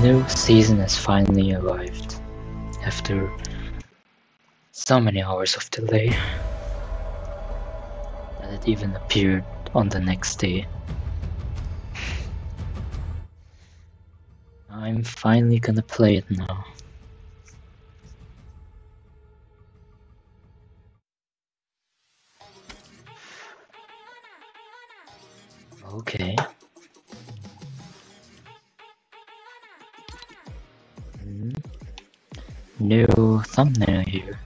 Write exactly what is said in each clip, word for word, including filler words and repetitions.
new season has finally arrived after so many hours of delay that it even appeared on the next day. I'm finally gonna play it now. Okay. Hmm. New thumbnail here.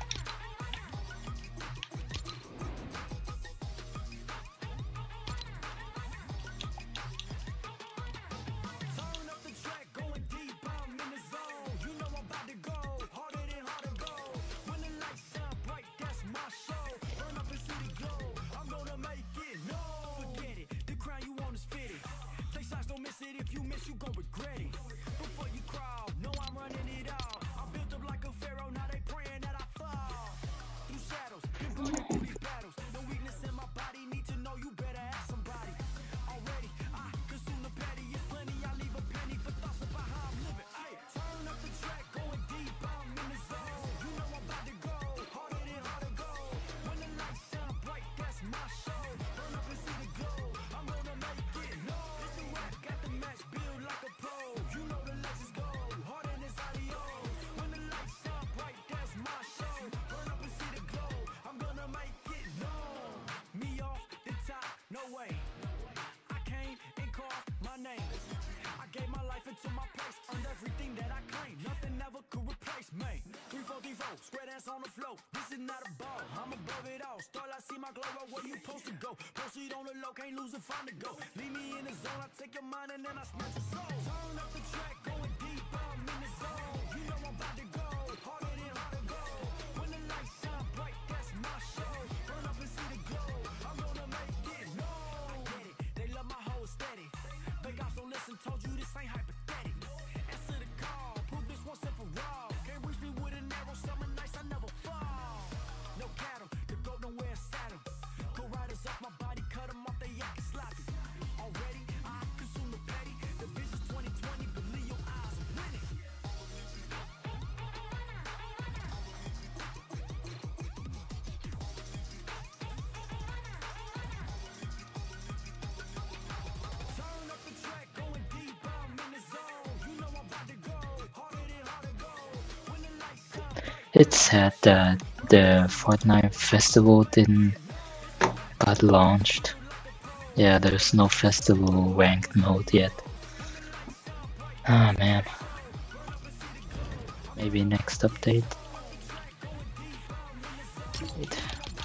It's sad that the Fortnite festival didn't got launched. Yeah, there's no festival ranked mode yet. Ah man. Maybe next update. Wait.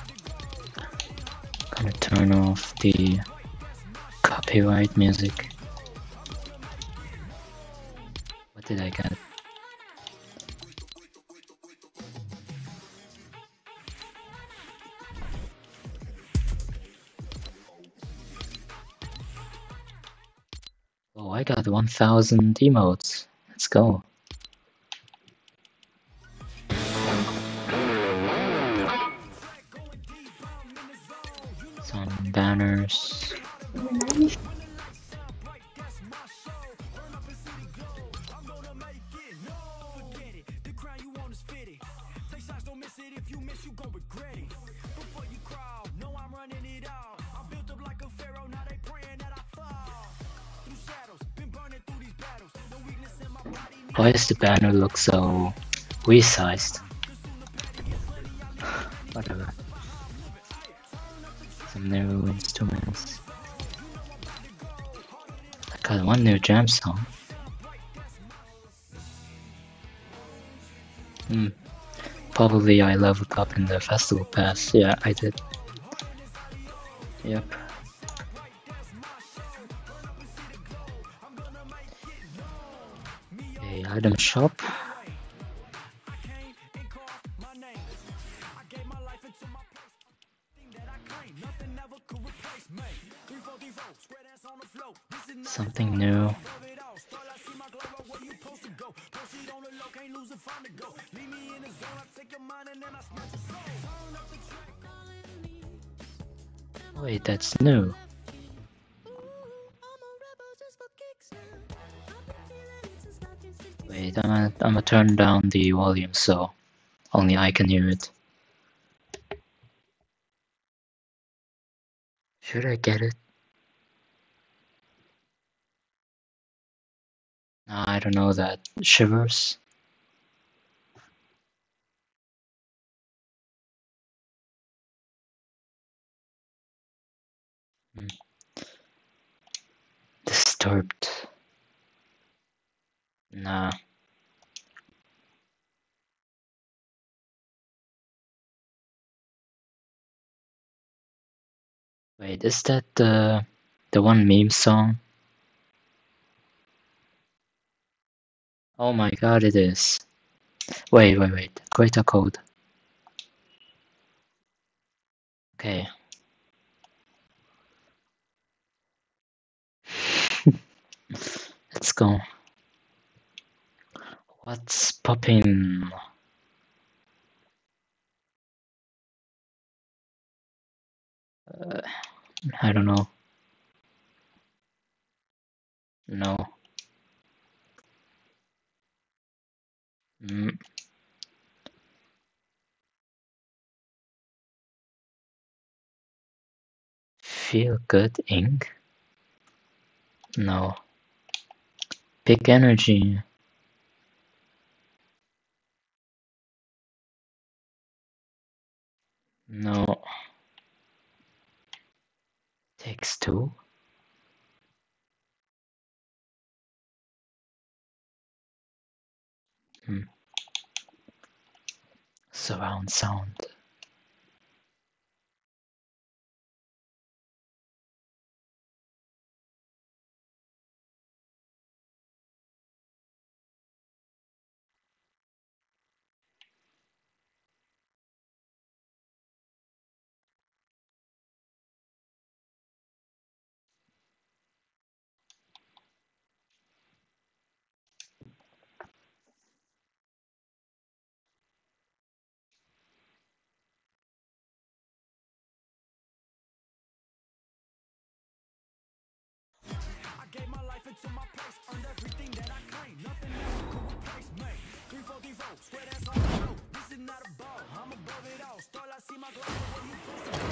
Gonna turn off the copyright music. What did I get? Oh, I got one thousand emotes. Let's go. Some banners. Why does the banner look so resized? Whatever. Some new instruments. I got one new jam song. Hmm. Probably I leveled up in the festival pass. Yeah, I did. Yep. Okay, item shop. Something new. Wait, that's new. Wait, I'm gonna, I'm gonna turn down the volume so only I can hear it. Should I get it? No, I don't know that. Shivers? Hmm. Disturbed. Nah. Wait, is that the the one meme song? Oh my god, it is. Wait, wait, wait. Greater code. Okay. Let's go. What's popping? Uh, I don't know. No. Mm. Feel good ink? No. Big energy? No. Takes two? Hmm. Surround sound. Gave my life into my place, earned everything that I claim. Nothing else could replace me. three four D four, swear that's all I know. This is not a ball, I'm above it all. Start I see my glow when you post it.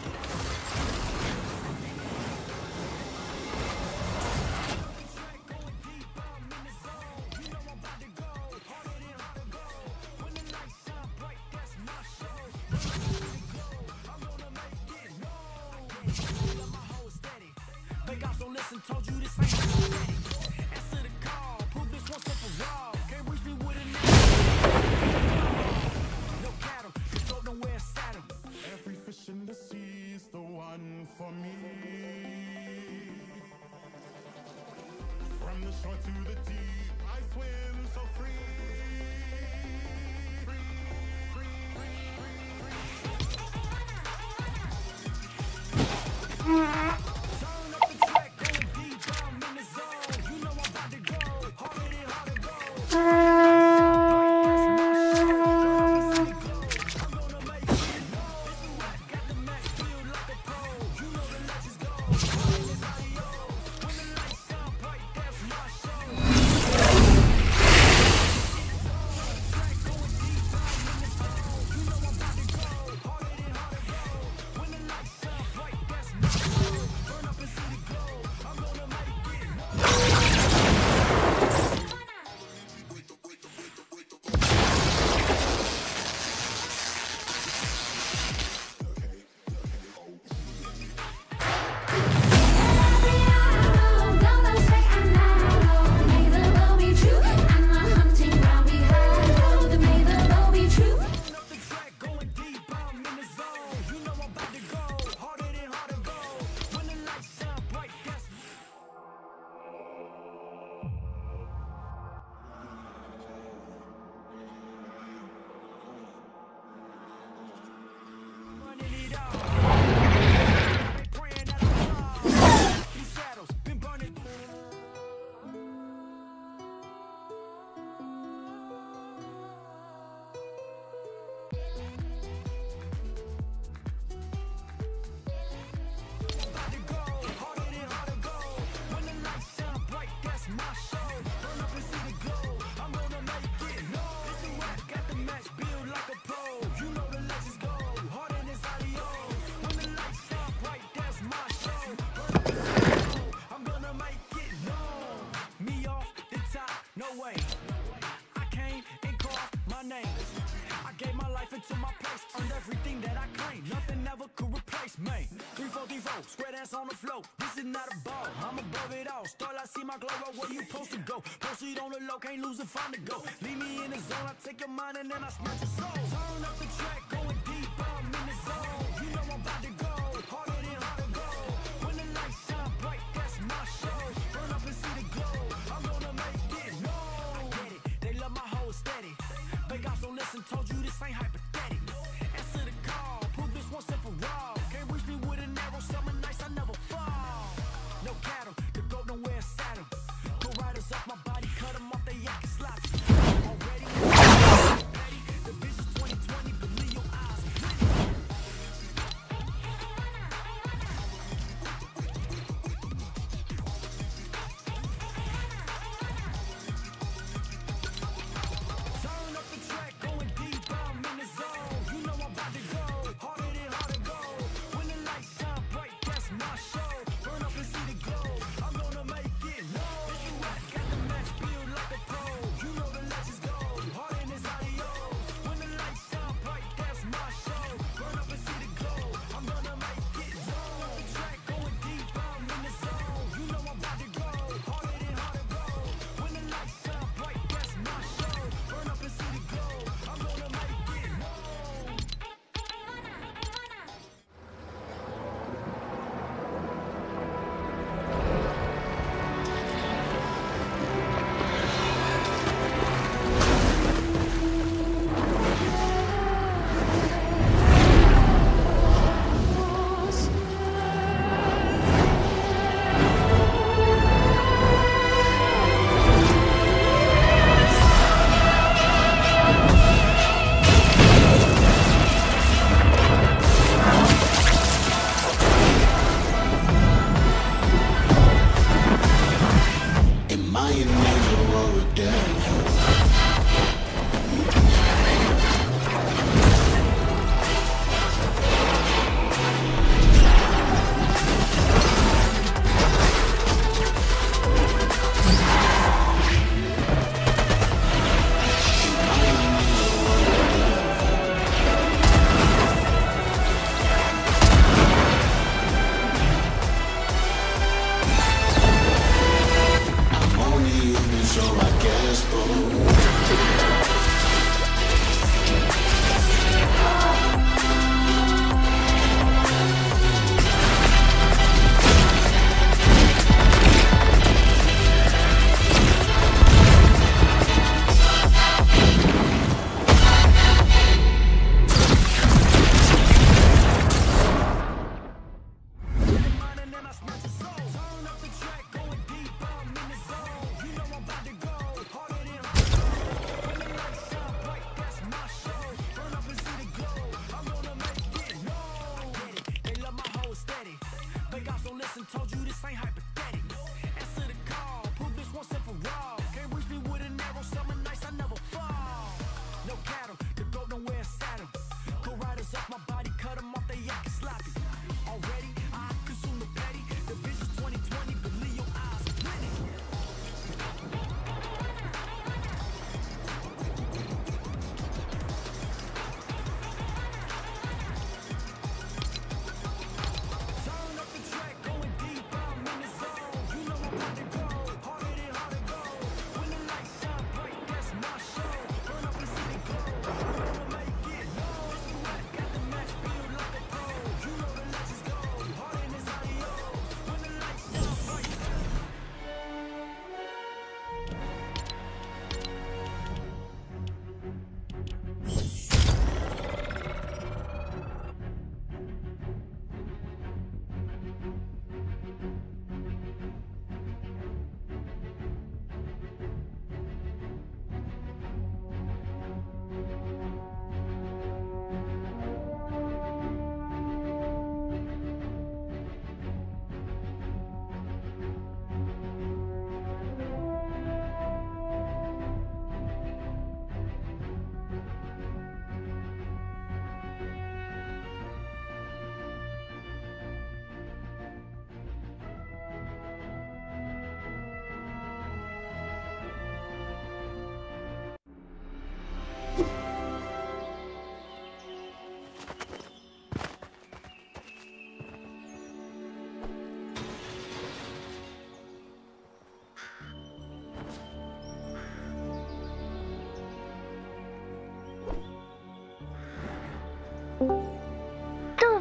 Track going deep, I'm in the zone. You know I'm about to go, harder than harder go. When the lights shine bright, that's my show. I'm gonna make it known. My whole steady. Fake ops don't listen, told you this ain't steady. Answer the call, prove this once and for all. Can't reach me with a nigga. No cattle, the throat know where it's at 'em. Every fish in the sea is the one for me. From the shore to the deep, I swim so free. Turn up the track, going deep, I'm in the zone. You know I'm about to go, harder than harder go. I'm gonna make it known. This is what got the max feel like a pro. You know the legends go, mine is adios. When the lights shine bright, that's my show. Step into my place, earned everything that I claim. Nothing ever could replace me. Three four three four, square dance on the floor. This is not a ball, I'm above it all. Start, I see my glow up, where you supposed to go. Proceed on the low, can't lose and find a go. Leave me in the zone, I take your mind and then I snatch your soul. Turn up the track, going deep, I'm in the zone. You know I'm about to go, harder than hard to go. When the lights shine bright, that's my show. Burn up and see the glow, I'm gonna make it known. I get it, they love my whole steady. Fake off, so listen, told you this ain't hypothetical. Answer the call, prove this once and for all. Can't reach me with an arrow, summer nights I never fall. No cattle, the goat don't wear a saddle. Go riders off my body, cut them off, they yak and sloppy. Already, ready, the vision's twenty twenty, believe your eyes. Turn up the track, going deep.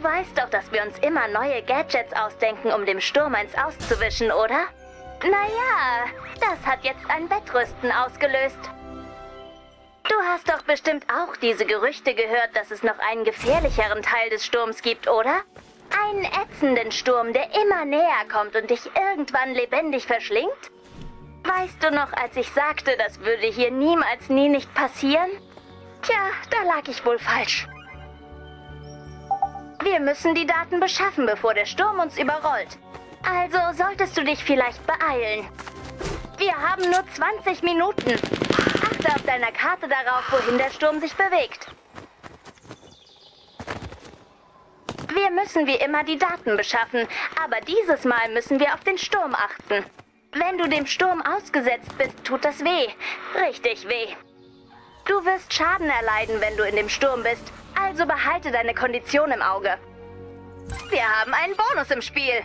weißt doch, dass wir uns immer neue Gadgets ausdenken, um dem Sturm eins auszuwischen, oder? Naja, das hat jetzt ein Wettrüsten ausgelöst. Du hast doch bestimmt auch diese Gerüchte gehört, dass es noch einen gefährlicheren Teil des Sturms gibt, oder? Einen ätzenden Sturm, der immer näher kommt und dich irgendwann lebendig verschlingt? Weißt du noch, als ich sagte, das würde hier niemals nie nicht passieren? Tja, da lag ich wohl falsch. Wir müssen die Daten beschaffen, bevor der Sturm uns überrollt. Also solltest du dich vielleicht beeilen. Wir haben nur zwanzig Minuten. Achte auf deiner Karte darauf, wohin der Sturm sich bewegt. Wir müssen wie immer die Daten beschaffen, aber dieses Mal müssen wir auf den Sturm achten. Wenn du dem Sturm ausgesetzt bist, tut das weh. Richtig weh. Du wirst Schaden erleiden, wenn du in dem Sturm bist, also behalte deine Kondition im Auge. Wir haben einen Bonus im Spiel.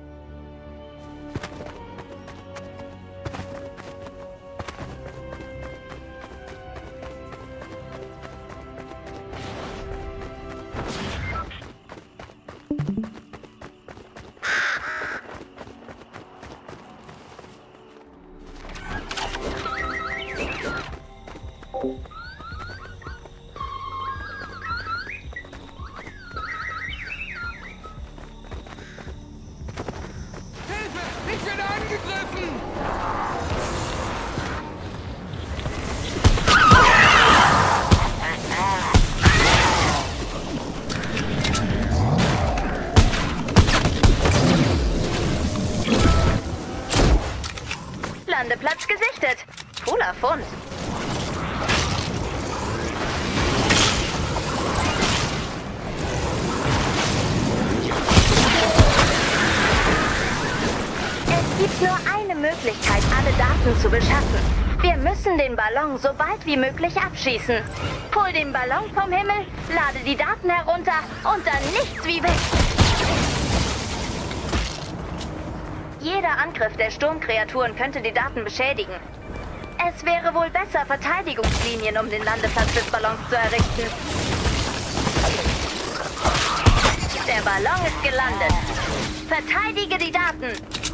Ich werde angegriffen! Landeplatz gesichtet. Cooler Fund. Es gibt nur eine Möglichkeit, alle Daten zu beschaffen. Wir müssen den Ballon so bald wie möglich abschießen. Hol den Ballon vom Himmel, lade die Daten herunter und dann nichts wie weg. Jeder Angriff der Sturmkreaturen könnte die Daten beschädigen. Es wäre wohl besser, Verteidigungslinien um den Landeplatz des Ballons zu errichten. Der Ballon ist gelandet. Verteidige die Daten.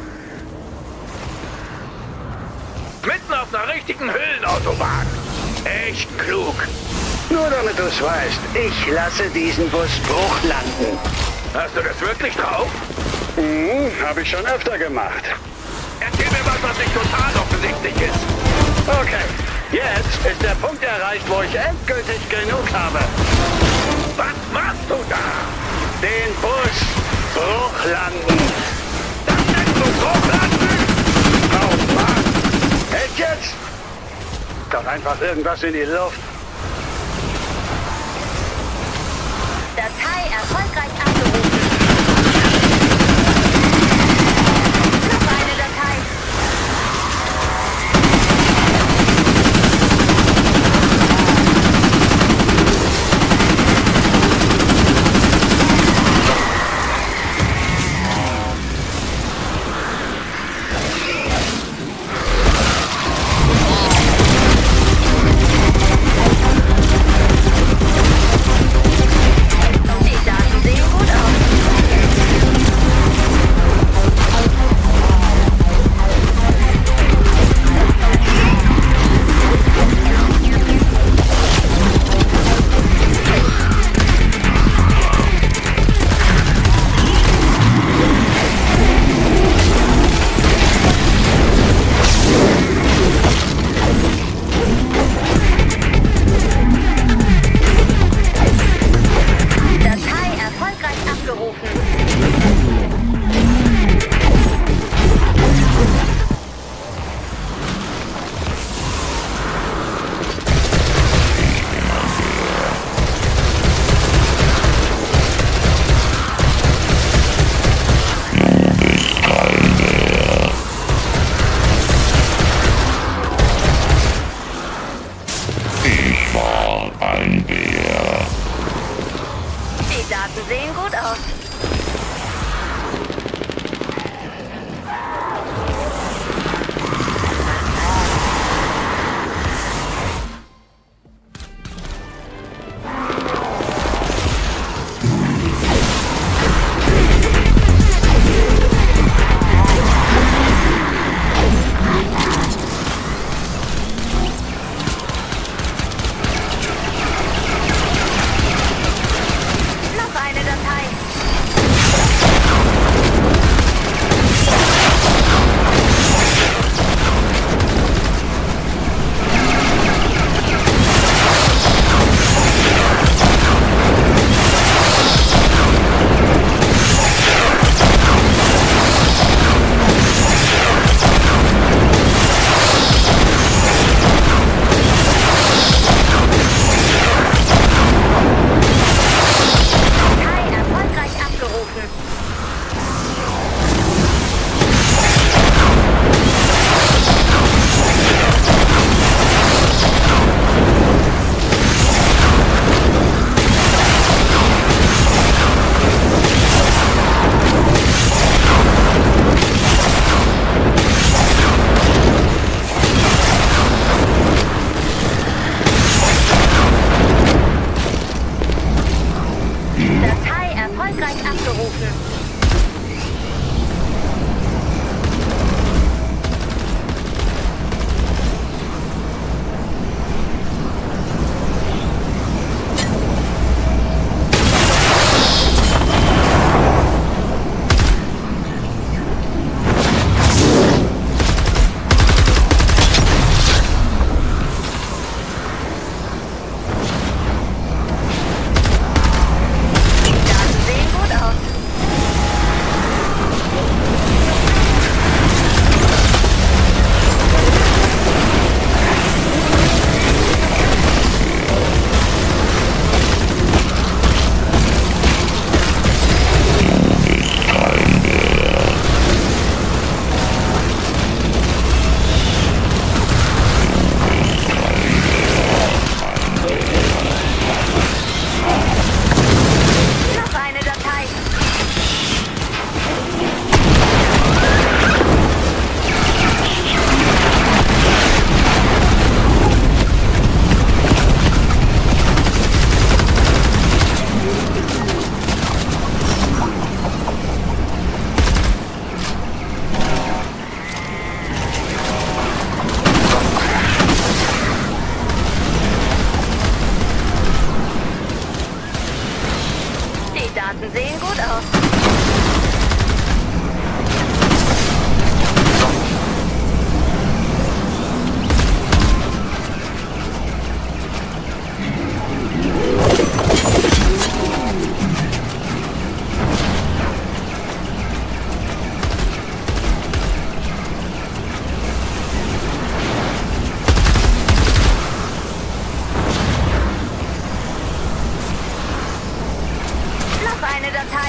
Mitten auf einer richtigen Höhlenautobahn. Echt klug. Nur damit du es weißt, ich lasse diesen Bus Bruch landen. Hast du das wirklich drauf? Hm, habe ich schon öfter gemacht. Erzähl mir was, was nicht total offensichtlich ist. Okay, jetzt ist der Punkt erreicht, wo ich endgültig genug habe. Was machst du da? Den Bus Bruch landen. Das nennst du Hochlanden? Oh Mann! Hält jetzt! Doch einfach irgendwas in die Luft. Datei erfolgreich abgerufen. Noch eine Datei. Die Daten sehen gut aus. Datei erfolgreich abgerufen. Ich war ein Bär. Die Daten sehen gut aus. abgerufen. Daten sehen gut aus. Eine Datei.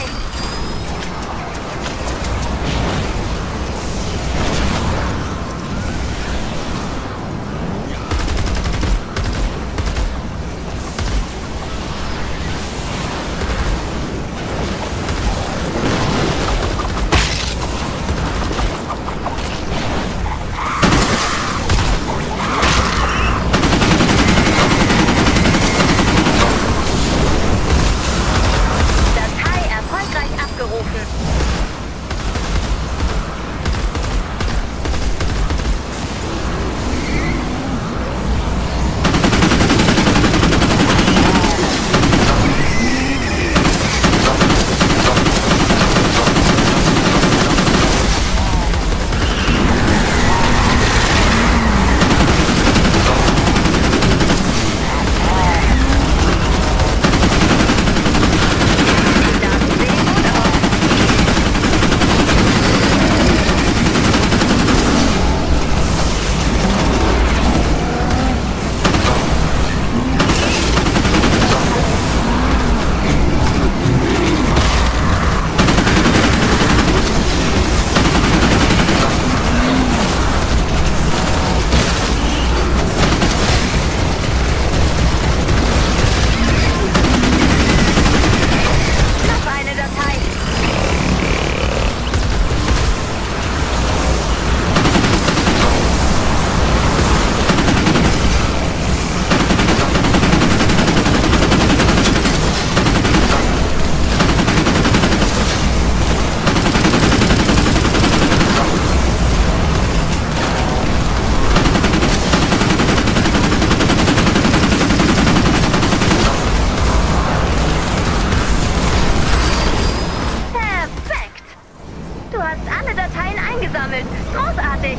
eingesammelt. Großartig.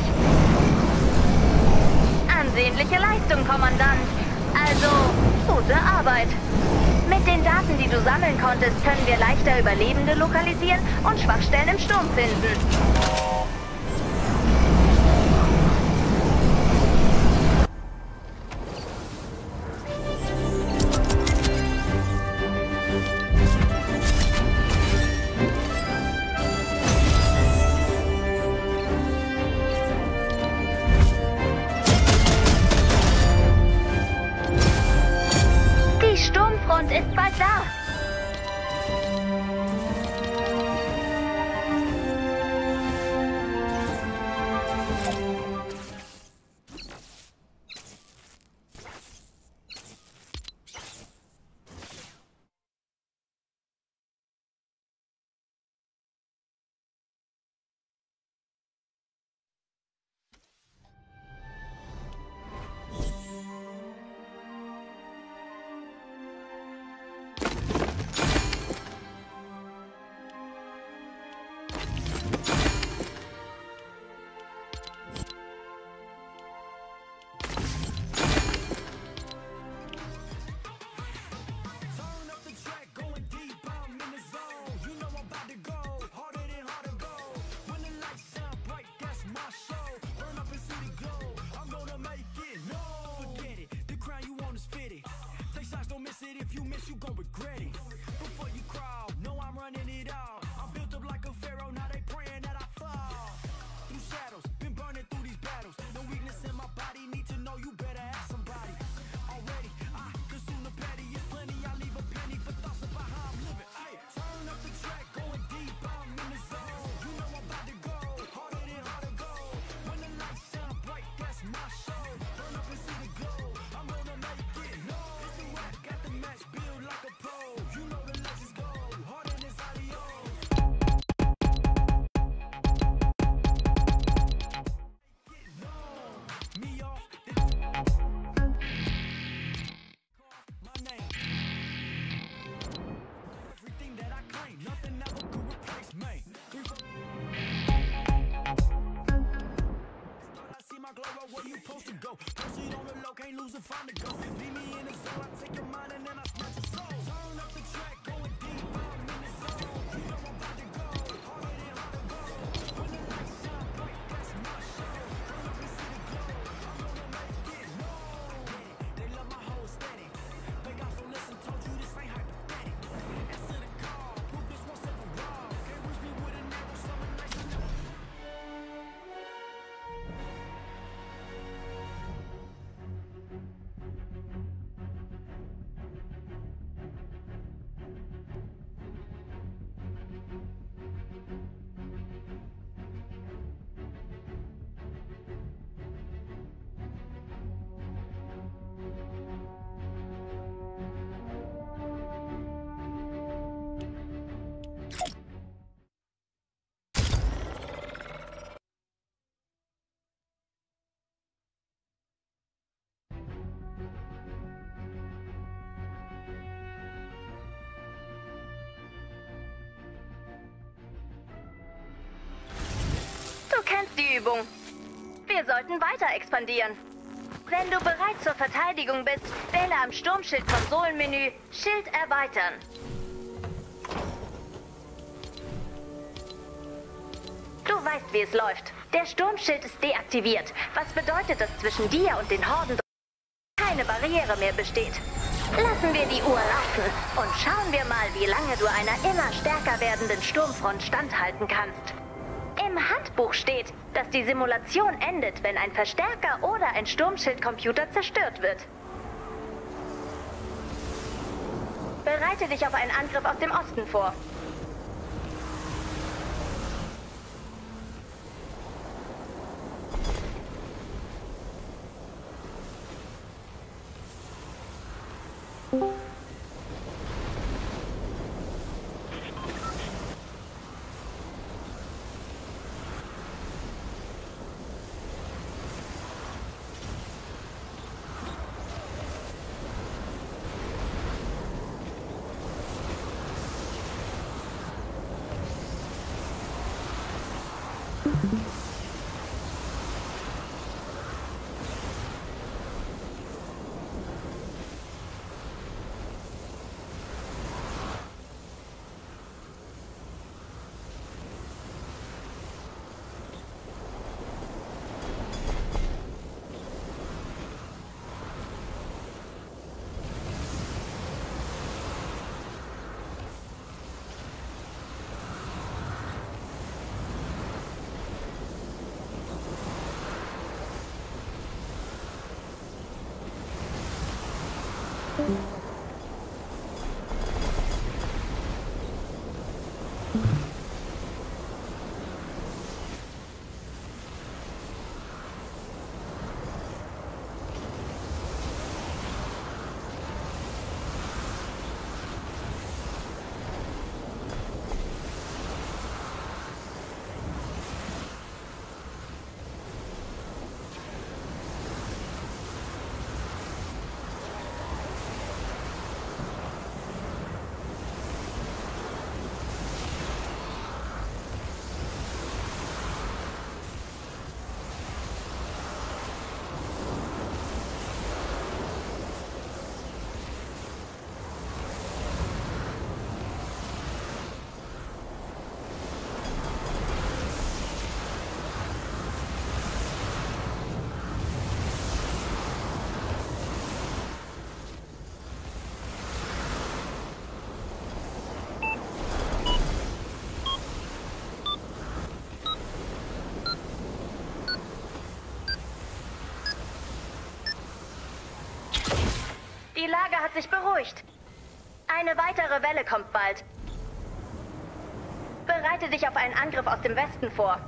Ansehnliche Leistung, Kommandant. Also, gute Arbeit. Mit den Daten, die du sammeln konntest, können wir leichter Überlebende lokalisieren und Schwachstellen im Sturm finden. Die Sturmfront ist bald da. Übung. Wir sollten weiter expandieren. Wenn du bereit zur Verteidigung bist, wähle am Sturmschild-Konsolenmenü Schild erweitern. Du weißt, wie es läuft. Der Sturmschild ist deaktiviert, was bedeutet, dass zwischen dir und den Horden keine Barriere mehr besteht. Lassen wir die Uhr laufen und schauen wir mal, wie lange du einer immer stärker werdenden Sturmfront standhalten kannst. Im Handbuch steht, dass die Simulation endet, wenn ein Verstärker oder ein Sturmschildcomputer zerstört wird. Bereite dich auf einen Angriff aus dem Osten vor. Die Lage hat sich beruhigt. Eine weitere Welle kommt bald. Bereite dich auf einen Angriff aus dem Westen vor.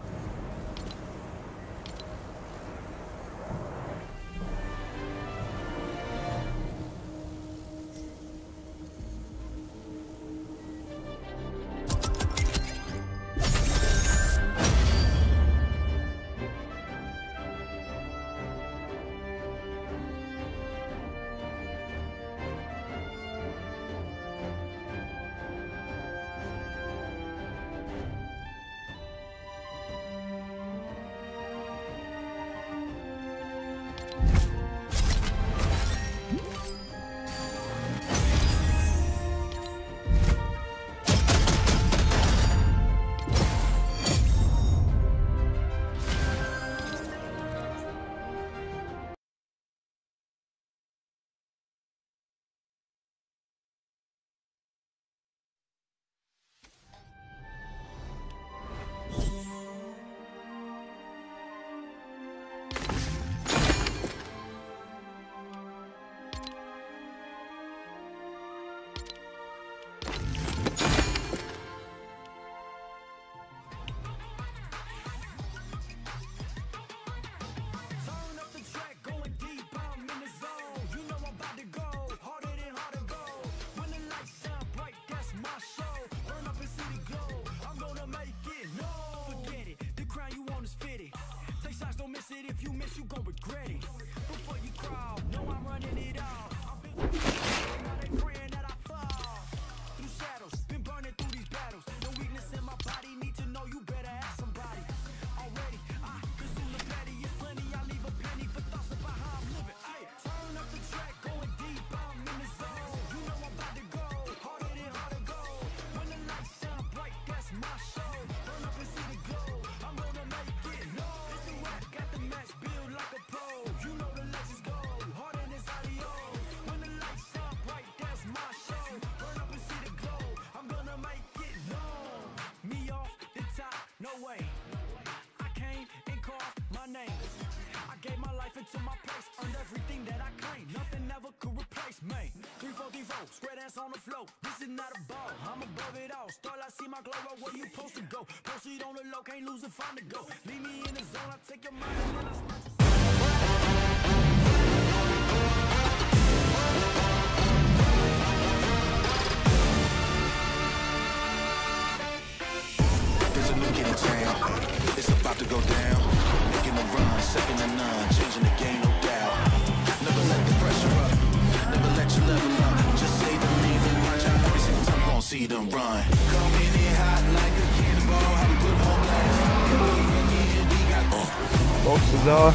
There's a new kid in town. It's about to go down. Making a run, second to none, changing the game, no doubt. Never let the pressure up. Never let you level up. Just say the name and watch out every single time. Won't see them run. Come in here hot like a cannonball. Have a good home last. We got Brauchst du da?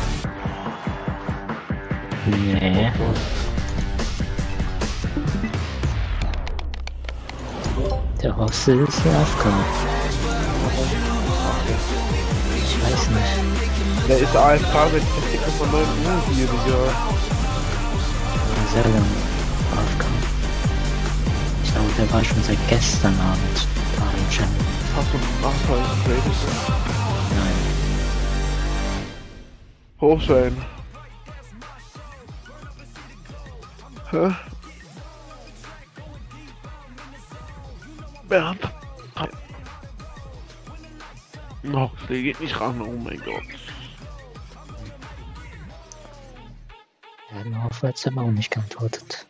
Nee. Der Hostel ist ja aufgehört. Ich weiß nicht. Der ist A F K mit Technik von neun Uhr hier, Digga. War sehr lange aufgehört. Ich glaube, der war schon seit gestern Abend da im Channel. Hast du Nachteil getradet? Nein. Hoch sein. Hä? Bernd. Noch, der geht nicht ran, oh mein Gott. Er hat noch auf WhatsApp auch nicht geantwortet.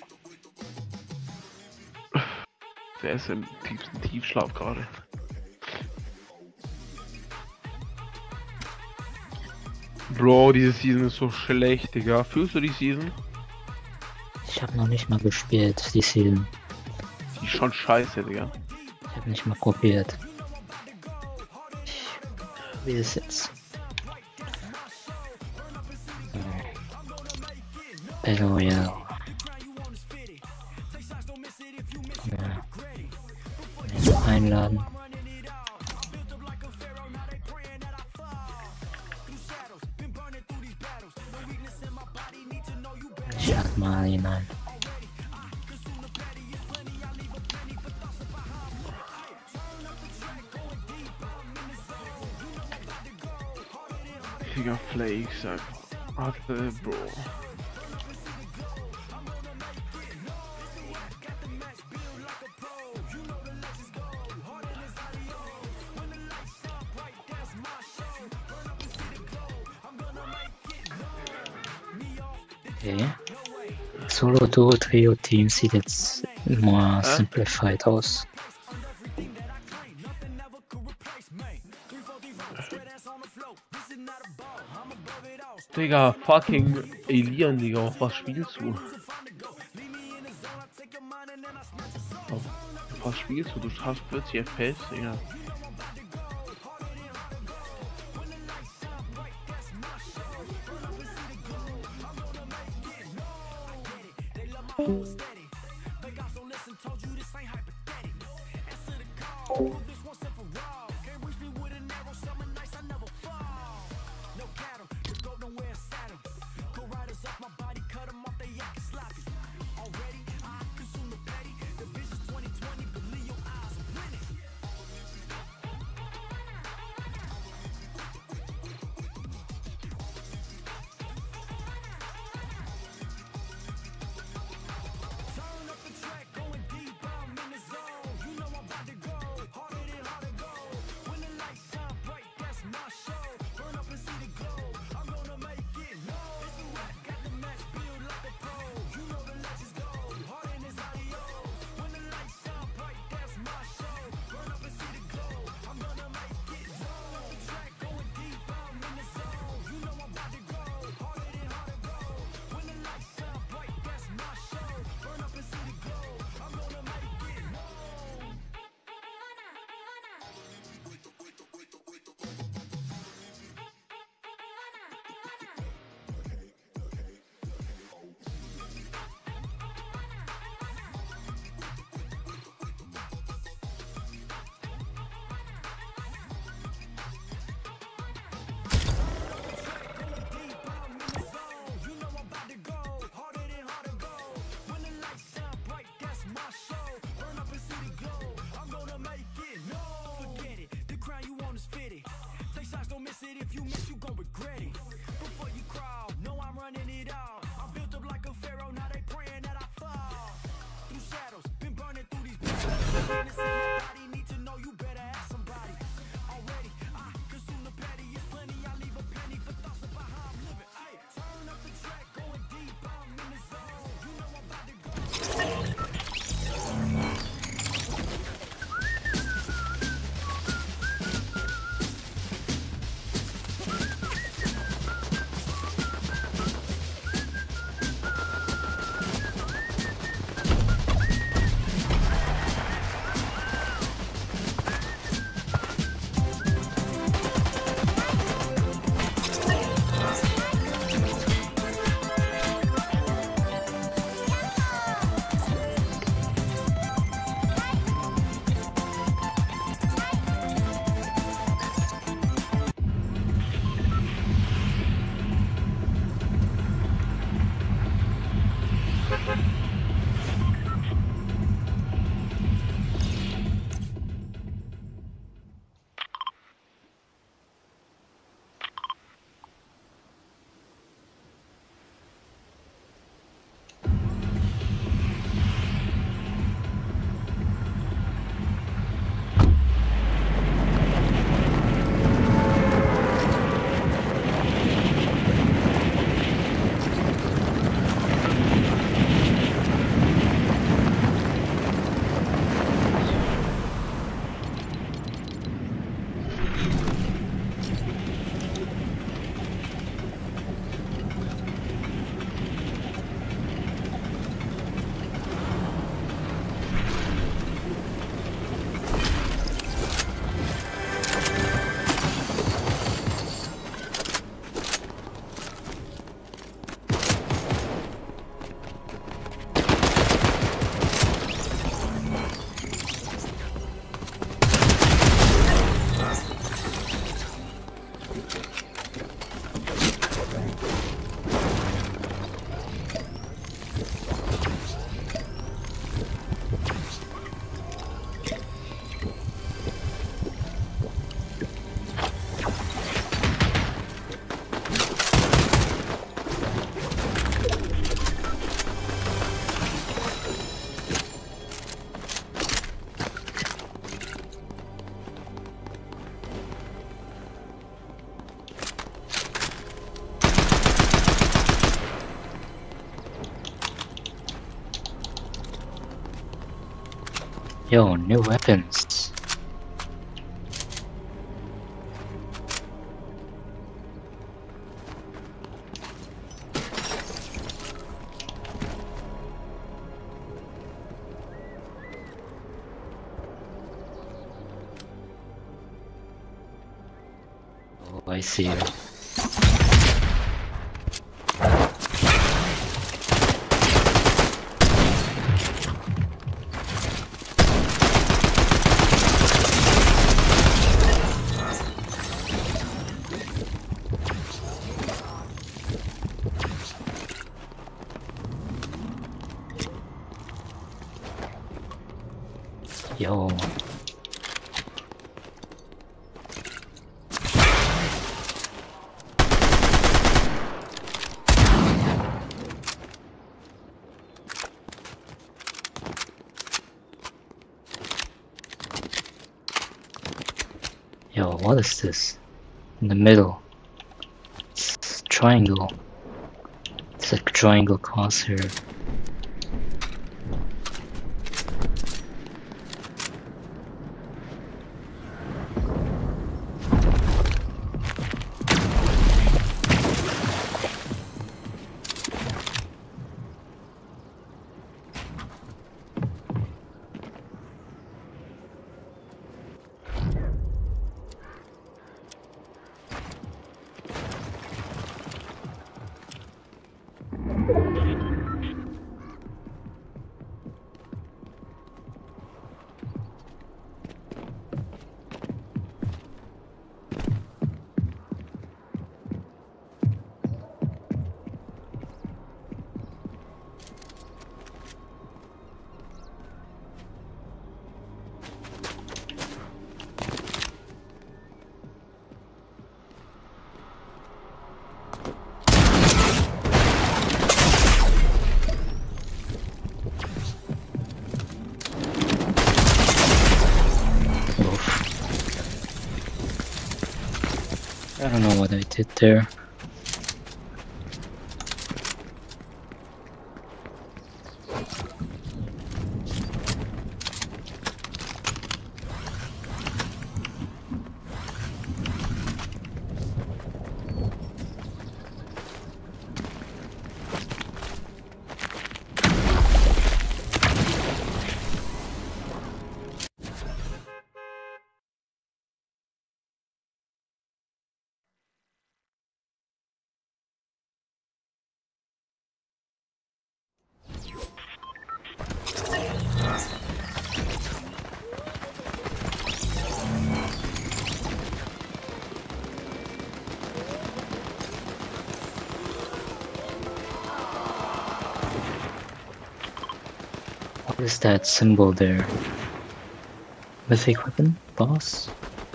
Der ist im tiefsten Tiefschlaf gerade. Bro, diese Season ist so schlecht, Digga. Fühlst du die Season? Ich habe noch nicht mal gespielt, die Season. Die ist schon scheiße, Digga. Ich habe nicht mal probiert. Wie ist jetzt? Battle Royale. Ja. Jetzt einladen. Ich lade mal hinein. Digga, Flakes einfach. Warte, Bro. Okay. Solo, Duo, Trio, Team sieht jetzt more Hä? simplified aus. Digga, fucking Alien, Digga, auf was spielst du? Auf was spielst du? Du hast vierzig F P S, Digga. shadows. Been burning through these battles. Nobody need to know, you better ask somebody. Already, I consume the petty. It's plenty, I leave a penny for thoughts about how I'm living. Ay, turn up the track, going deep, I'm in the zone. You know I'm about to go. Yo, new weapons. Oh, I see you. Yo. Yo, what is this? In the middle. It's a triangle. It's a triangle crosshair. I don't know what I did there. What is that symbol there? Mythic weapon? Boss?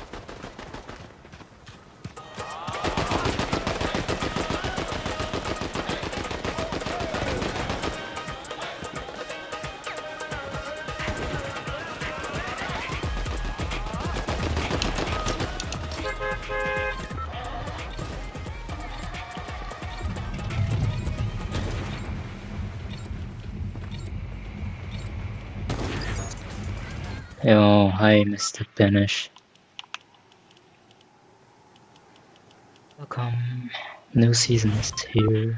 Oh, hi, Mister Banish. Welcome. New season is here.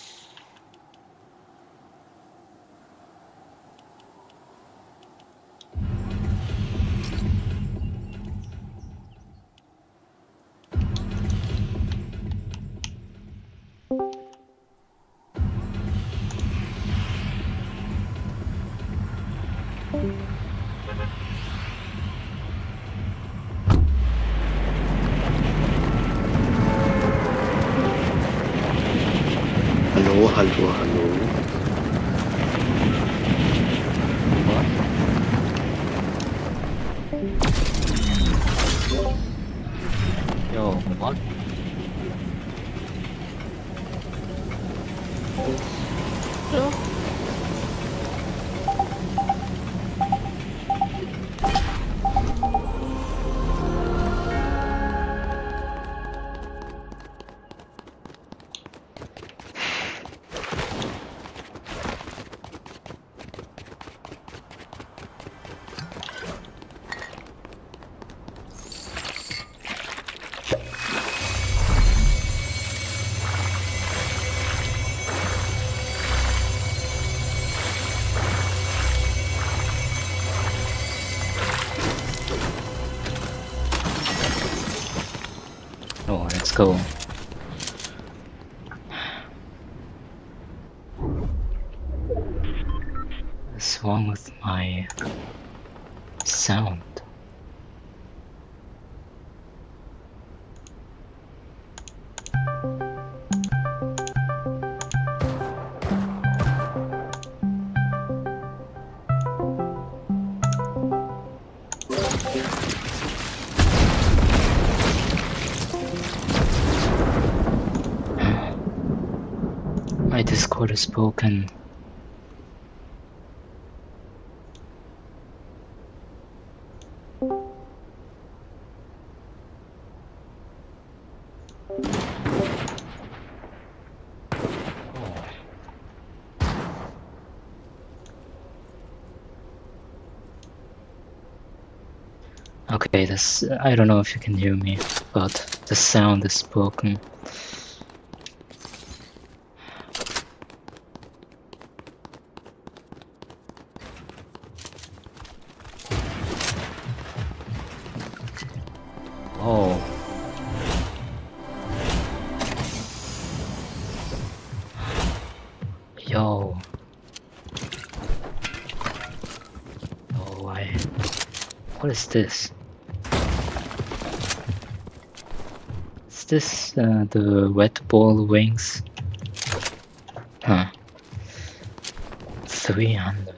Hallo, hallo, hallo. Yo, what? Oh, let's go. What's wrong with my sound? My Discord is broken. Okay, this, I don't know if you can hear me, but the sound is broken. Oh. Yo. Oh, I... What is this? Is this uh, the wet ball wings? Huh. three hundred.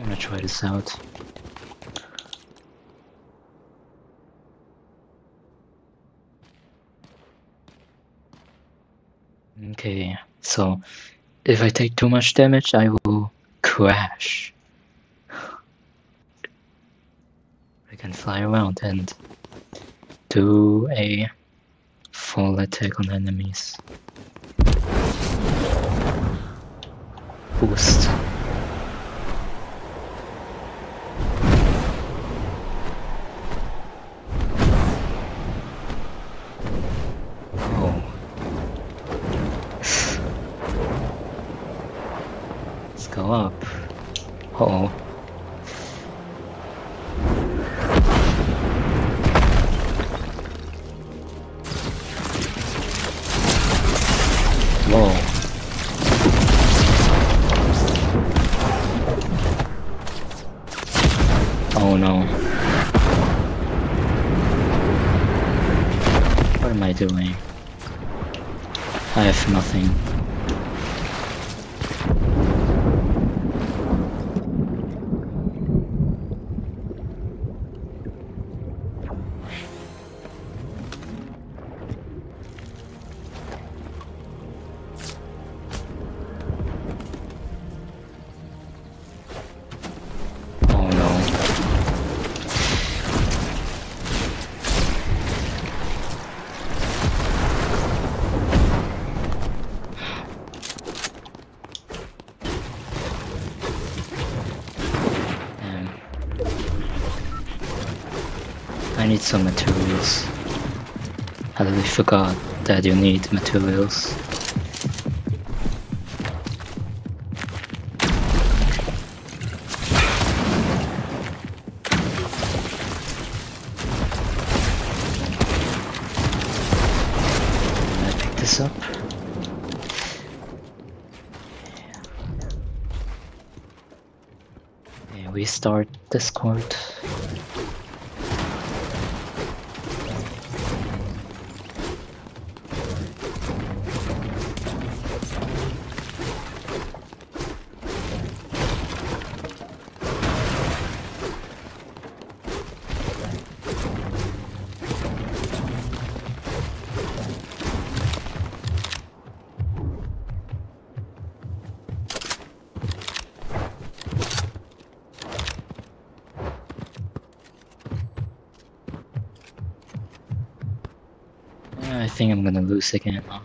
gonna try this out. Okay, so if I take too much damage, I will crash. I can fly around and do a full attack on enemies. Boost. Oh. Let's go up. Uh-oh. Whoa. Oh no. What am I doing? I have nothing. I need some materials. I really forgot that you need materials. Can I pick this up? Okay, we start Discord. I think I'm gonna lose again, huh?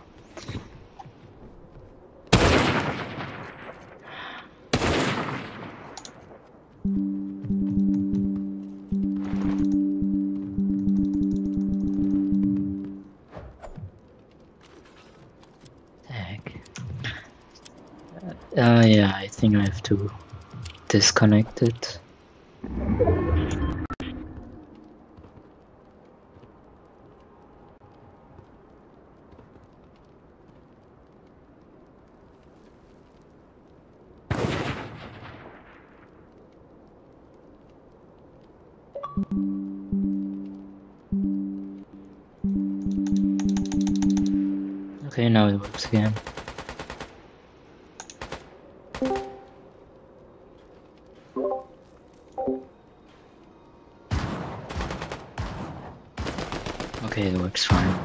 Heck. Uh, yeah, I think I have to disconnect it. Okay, now it works again. Okay, it works fine.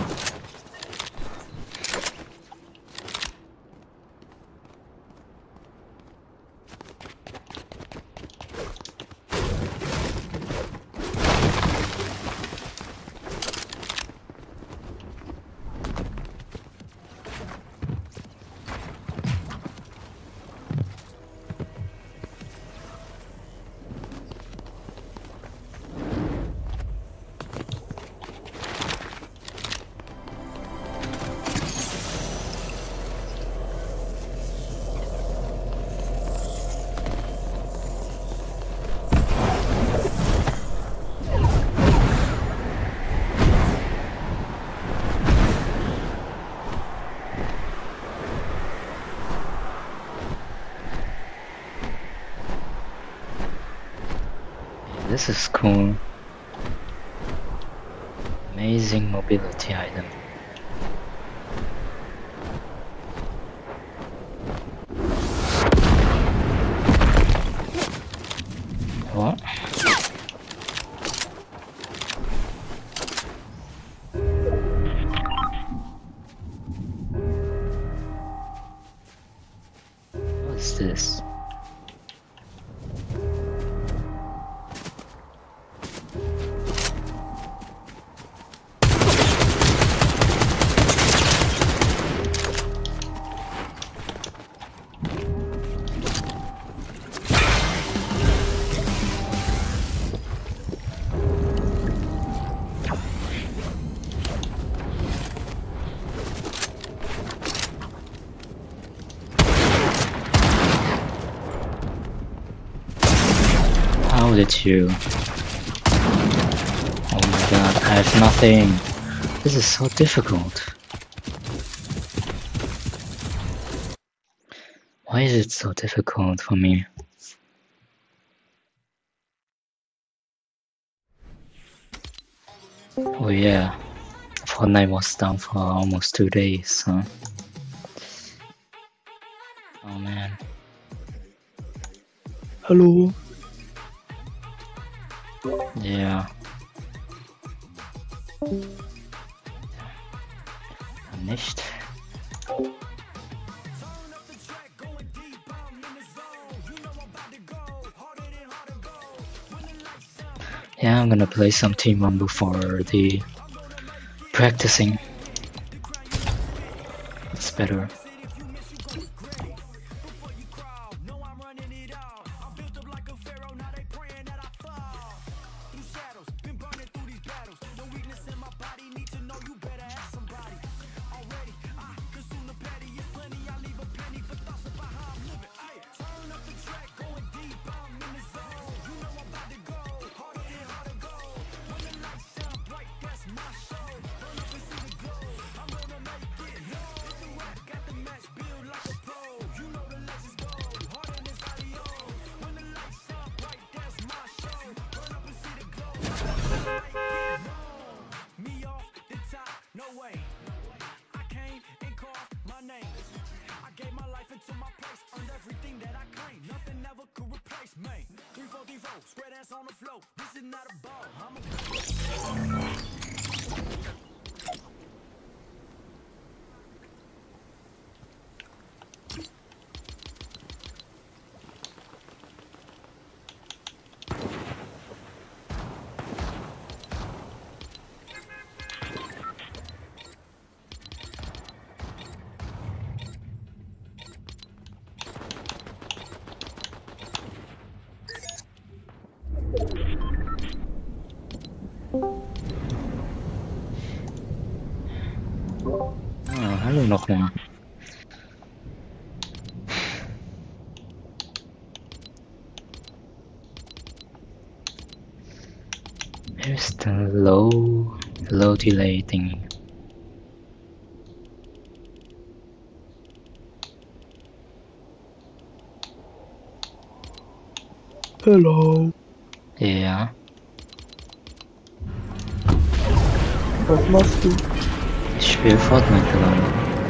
This is cool. Amazing mobility item. How did you? Oh my god, I have nothing. This is so difficult. Why is it so difficult for me? Oh yeah, Fortnite was down for almost two days, huh? Oh man. Hallo? Yeah. Nicht. Yeah, I'm gonna play some Team Rumble for the practicing. It's better. Ah, hallo nochmal. Here's the low, low delay thingy. Hallo? Ja. Was machst du? Ich spiele Fortnite gerade.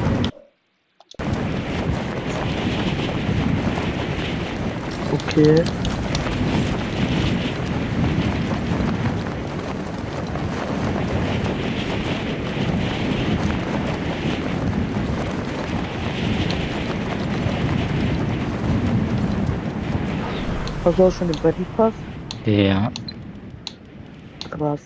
Okay. Hast du auch schon den Battle Pass? Ja. Krass.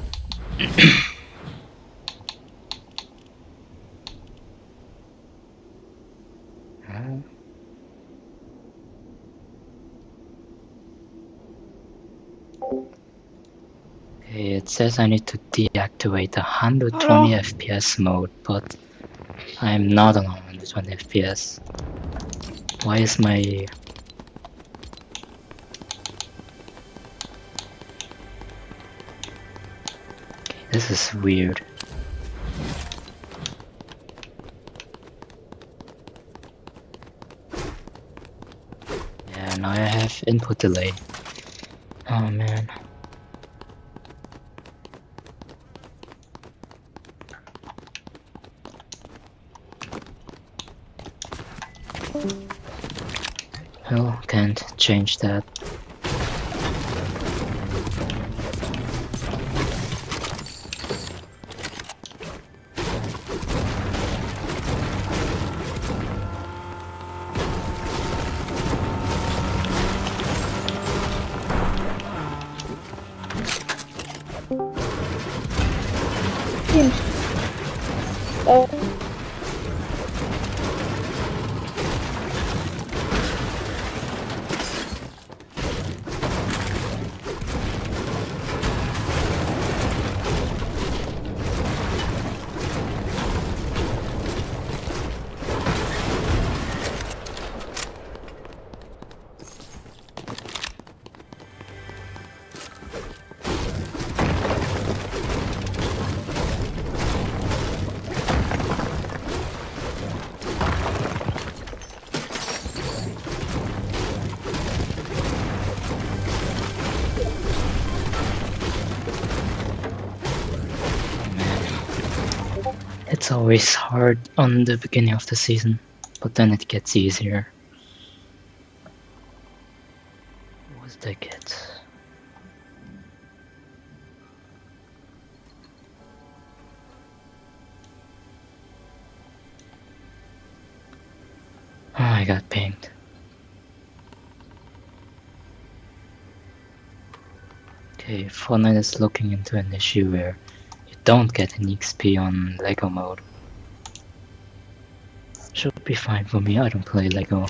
Okay, it says I need to deactivate the one hundred twenty F P S mode, but I'm not on one hundred twenty F P S. Why is my... Okay, this is weird. Yeah, now I have input delay. Oh man. Well, can't change that. Oh. It's always hard on the beginning of the season, but then it gets easier. What did I get? Oh, I got pinged. Okay, Fortnite is looking into an issue where you don't get any X P on Lego mode. Should be fine for me, I don't play Lego.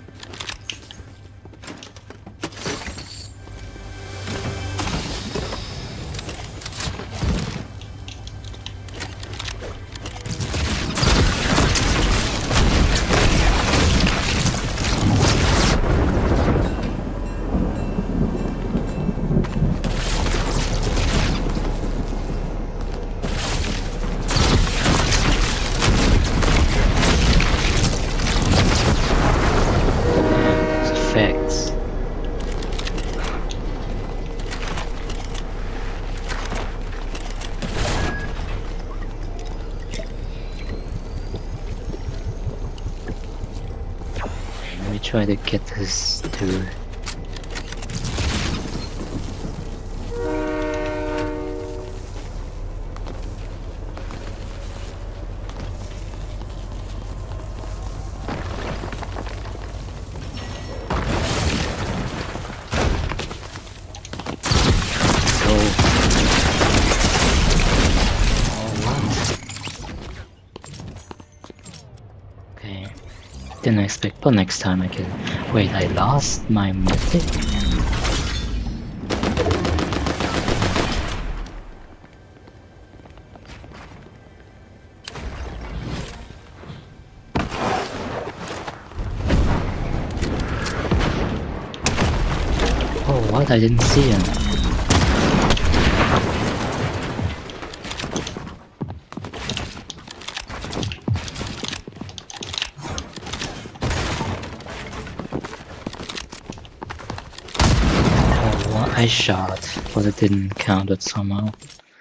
Effects. Let me try to get this to... Didn't expect, but next time I can. Wait, I lost my mythic? Oh, what? I didn't see him. I shot, but it didn't count it somehow.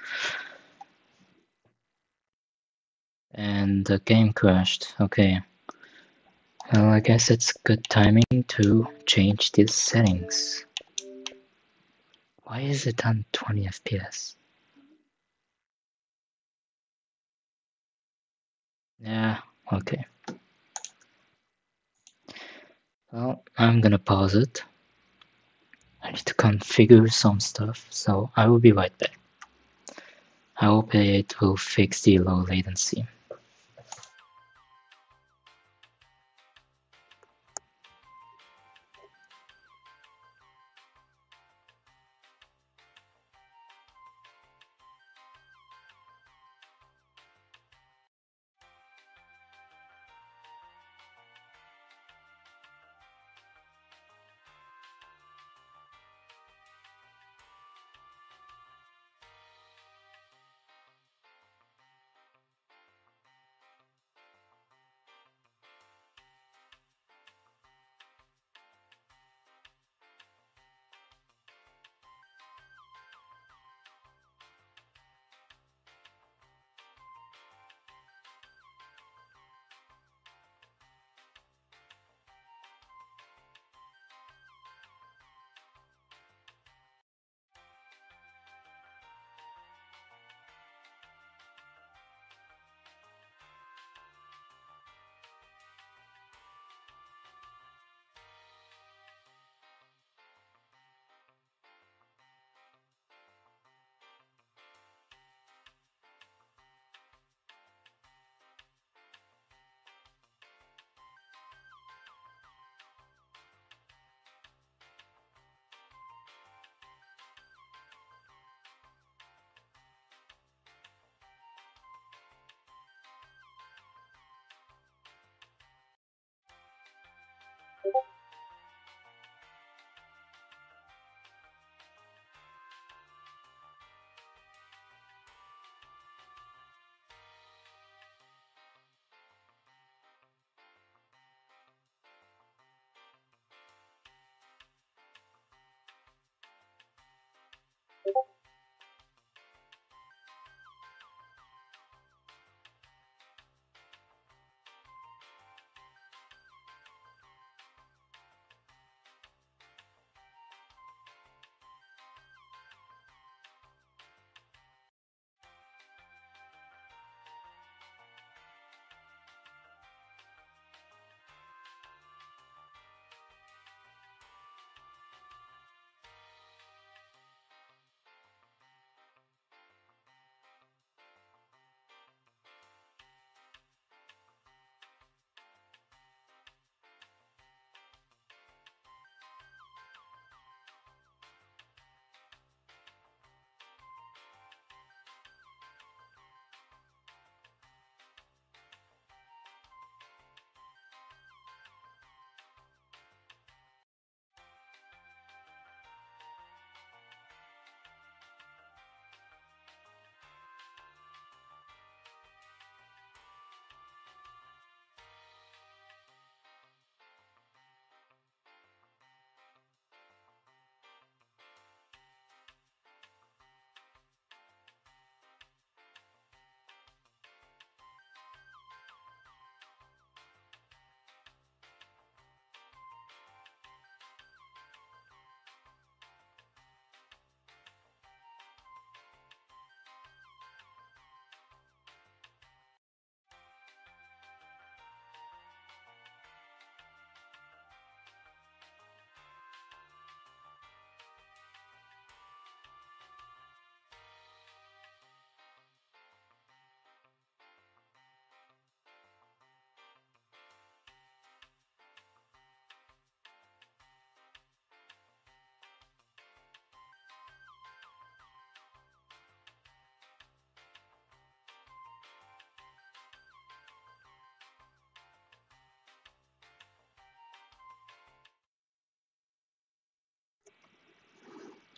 And the game crashed. Okay. Well, I guess it's good timing to change these settings. Why is it on twenty F P S? Yeah, okay. Well, I'm gonna pause it. I need to configure some stuff, so I will be right back. I hope it will fix the low latency.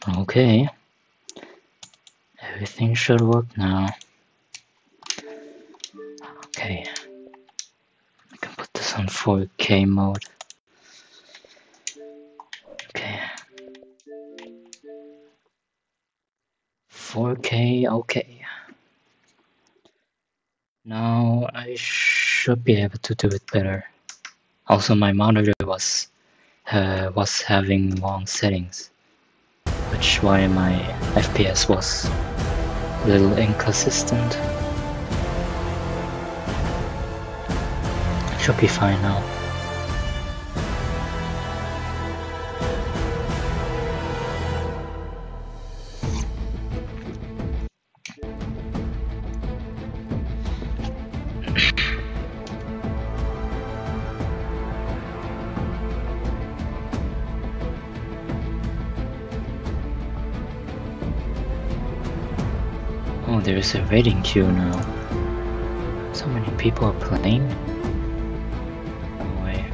Okay. Everything should work now. Okay. I can put this on four K mode. Okay. four K, okay. Now I should be able to do it better. Also, my monitor was uh, was having wrong settings, which why my F P S was a little inconsistent. Should be fine now. Oh, there's a waiting queue now. So many people are playing. No way.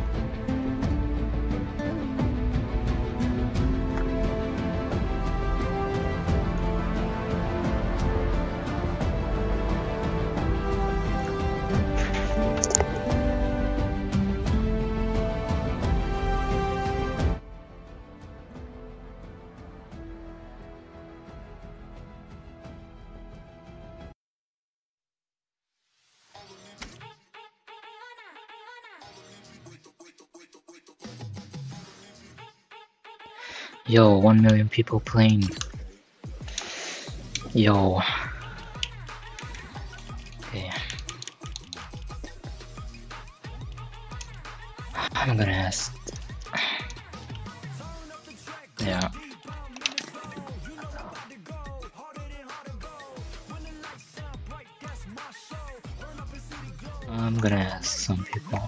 Yo, one million people playing. Yo. Okay. I'm gonna ask. Yeah. I'm gonna ask some people.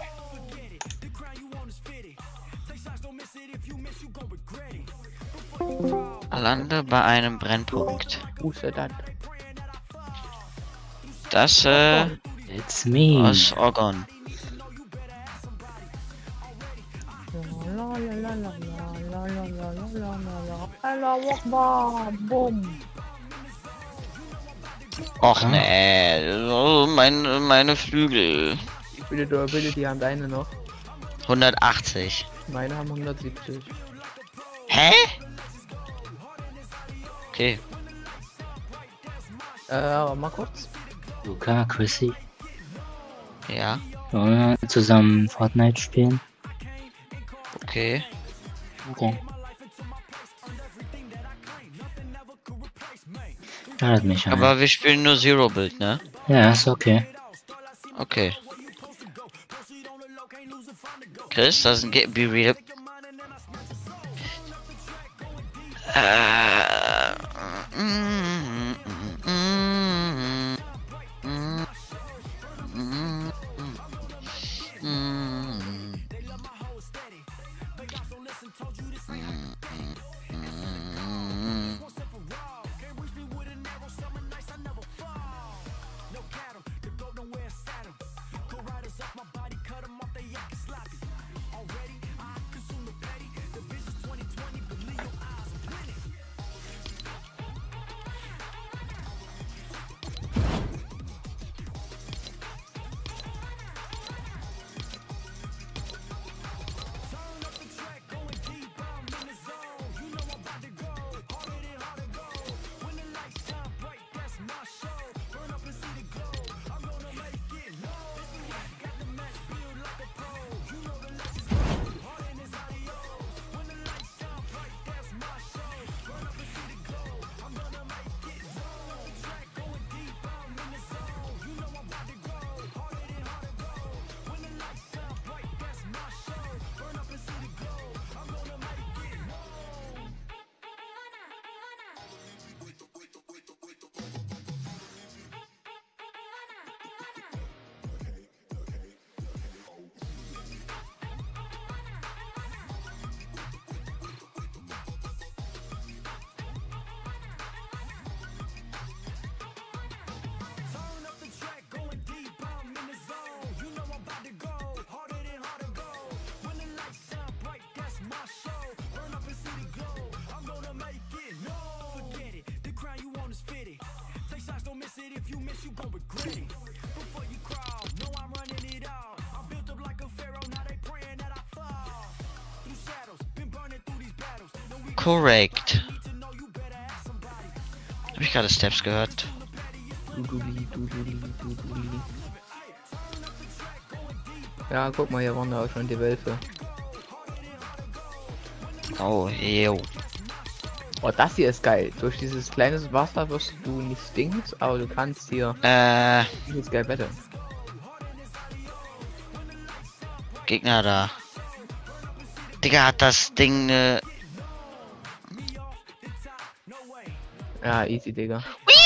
Lande bei einem Brennpunkt. Who said that? Das äh, It's me. aus Orgon. Och nee, oh, mein, meine Flügel. Wie viele Durability haben deine noch? hundertachtzig. Meine haben hundertsiebzig. Hä? Okay. Äh, mal kurz. Luca, Chrissy. Ja. Wollen wir zusammen Fortnite spielen? Okay. Okay. Ladet mich ein. Aber wir spielen nur Zero Build, ne? Ja, ist okay. Okay. Chris, doesn't get be real. Äh, mm, mm, mm, mm, mm, mm. korrekt. Habe ich gerade Steps gehört? Duduli, duduli, duduli. Ja, guck mal, hier waren da auch schon die Wölfe. Oh, yo. Oh, das hier ist geil. Durch dieses kleine Wasser wirst du nicht stinkst, aber du kannst hier. Äh. Das ist geil betteln. Gegner da. Digga, hat das Ding ne. Ja, easy, Digga.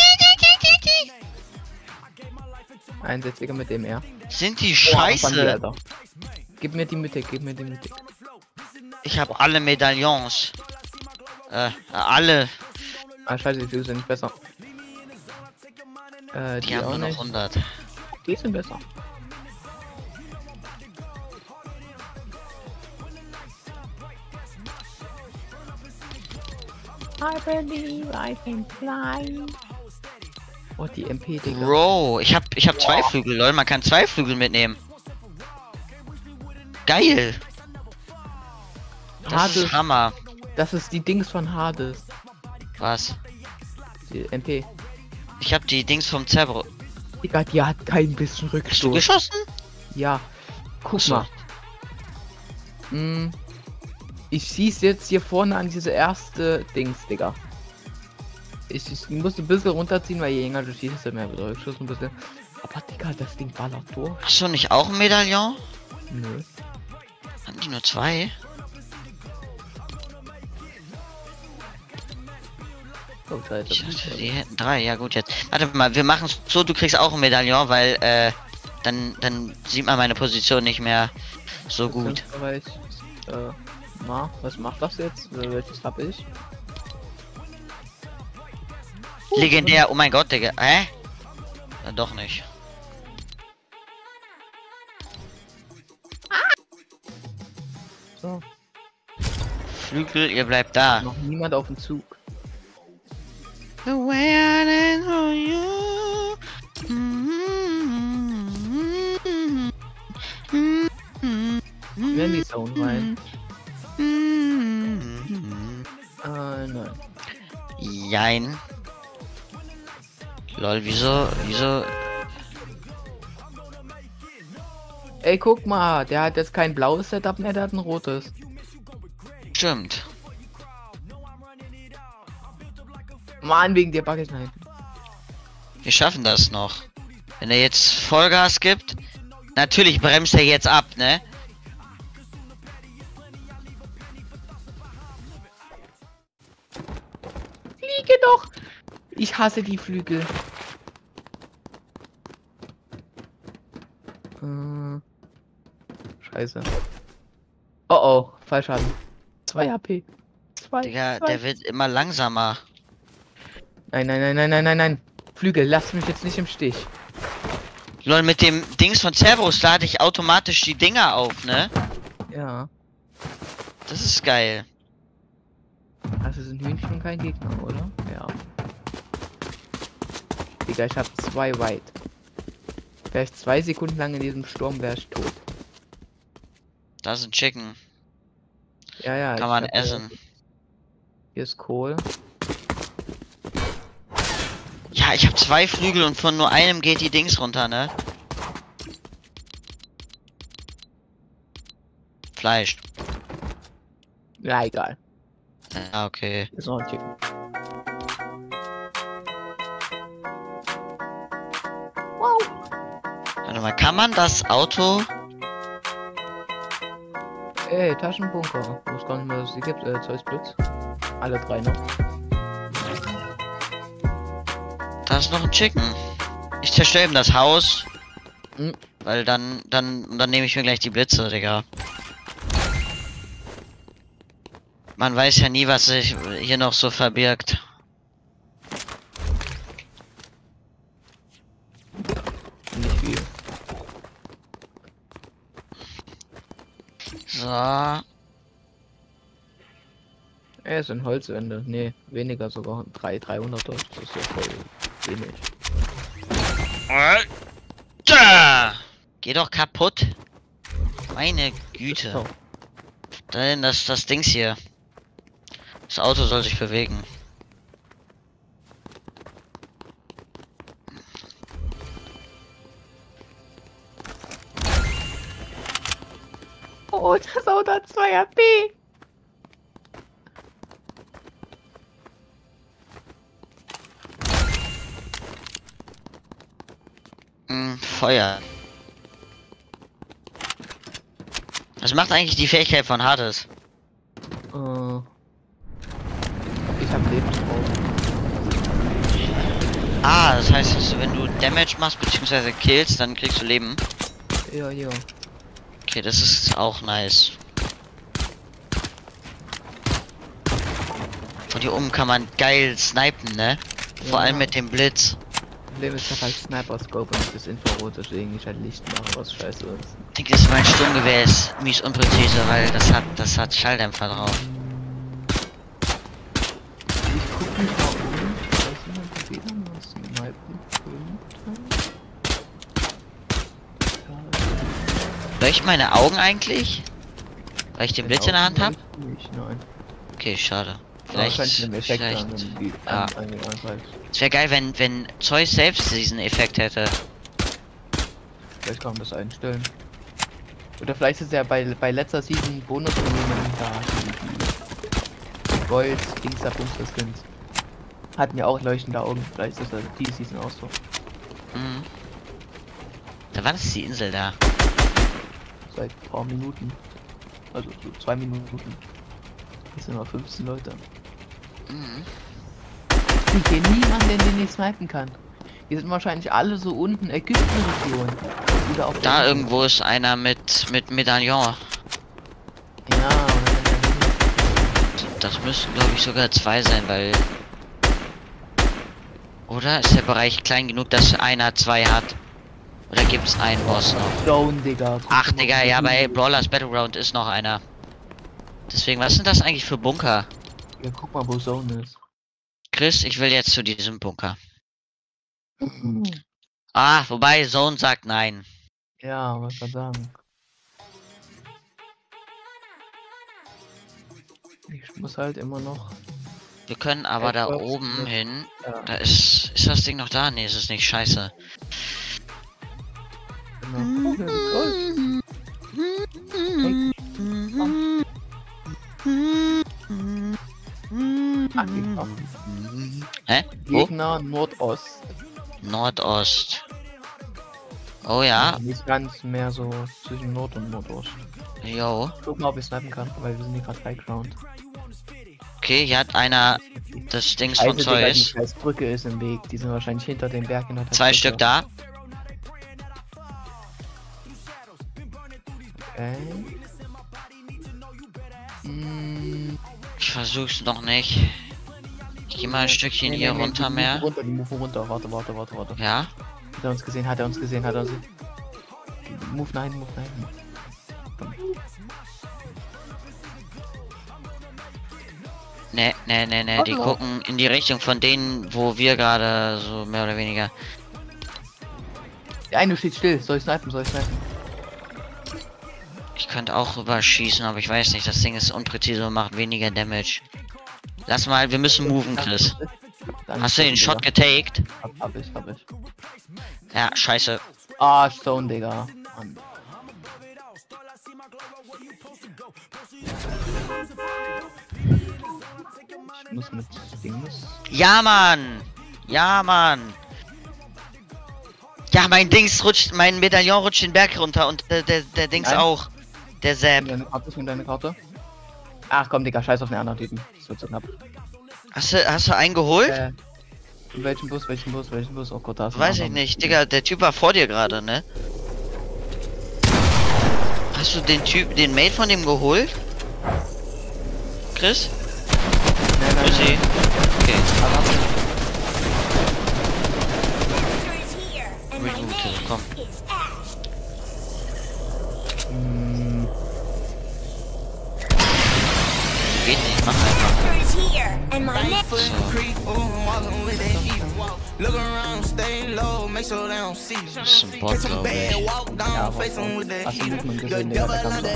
Einsetziger mit dem R. Sind die Oh, scheiße? die, Alter. Gib mir die Mitte, gib mir die Mitte. Ich habe alle Medaillons. Äh, alle. Ah, scheiße, die Flügel sind nicht besser. Äh, Die, die, haben auch nur noch nicht. hundert. Die sind besser. I believe I can fly. Oh, die M P, Digga. Bro, ich hab, ich hab zwei Flügel, lol. Man kann zwei Flügel mitnehmen. Geil. Das Hades. ist Hammer. Das ist die Dings von Hades. Was? Die M P. Ich hab die Dings vom Zerro. Digga, die hat kein bisschen Hast du Rückstoß. geschossen? Ja. Guck Achso. mal. Hm. Ich schieße jetzt hier vorne an diese erste Dings, Digga. Ich, ich muss ein bisschen runterziehen, weil je länger du schießt, desto mehr wird Rückschuss ein bisschen. Aber Digga, das Ding ballert durch. Hast du nicht auch ein Medaillon? Nö. Hatten die nur zwei? Oh, scheiße. Ich dachte, die hätten drei. Ja gut, jetzt. Warte mal, wir machen so, du kriegst auch ein Medaillon, weil äh, dann, dann sieht man meine Position nicht mehr so gut. Bereich, äh, na, was macht das jetzt? Welches hab ich? Legendär, oh mein Gott, Digga. Hä? Ja, doch nicht. So. Flügel, ihr bleibt da. Noch niemand auf dem Zug. The way I dance for you. Wir in die Zone rein. Äh, nein. Jein. Lol, wieso, wieso? Ey, guck mal, der hat jetzt kein blaues Setup mehr, der hat ein rotes. Stimmt. Mann, wegen dir bug ich nein. Wir schaffen das noch. Wenn er jetzt Vollgas gibt, natürlich bremst er jetzt ab, ne? Fliege doch! Ich hasse die Flügel. Äh, Scheiße. Oh oh, Fallschaden. zwei H P. zwei. Digga, zwei. der wird immer langsamer. Nein, nein, nein, nein, nein, nein, nein. Flügel, lass mich jetzt nicht im Stich. Lol, mit dem Dings von Cerberus lade ich automatisch die Dinger auf, ne? Ja. Das ist geil. Also sind Hühnchen kein Gegner, oder? Ja. Digga, ich hab zwei White. Wäre ich zwei Sekunden lang in diesem Sturm, wäre ich tot. Da ist ein Chicken. Ja, ja. Kann ich man hab, essen. äh, Hier ist Kohl. Ja, ich habe zwei Flügel und von nur einem geht die Dings runter, ne? Fleisch. Ja, egal. Ja, okay. Ist noch ein Chicken. Wow. Warte mal, kann man das Auto... Ey, Taschenbunker. Ich weiß gar nicht mehr, was es die gibt. Äh, Zeus Blitz. Alle drei noch. Da ist noch ein Chicken. Ich zerstöre ihm das Haus. Mhm. Weil dann, dann, dann nehme ich mir gleich die Blitze, Digga. Man weiß ja nie, was sich hier noch so verbirgt. Nicht viel. So. Ey, es sind Holzwände. Nee, weniger sogar. drei, dreihundert. Das ist ja voll wenig. Alter! Geh doch kaputt. Meine Güte. So. Dann das, das Dings hier. Das Auto soll sich bewegen. Oh, das Auto hat zwei H P. Hm, Feuer. Was macht eigentlich die Fähigkeit von Hades? Uh, ich hab Lebensraum. Ah, das heißt, also, wenn du Damage machst bzw. killst, dann kriegst du Leben. Ja, ja. Okay, das ist auch nice. Von hier oben kann man geil snipen, ne? Vor Ja. allem mit dem Blitz. Problem ist, ich hab halt Sniper-Scope und nicht das Infrarot, deswegen ich halt Licht mache, was scheiße ist. Ich denke, das mein Sturmgewehr ist mies unpräzise, weil das hat das hat Schalldämpfer drauf. Ich guck mich mal um. Weiß jemand wieder was snipen könnte? Leuchten meine Augen eigentlich? Weil ich den Blitz in der Hand habe? Nicht, nein. Okay, schade. Vielleicht, Vielleicht, ja, Effekt vielleicht. an, wenn die Ja. an, an, an, Es wäre geil, wenn wenn Zeus selbst diesen Effekt hätte. Vielleicht kann man das einstellen. Oder vielleicht ist ja bei, bei letzter Season Bonus da die, die Gold, Dings da Booster Skins. Hatten ja auch leuchtende Augen. Vielleicht ist das die Season auch so. Mhm. Da war das die Insel da. Seit ein paar Minuten. Also so zwei Minuten. Es sind noch fünfzehn Leute. Mhm. Ich sehe niemanden, den ich snipen kann. Die sind wahrscheinlich alle so unten Ägypten-Region. Oder auf Da der irgendwo ist einer mit mit Medaillon. Ja, Das müssen glaube ich sogar zwei sein, weil. Oder ist der Bereich klein genug, dass einer zwei hat? Oder gibt es einen Boss noch? Zone, Digga. Ach Digga, ja, bei Brawlers Battleground ist noch einer. Deswegen, was sind das eigentlich für Bunker? Ja, guck mal, wo Zone ist. Chris, ich will jetzt zu diesem Bunker. Ah, wobei Zone sagt nein. Ja, was kann sagen. Ich muss halt immer noch. Wir können aber da Etwas oben mit- hin. Ja. Da ist. Ist das Ding noch da? Nee, ist es nicht. Scheiße. Genau. Oh, das ist Gold. Hey. Ach, Gegner. Hä? Wo? Gegner Nordost. Nordost. Oh ja. Nicht ganz mehr so zwischen Nord und Nordost. Jo. Guck mal, ob ich snipen kann, weil wir sind hier gerade Highground. Okay, hier hat einer das Dings von Scheiße, Digga, die Zeus. scheiß Brücke ist im Weg. Die sind wahrscheinlich hinter dem Berg in der Zwei Brücke. Stück da. Okay. Mm, Ich versuch's noch nicht. Ich geh mal ein Stückchen nee, hier nee, nee, runter die mehr. Move runter, die Move runter. Warte, warte, warte, warte. Ja? Hat er uns gesehen, hat er uns gesehen, hat er uns. Move nein, move nein. Komm. Ne, ne, ne, ne. Die Hallo. gucken in die Richtung von denen, wo wir gerade so mehr oder weniger. Der eine steht still. Soll ich snipen? Soll ich snipen? Ich könnte auch rüberschießen, aber ich weiß nicht. Das Ding ist unpräzise und macht weniger Damage. Lass mal, wir müssen moven, Chris. Dann Hast du den Digga. Shot getaked? Hab, hab ich, hab ich. Ja, scheiße. Ah, Stone, Digga. Mann. Ich muss mit Dings. Ja, Mann! Ja, Mann! Ja, mein Dings rutscht, mein Medaillon rutscht den Berg runter und der, der, der Dings Nein. auch. Der Zap. Deine Karte, ist deine Karte. Ach komm, Digga, scheiß auf den anderen Typen. Das wird so knapp. Hast du, hast du einen geholt? Äh, welchen Bus, welchen Bus, welchen Bus? Oh Gott, da ist ein Weiß ich anderer. nicht, Digga, der Typ war vor dir gerade, ne? Hast du den Typ, den Mate von dem geholt? Chris? Nein, nein, Grüß nein. Sie. Okay. Reroute, komm. Mm. Geht nicht, mach einfach. So. Das ist ein Bot, glaube ich. Ja, aber hast du Movement gesehen, Digga, da kannst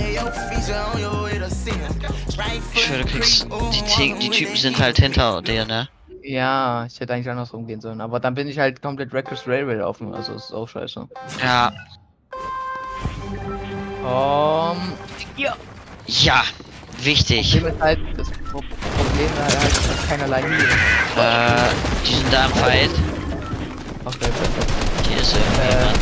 du. Ich schwöre, du kriegst. Die, T die Typen sind halt hinter dir, ne? Ja, ich hätte eigentlich andersrum gehen sollen, aber dann bin ich halt komplett Reckless Railway offen, also ist auch scheiße. Ja. Um, ja. Ja, wichtig. Problem ist halt, das Pro Problem ist halt, dass keinerlei Mühe. Äh, die sind da im Fight. Okay, perfekt. Hier ist irgendjemand.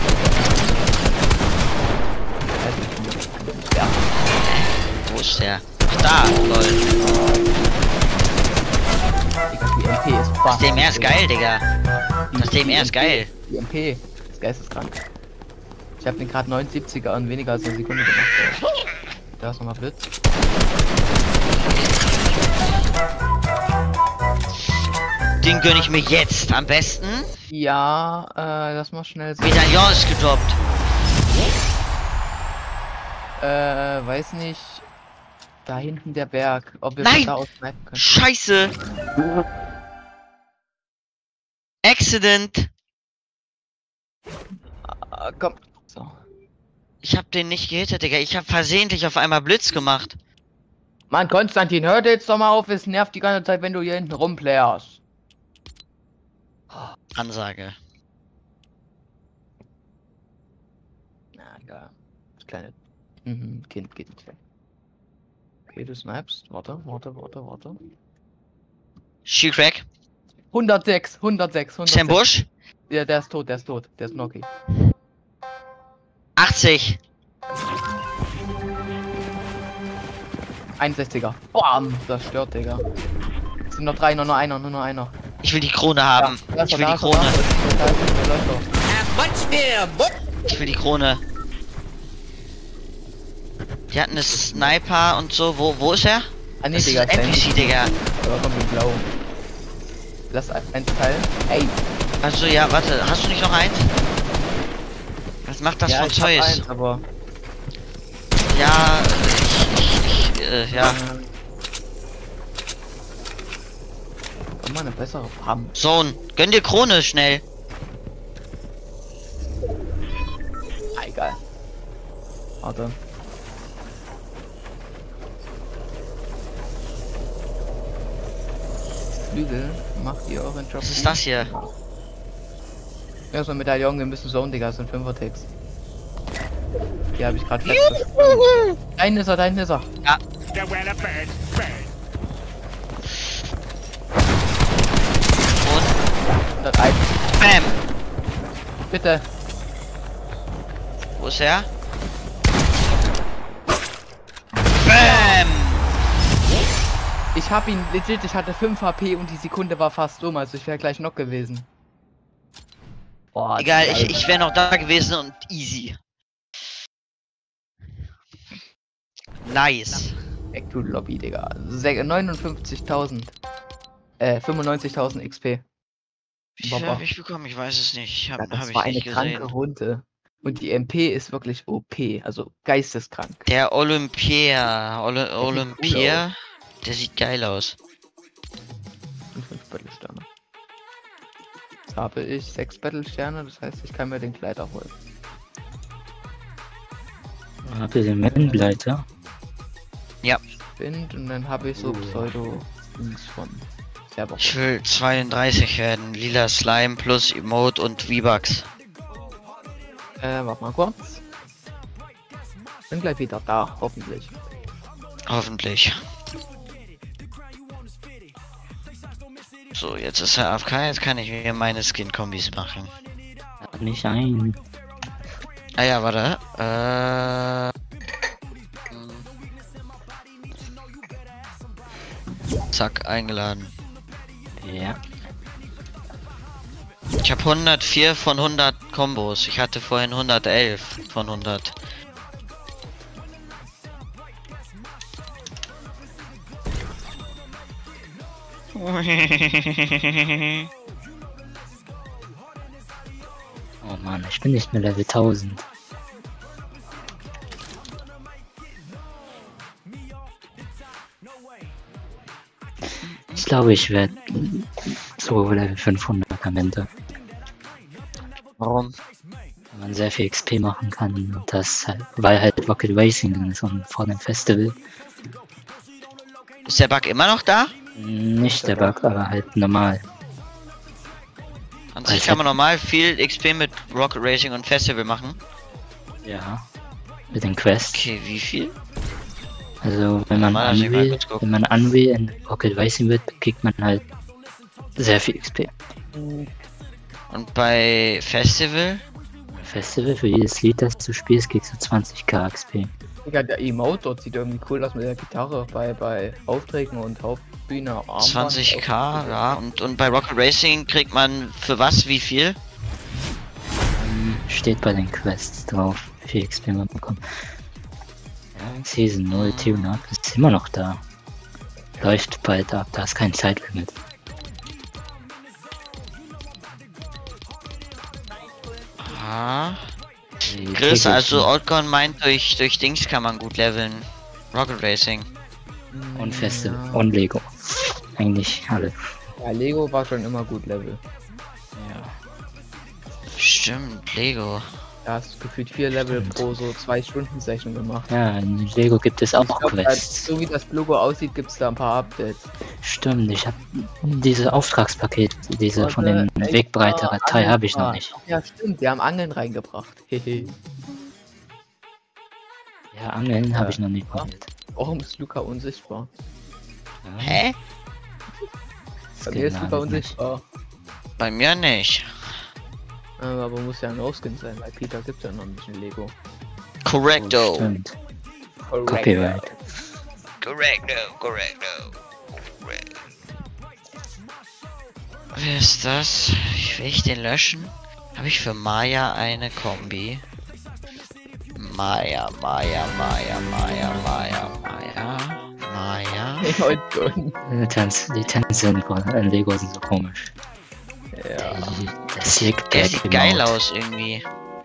Äh, ja. Wo ist der? Ach, da, lol. Die M P ist Das fast. D M R ist geil, Digga. Das D M R ist geil. Die M P ist geisteskrank. Ich hab den gerade neunundsiebziger und weniger als eine Sekunde gemacht. Ey. Da ist nochmal Blitz. Den gönn ich mir jetzt am besten. Ja, äh, lass mal schnell sehen. Medaillon ist gedroppt. Äh, weiß nicht. Da hinten der Berg. Ob wir Nein! von da aus snipen können. Scheiße! Accident! Ah, komm. So. Ich hab den nicht gehittet, Digga. Ich hab versehentlich auf einmal Blitz gemacht. Mann, Konstantin, hör dir jetzt doch mal auf. Es nervt die ganze Zeit, wenn du hier hinten rumplayerst. Ansage. Na, egal. Das kleine mhm, Kind geht nicht weg. Okay, du snipest. Warte, warte, warte, warte. She-Crack. hundertsechs, hundertsechs, hundertsechs. Ist der im Busch? Ja, der ist tot, der ist tot. Der ist Noki. achtzig. einundsechziger. Bam! Das stört, Digga. Es sind noch drei, nur noch einer, nur noch einer. Ich will die Krone haben. Ja, ich will die Krone. Ich will die Krone. Die hatten eine Sniper und so. Wo, wo ist er? Ah, nee, das Digga, ist ein N P C, Digga. Aber komm, mit blau. Lass eins teilen. Ey! Also ja, warte, hast du nicht noch eins? Was macht das ja, von ich hab Zeus? eins, aber Ja, ich, ich, ich äh, ja. Komm mal eine bessere Pump. Sohn, gönn dir Krone schnell. Ah, egal. Warte. Flügel, macht ihr euren Job. Was ist das hier? Ja, so ein Medaillon, wir müssen Zone, Digga, das sind Fünfer-Ticks. Hier habe ich gerade festgestellt. Dein ist er, dein ist er. Ja. Und? hunderteins. Bam! Bitte. Wo ist er? Bam! Ich hab ihn legit, ich hatte fünf H P und die Sekunde war fast um, also ich wäre gleich noch gewesen. Boah, egal, ich, ich wäre noch da gewesen und easy. Nice. Back to Lobby, Digga. neunundfünfzigtausend. Äh, fünfundneunzigtausend X P. Wie viel habe ich bekommen? Ich weiß es nicht. Ich hab, Ja, das hab ich war nicht eine kranke gesehen. Runde. Und die M P ist wirklich O P, also geisteskrank. Der Olympier, Oly Der Olympier, cool der sieht geil aus. Und fünf Battlesterne. Jetzt habe ich sechs Battlesterne, das heißt, ich kann mir den Kleider holen. Habt ihr den Mittenbleiter? Ja. Find, und dann habe ich so Pseudo-Dings von Server. Ich will zweiunddreißig werden. Lila Slime plus Emote und V-Bucks. Äh, warte mal kurz. Bin gleich wieder da, hoffentlich. Hoffentlich. So, jetzt ist er A F K, jetzt kann ich mir meine Skin-Kombis machen. Nicht ein. Ah ja, warte. Äh... Zack, eingeladen. Ja. Ich habe hundertvier von hundert Kombos. Ich hatte vorhin hundertelf von hundert. Oh Mann, ich bin nicht mehr Level tausend. Ich glaube, ich werde so Level fünfhundert am Ende. Warum? Weil man sehr viel X P machen kann und das halt, weil halt Rocket Racing drin ist und vor dem Festival. Ist der Bug immer noch da? Nicht der Bug, aber halt normal. An Weil sich es kann man halt- normal viel X P mit Rocket Racing und Festival machen. Ja. Mit den Quests. Okay, wie viel? Also wenn man Normal, also ich mal Unreal, kurz gucken. wenn man Unreal in Rocket Racing wird, kriegt man halt sehr viel X P. Und bei Festival? Festival, für jedes Lied, das du spielst, kriegst du zwanzig K X P. Digga, der Emote dort sieht irgendwie cool aus mit der Gitarre bei, bei Aufträgen und Hauptbühne. Armband. zwanzig K, ja. Und, und bei Rocket Racing kriegt man für was, wie viel? Ähm, steht bei den Quests drauf, wie viel X P man bekommt. Ja, Season null Tune-Up ist immer noch da. Läuft bald ab, da ist kein Zeitlimit. Ah. Die Chris, Tickets also sind- Outgone meint, durch, durch Dings kann man gut leveln. Rocket Racing. Und Festival und Lego. Eigentlich alle. Ja, Lego war schon immer gut Level. Ja. Stimmt, Lego. Da hast du gefühlt vier Level Stimmt. pro so zwei Stunden Session gemacht. Ja, in Lego gibt es auch Ich glaub, Quests. so wie das Logo aussieht, gibt es da ein paar Updates. Stimmt, ich habe diese Auftragspaket, diese von Warte, den echt? Wegbreiter Ah, Datei Angeln habe ich noch war- nicht. Ja, stimmt, die haben Angeln reingebracht. Hehe. Ja, Angeln Ja. habe ich noch nicht probiert. Warum ist Luca unsichtbar? Ja, Hä? das Bei geht mir ist gar Luca nicht. unsichtbar. Bei mir nicht. Äh, Aber muss ja ein No-Skin sein, weil Peter gibt ja noch nicht in Lego. Oh, Correcto. stimmt. Correct. Copyright. Correcto, correcto. Correct. Wer ist das? Will ich den löschen? Habe ich für Maya eine Kombi? Maya, Maya, Maya, Maya, Maya, Maya, Maya. Ja, und Gun. Die Tänze, die Tänze in in Lego sind so komisch. Ja. Die- Das hier Der sieht geil aus irgendwie.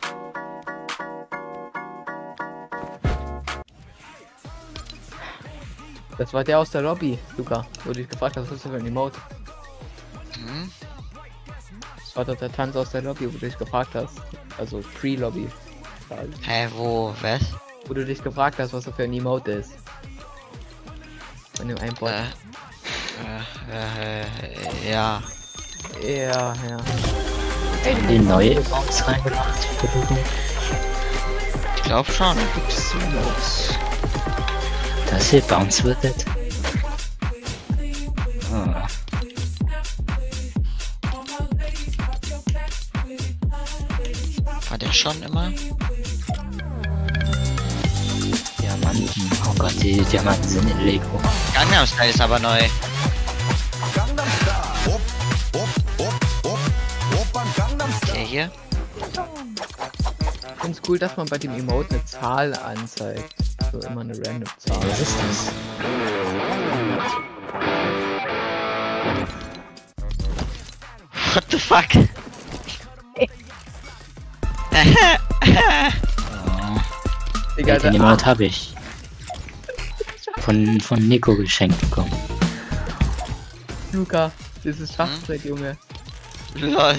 Das war der aus der Lobby, Luca, wo du dich gefragt hast, was ist das für ein Emote? Hm? Das war doch der Tanz aus der Lobby, wo du dich gefragt hast. Also Pre-Lobby. quasi. Hä, wo, was? Wo du dich gefragt hast, was das für ein Emote ist. Von dem einen Bot. Äh, äh, äh, ja. Ja, ja. Die neue Bounce reingemacht für Lego. Ich glaub schon. Gibt's los. Das hier Bounce wird das. Ah. War der schon immer? Diamanten. Oh Gott, die Diamanten sind in Lego. Gangnam Style ist aber neu. Der hier? Ich find's cool, dass man bei dem Emote eine Zahl anzeigt. So immer eine random Zahl. Was ist das? What the fuck? Oh. Digga, Den der, Emote habe ich. Von, von Nico geschenkt bekommen. Luca, das ist Schwachzeit, Junge. Lol.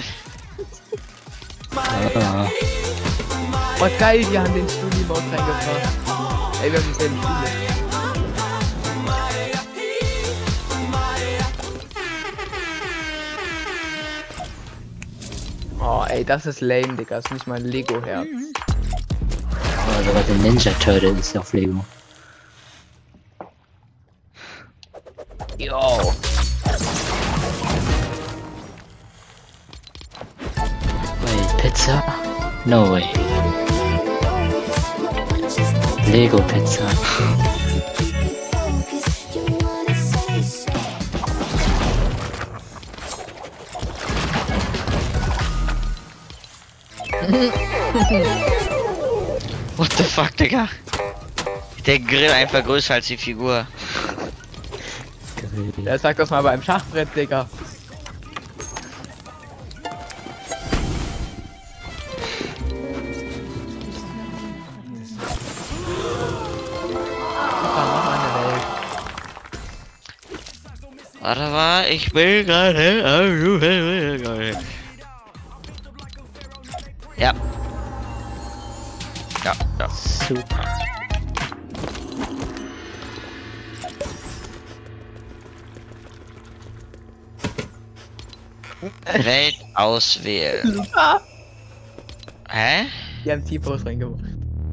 Ah. Oh geil, die haben den Studio-Emote reingebracht. Ey, wir haben dieselben Spiele. Oh ey, das ist lame, Digga. Das ist nicht mal ein Lego-Herz. Oh, sogar der Ninja Turtle ist auf Lego. Yo. Wait, Pizza? No way. Lego Pizza. What the fuck, Digga? Der Grill einfach größer als die Figur. Ja, sag das mal beim Schachbrett, Digga. Super, mach mal eine Welt. Warte mal, ich will gerade. Ja. Ja, ja. Super. Welt auswählen. Super. Hä? Die haben T-Pose reingemacht.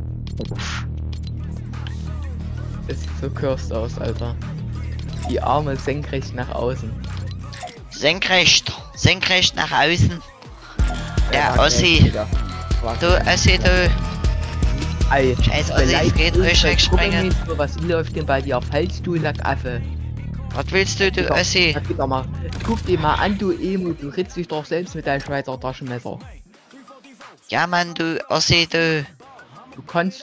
Das sieht so cursed aus, Alter. Die Arme senkrecht nach außen. Senkrecht. Senkrecht nach außen. Der Ja, Ossi. Digga. Du Ossi, du. Ey, Scheiß Ossi, es geht euch wegspringen. Was läuft denn bei dir falsch, du Lackaffe? Was willst du, du Ossi? Doch mal. Guck dir mal an, du Emo, du ritzt dich doch selbst mit deinem Schweizer Taschenmesser. Ja, Mann, du Ossi, du. Du kannst.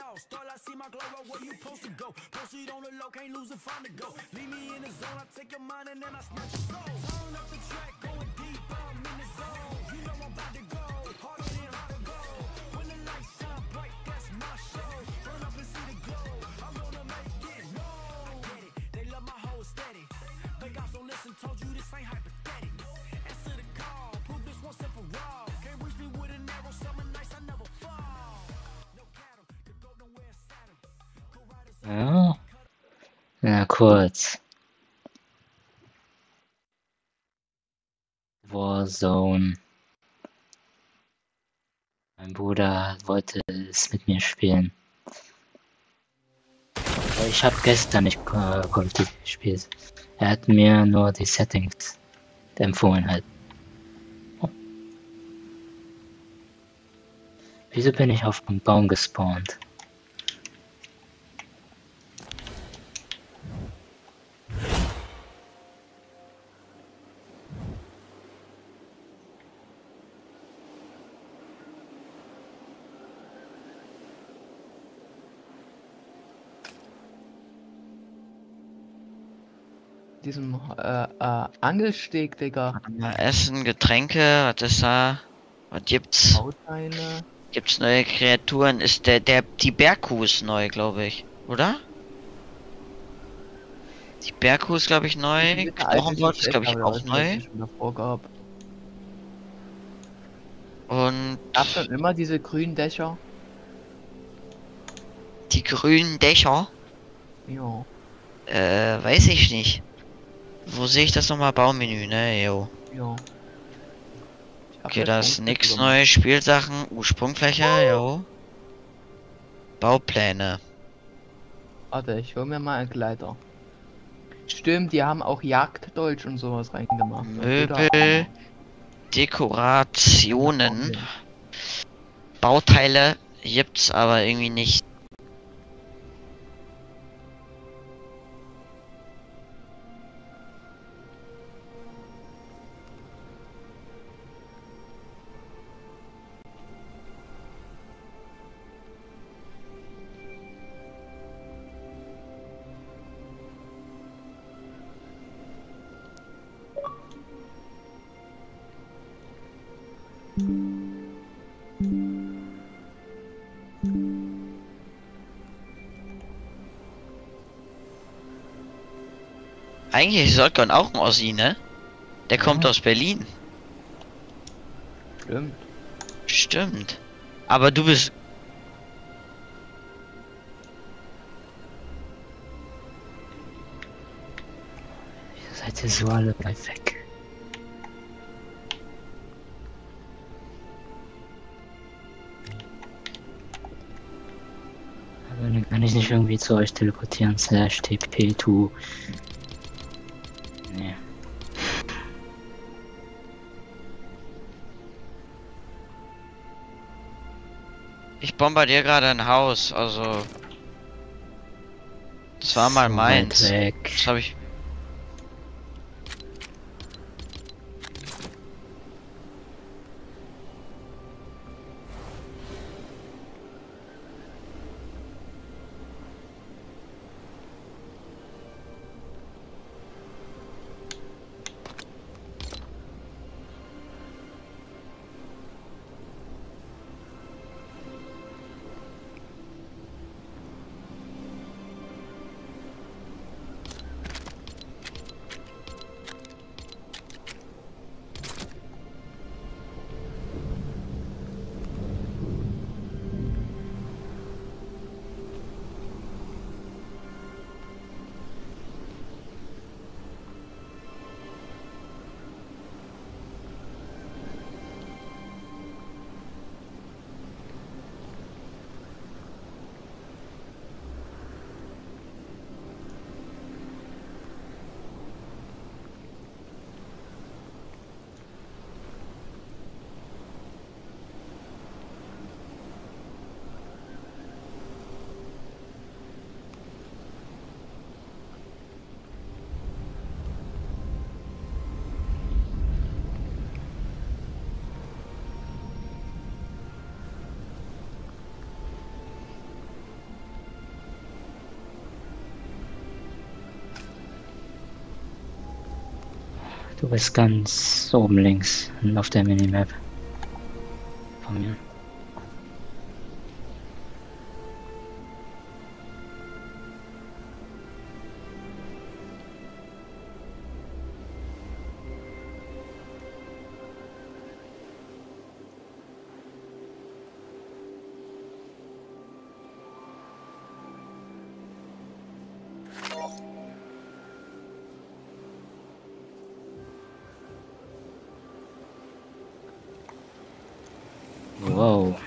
Ja. Na kurz. Warzone. Mein Bruder wollte es mit mir spielen. Aber ich habe gestern nicht Call of Duty gespielt. Er hat mir nur die Settings empfohlen halt. Oh. Wieso bin ich auf dem Baum gespawnt? Diesem äh, äh, Angelsteg, Digga. Essen, Getränke, was ist da? Was gibt's? Bauteile. Gibt's neue Kreaturen? Ist der, der, die Bergkuh ist neu, glaube ich. Oder? Die Bergkuh ist, glaube ich, neu. Knochenbord ist, glaube ich, auch neu. Und... Gab schon immer diese grünen Dächer? Die grünen Dächer? Ja. Äh, weiß ich nicht. Wo sehe ich das nochmal? Baumenü, ne? Jo. Ja. Okay, da ist nichts Neues. Spielsachen, Ursprungfläche, jo. Baupläne. Warte, ich hol mir mal einen Gleiter. Stimmt, die haben auch Jagd-Deutsch und sowas reingemacht. Möbel, Dekorationen, Bauteile gibt's aber irgendwie nicht. Eigentlich ist Shotgun auch ein Ossi, ne? Der kommt Ja. aus Berlin. Stimmt. Stimmt. Aber du bist... Ihr seid ihr so alle weit weg. Aber dann kann ich nicht irgendwie zu euch teleportieren, slash T P to... Nee. Ich bombardiere gerade ein Haus, also... Das war mal So meins. weit weg. Das habe ich... Du bist ganz oben links auf der Minimap. Von mir. Wow.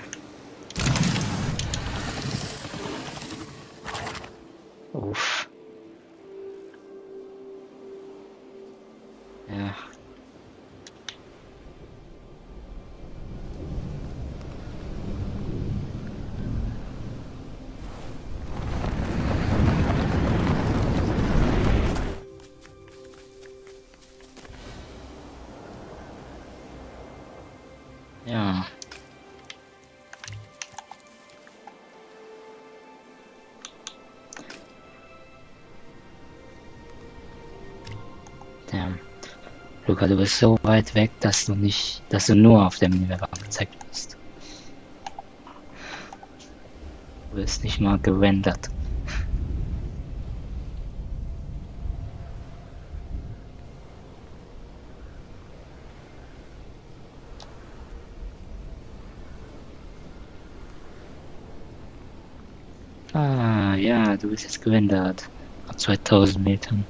Uff. Ja. Ja. Damn. Luca, du bist so weit weg, dass du nicht, dass du nur auf der Minimap angezeigt wirst. Du wirst nicht mal gerendert. Ah, ja, du bist jetzt gerendert. Ab zweitausend Metern.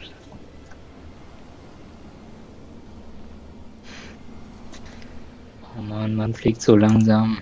Oh Mann, man fliegt so langsam.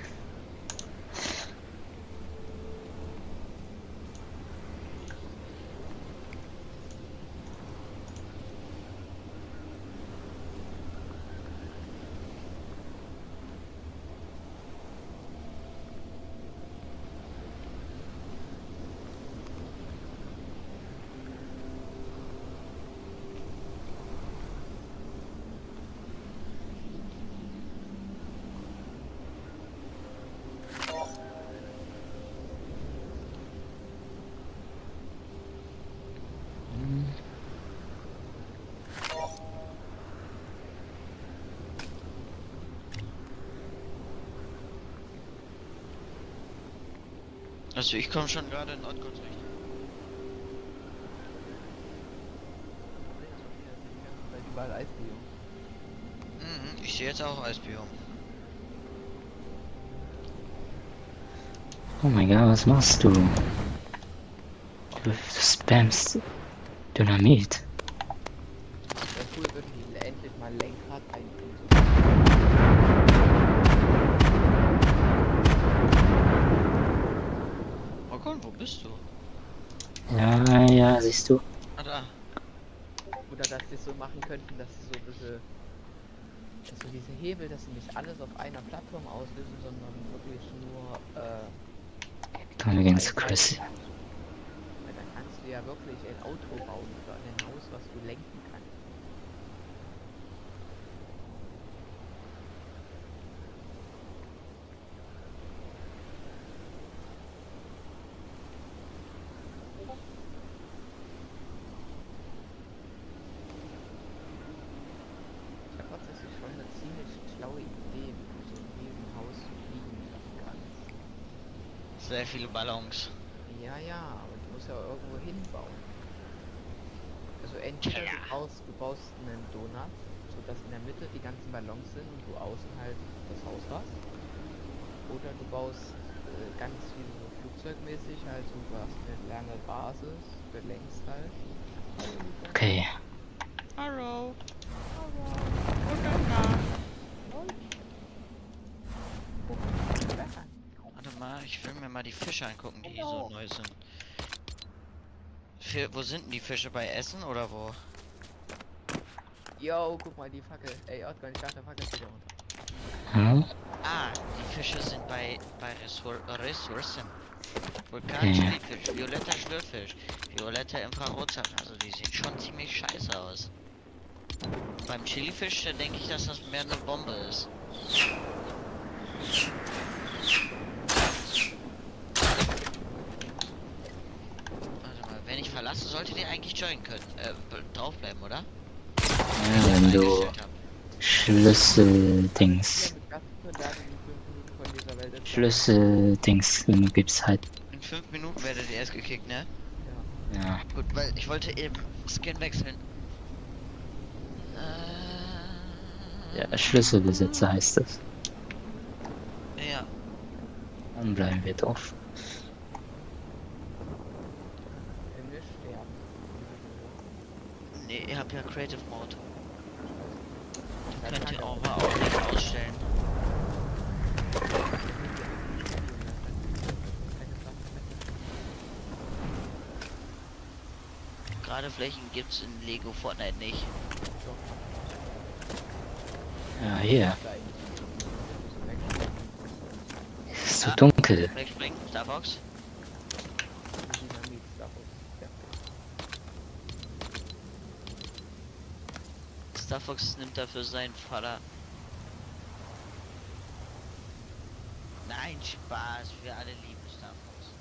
Also ich komme schon gerade in Nordkurzrichtung. Überall Eisbiom. Mhm, ich sehe jetzt auch Eisbiom. Oh mein Gott, was machst du? Du, du spammst Dynamit. Das cool wirklich endlich mal Lenkrad einbringen. Marcon, wo bist du? Ja, ja, siehst du. Ah, da. Oder dass sie es so machen könnten, dass sie so ein bisschen, dass so diese Hebel, dass sie nicht alles auf einer Plattform auslösen, sondern wirklich nur, äh... Komm, wir gehen zu Chris. Weil dann kannst du ja wirklich ein Auto bauen oder ein Haus, was du lenken kannst. Ich habe tatsächlich schon eine ziemlich schlaue Idee, wie du so in diesem Haus fliegen lassen kannst. Sehr viele Ballons. Ja, ja, aber du musst ja irgendwo hinbauen. Also entweder du baust, du baust einen Donut, sodass in der Mitte die ganzen Ballons sind und du außen halt das Haus hast. Oder du baust äh, ganz viel so flugzeugmäßig, halt so, du hast eine lange Basis, du lenkst halt. Okay. Hallo. Warte mal, ich will mir mal die Fische angucken, die so neu sind. Für, wo sind denn die Fische? Bei Essen oder wo? Yo, guck mal die Fackel. Ey, Ottgar, ich dachte, Fackel ist wieder runter. Hm? Ah, die Fische sind bei, bei Ressour Ressourcen. Vulkanischer Ja. Fisch, violetter Schlürfisch, violetter Infrarotsaft. Also die sehen schon ziemlich scheiße aus. Beim Chilifisch, da denke ich, dass das mehr eine Bombe ist. Warte mal, wenn ich verlasse, solltet ihr eigentlich joinen können. Äh, draufbleiben, oder? Ja, wenn du eingestellt habe. Schlüsseldings, Das werden die fünf Minuten von dieser Welt jetzt Schlüsseldings, wenn du gibst halt, In fünf Minuten werdet ihr erst gekickt, ne? Ja. ja, Gut, weil ich wollte eben Skin wechseln. Äh, ja, Schlüsselbesitzer heißt das. ja. Dann bleiben wir drauf. Wenn wir sterben. Nee, ihr habt ja Creative Mode. Dann Könnt kann ihr er- auch mal auch nicht ausstellen. Gerade Flächen gibt's in Lego Fortnite nicht. Ja, hier. Ist so Ah. dunkel. Wegspringen, Starfox. Starfox nimmt dafür seinen Vater. Nein, Spaß, wir alle lieben Starfox.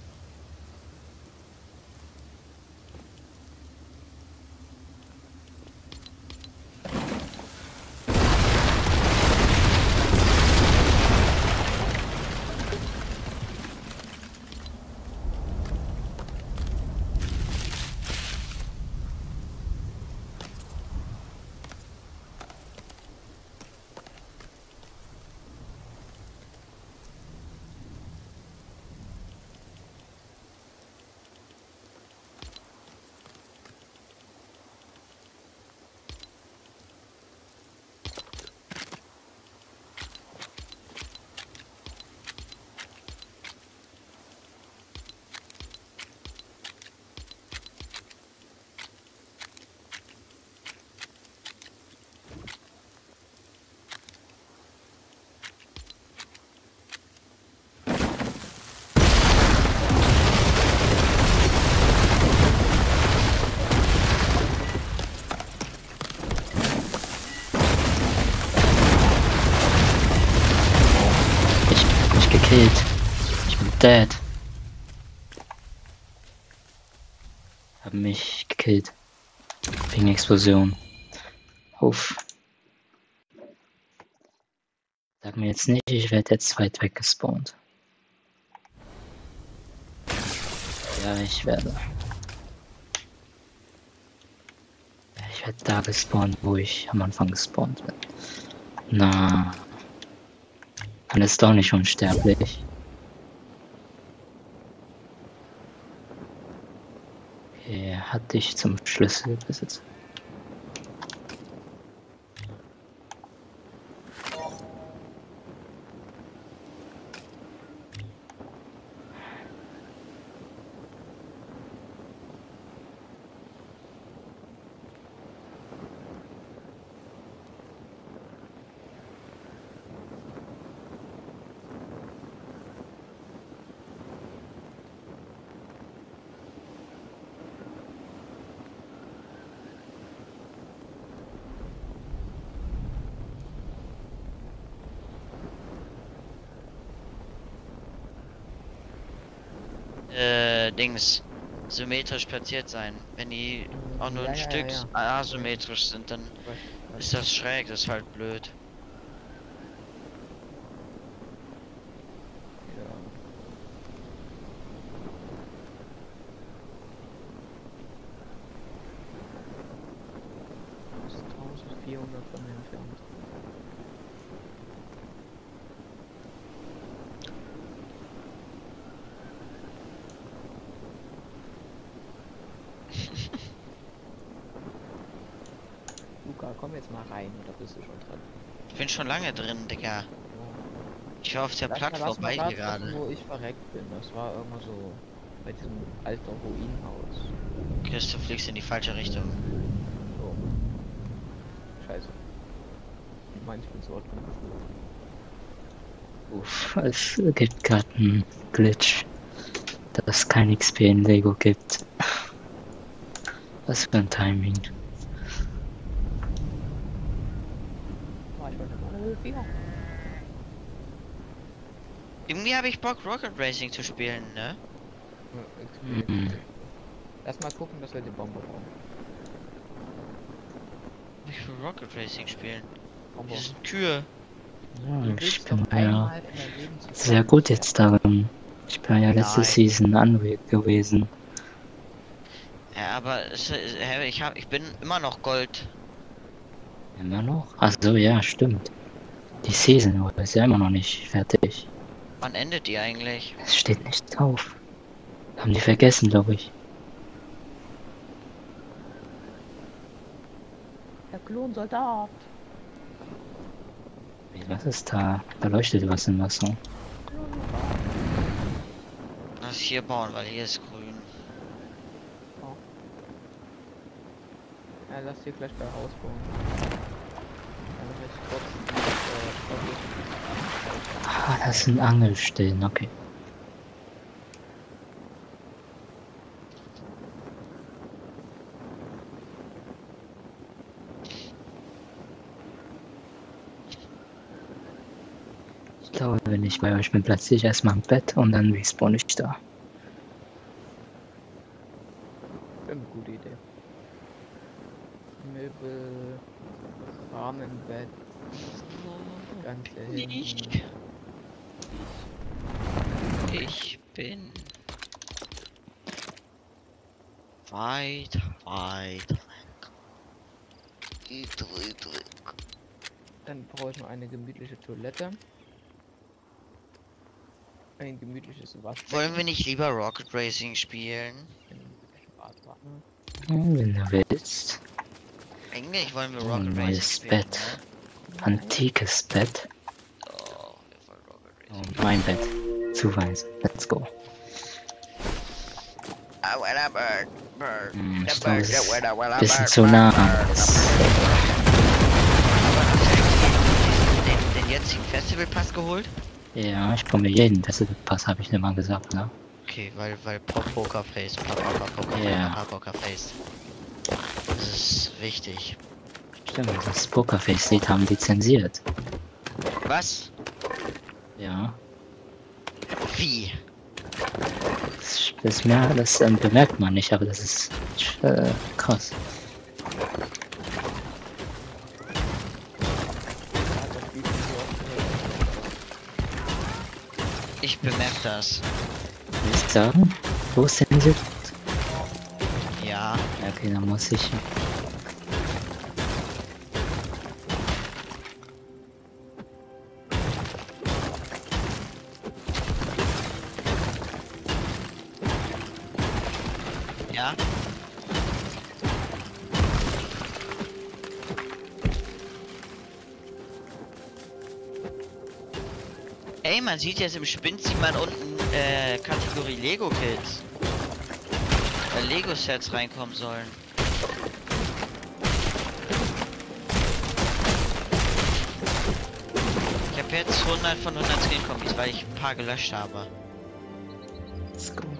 Gekillt. Ich bin dead. Hab mich gekillt. Wegen Explosion. Uff. Sag mir jetzt nicht, ich werde jetzt weit weg gespawnt. Ja, ich werde. Ich werde da gespawnt, wo ich am Anfang gespawnt bin. Na. Dann ist doch nicht unsterblich. Okay, hat dich zum Schlüsselbesitzer. Äh, Dings. Symmetrisch platziert sein. Wenn die auch nur Ja, ein ja, Stück ja, ja. asymmetrisch sind, dann Ich weiß, ich weiß. ist das schräg, das ist halt blöd. Ja. Das ist eintausendvierhundert von mir entfernt. Luca, komm jetzt mal rein, oder bist du schon drin? Ich bin schon lange drin, Digga. Ja. Ich war auf der Lass mal- Plattform lass mal bei da dir gucken, gerade. wo ich verreckt bin. Das war irgendwo so bei diesem alten Ruinenhaus. Chris, du fliegst in die falsche Richtung. So. Scheiße. Ich meine, ich bin so drin geflogen. Uff, es gibt gerade einen Glitch, dass es kein X P in Lego gibt. Was für ein Timing. Ah, ich wollte mal Level vier. Irgendwie habe ich Bock, Rocket Racing zu spielen, ne? Mhm. Lass mal gucken, dass wir die Bombe brauchen. Ich will Rocket Racing spielen. Wir sind Kühe. Ja, ich bin ja sehr gut jetzt darin. Ich bin ja letzte Nein. Season Unreal gewesen. Ja, aber es, es, ich hab, ich bin immer noch Gold. Immer noch? Ach so, ja, stimmt. Die Season ist ja immer noch nicht fertig. Wann endet die eigentlich? Es steht nicht drauf. Haben die vergessen, glaube ich. Der Klonsoldat. Was ist da? Da leuchtet was im Wasser. Lass hier bauen, weil hier ist grün. Oh. Ja, lass hier gleich bei Haus bauen. Damit ich trotzdem, äh, Ah, das sind Angelstellen, okay. Ich glaube, wenn ich bei euch bin, platziere ich erstmal im Bett und dann respawn ich da. eine gute Idee. Möbel, Rahmenbett, ganze Nicht. Ich bin weit, weit weg. Dann brauche ich noch eine gemütliche Toilette. Ein gemütliches Waschbecken. Wollen wir nicht lieber Rocket Racing spielen? Hm, wenn du willst. Eigentlich wollen wir Oh, Rocket ein Racing neues spielen. Bett. Antikes Bett. Oh, wir wollen Rocket Oh, Racing. mein Bett. Zuweisen. Let's go. I wanna bird, bird. Hm, The ich glaube, bird, es the ist winner, wanna ein bisschen bird, zu bird, nah. bird, Das, Den, den jetzigen Festivalpass geholt? ja, ich komme jeden Festivalpass, habe ich nicht mal gesagt, ne? Okay, weil, weil Pop Pokerface, Pop Poker Poker Ja. Pop Pokerface. Das ist wichtig. Stimmt, das Pokerface-Lied haben die zensiert. Was? Ja. Wie? Das, das, mehr, das ähm, bemerkt man nicht, aber das ist äh, krass. Ich bemerke das. Willst du sagen, wo es zensiert? Ja. Ja, okay, dann muss ich. Ja. Ey, man sieht jetzt im Spind, sieht man unten äh, Kategorie Lego Kids. Weil Lego Sets reinkommen sollen. Ich habe jetzt hundert von hundert Skin-Kombis, weil ich ein paar gelöscht habe. Let's go.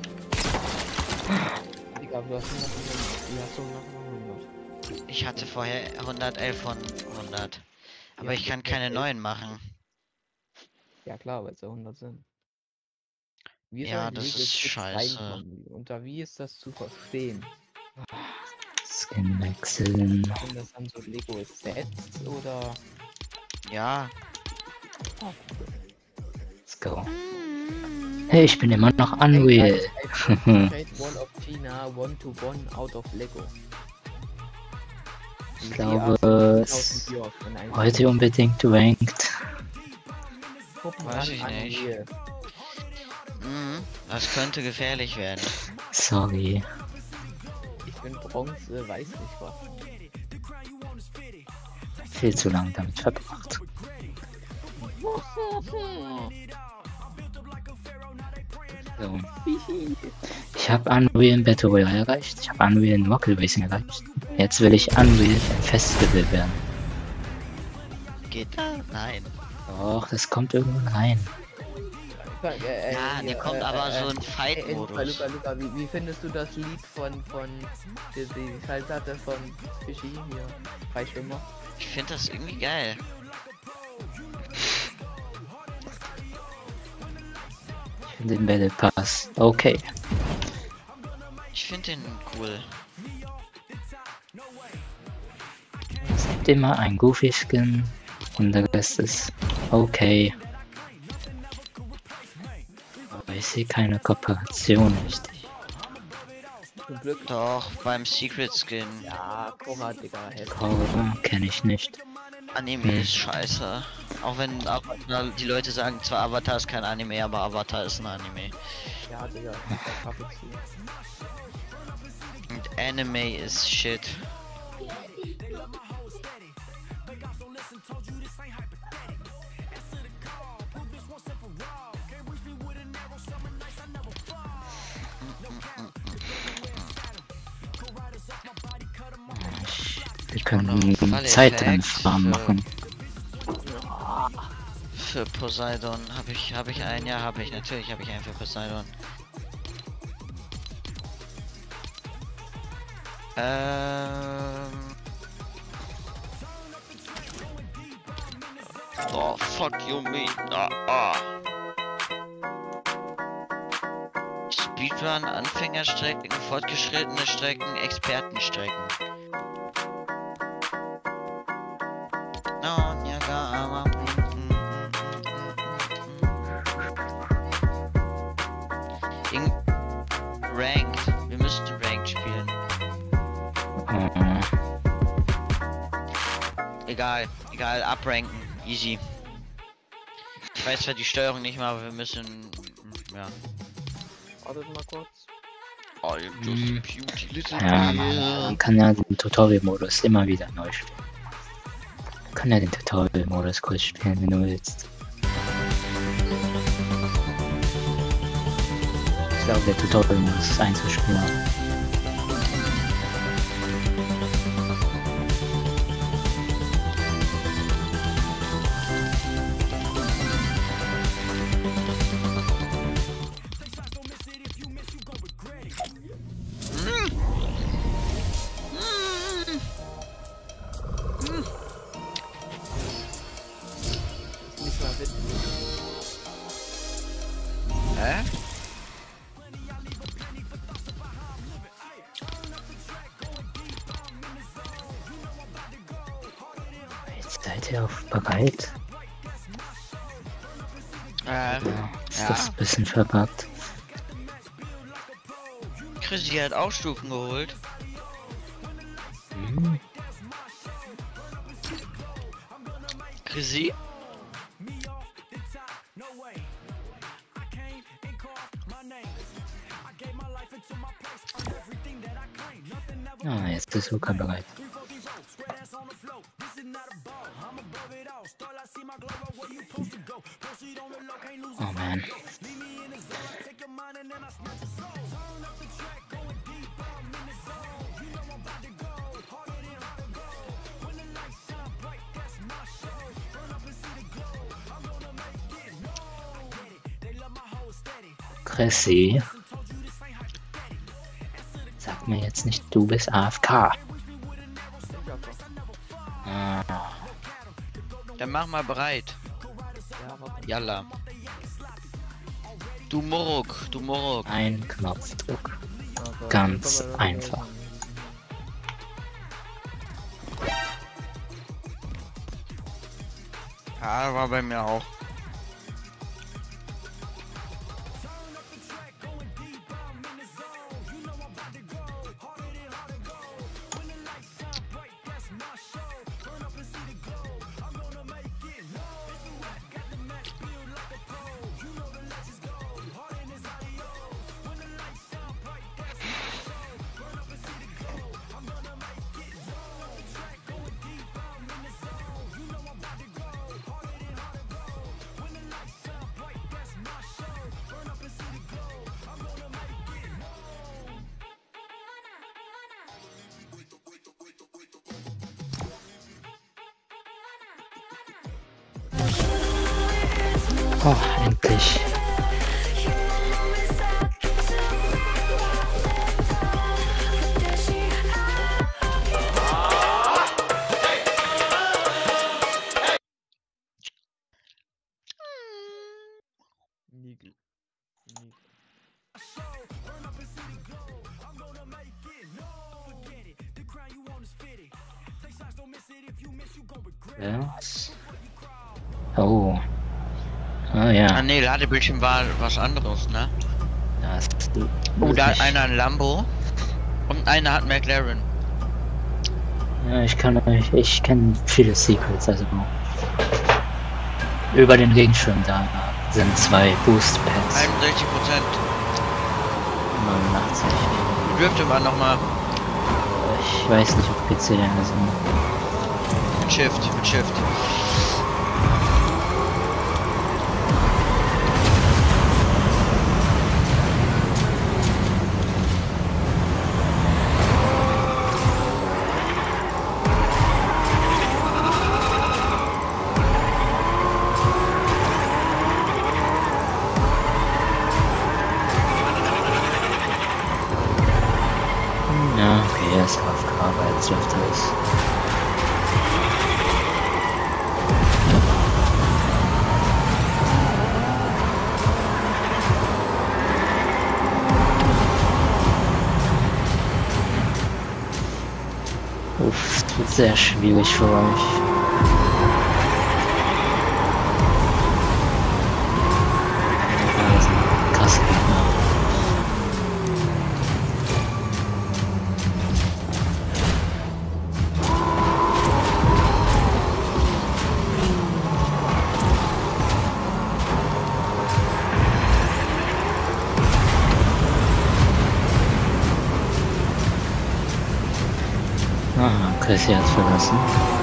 Digga, du hast noch die hast du noch hundert. Ich hatte vorher hundertelf von hundert. Aber Ja, ich kann das keine ist- neuen machen. Ja klar, weil es ja hundert sind. Wie Ja, soll das Lego ist Kids scheiße. reinkommen? Unter wie ist das zu verstehen? Skin wechseln. Sind das dann so Lego Sets oder? Ja. Ah, Let's go. Hey, ich bin immer noch Unreal. Trade Wall of China one to one out of Lego. Ich glaube, es heute unbedingt ranked. Weiß ich nicht. Mhm, das könnte gefährlich werden. Sorry. Ich bin Bronze, weiß nicht was. Viel zu lange damit verbracht. So. Ich habe Unreal in Battle Royale erreicht. Ich habe Unreal in Rocket Racing erreicht. Jetzt will ich Unreal im Festival werden. Geht das? Nein. Doch, das kommt irgendwann rein. Äh, Ja, äh, der äh, kommt äh, aber äh, so ein äh, Fight-Modus. Luca, Luca, wie, wie findest du das Lied von von die, die Schallplatte von Fischi hier? Freischwimmer? Ich finde das irgendwie geil. Ich finde den Battle Pass okay. Ich finde den cool. gibt immer ein Goofy Skin und der Rest ist okay. Aber ich sehe keine Kooperation richtig. Zum Glück. Doch, beim Secret Skin. Ja, Korra, Digga. Hä? Korra kenne ich nicht. Anime Hm. ist scheiße. Auch wenn auch die Leute sagen, zwar Avatar ist kein Anime, aber Avatar ist ein Anime. Ja, Digga. Das hab ich zu. Und Anime ist shit. Wir können Zeitrennenfahren machen. Für Poseidon habe ich habe ich einen, ja habe ich natürlich habe ich einen für Poseidon. Ähm. Oh fuck you me. Ah, ah. Speedrun, Anfängerstrecken, fortgeschrittene Strecken, Expertenstrecken. No, Niagara. In Ranked. Wir müssen Ranked spielen. Mhm. Egal, egal, abranken. Easy. Ich weiß zwar die Steuerung nicht mehr, aber wir müssen. Ja. Wartet mal kurz. Oh, just Hm. beauty little Ja, man, man kann ja den Tutorial-Modus immer wieder neu spielen. Man kann ja den Tutorial-Modus kurz spielen, wenn du willst. Ich glaube, der Tutorial-Modus ist einzuspielen. Nicht mal witzig. Hä? Jetzt seid ihr auch bereit? Äh, Ja, ist ja. das ein bisschen verbuggt. Chrissy hat auch Stufen geholt. Hm. Chrissy? Ah, jetzt ist Luca bereit. Oh man. Chrissy. Sag mir jetzt nicht, du bist A F K. Ah, Dann mach mal bereit. Yalla. Du Morok, du Morok. ein Knopfdruck. Ganz einfach. Ja, war bei mir auch. Oh, endlich. Nigel. Nigel. Was? Oh. Ah ja. Ah ne, Ladebildschirm war was anderes, ne? Das Oh, da hat ich, einer ein Lambo und einer hat McLaren. ja, ich kann euch, ich kenne viele Secrets, also über den Regenschirm da sind zwei Boost Pads. einundsechzig Prozent. neunundachtzig. Drifte war nochmal. Ich weiß nicht, ob P C sind. Mit Shift, mit Shift. Ja, okay, er ist A F K, weil jetzt läuft alles. Uff, das wird sehr schwierig für euch. Ja, das sind krasse Gegner. Aha, Chrissy hat's verlassen.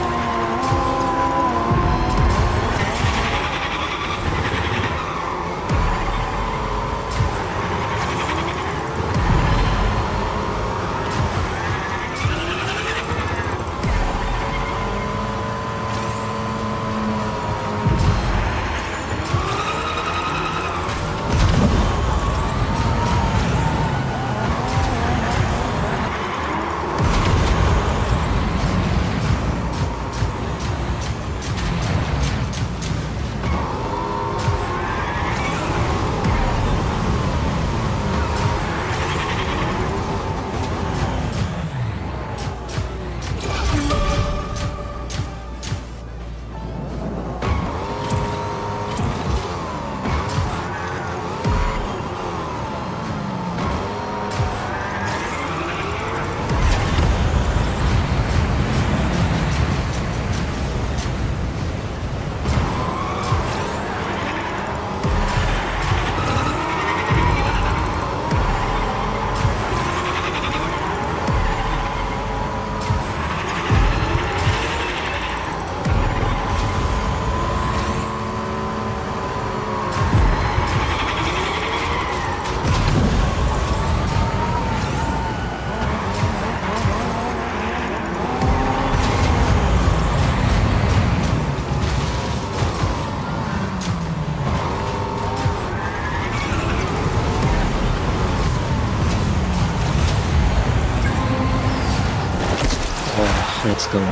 Let's go.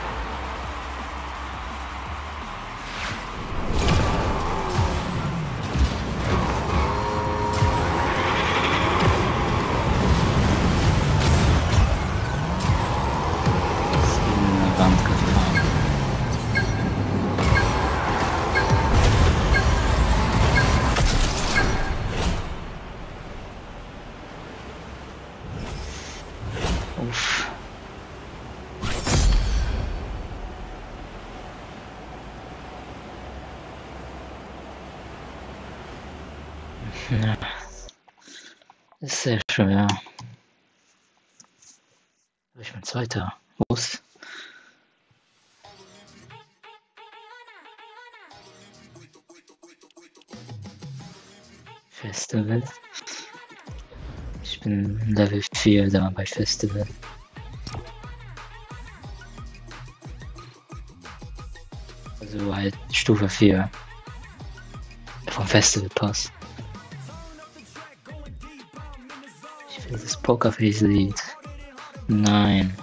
Ist in eine Wand gefahren. Uff. Ja. Ist sehr schwer. Ich bin Zweiter. Los. Festival. Ich bin Level vier da bei Festival. Also halt Stufe vier. Vom Festival Pass. Ich will das Pokerface-Lied. Nein.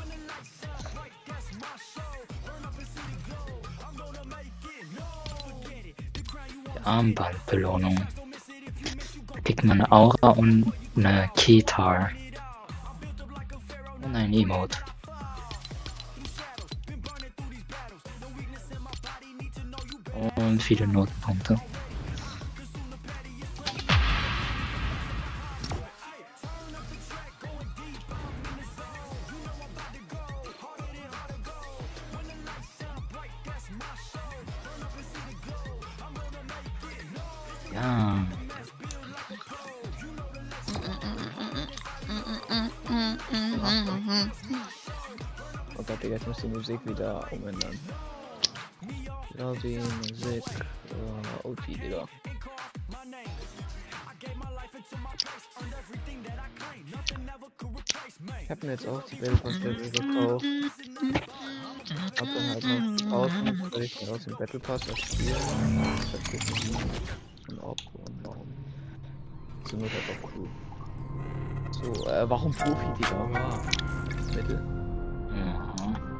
Die Armbandbelohnung. Da kriegt man eine Aura und eine Keytar. Und ein Emote. Und viele Notenpunkte. Ja. Oh Gott, Digga, ich muss die Musik wieder umändern. Lobby, Musik, uh, O T, Digga. Ich hab mir jetzt auch die Battle-Pass-Level gekauft. Hab dann halt noch draußen, weil ich mir aus dem Battle Pass das Spiel. Und auch warum? So nur das auch cool. So, äh, warum Profi, Digga? Wow. Mittel. Ja.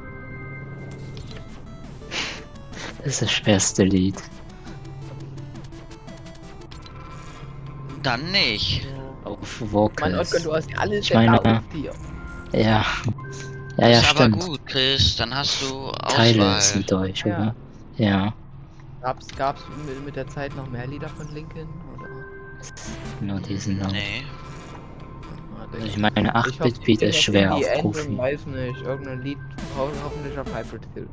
Das ist das schwerste Lied. Dann nicht. Auf Vocals. Mann, Oskar, du hast alles Ich meine, auf dir. Ja. Ja, ja, ist stimmt. aber gut, Chris. Dann hast du Teile Auswahl. ist mit Deutsch, Ja. oder? Ja. Gab's, gab's mit, mit der Zeit noch mehr Lieder von Linkin, oder? Nur diesen Namen. Nee. Also ich meine, acht Ich hoffe, Bit Beat ich ist kenn schwer jetzt auf die Endung, Profi. weiß nicht, irgendein Lied, ho hoffentlich auf Hybrid Kill.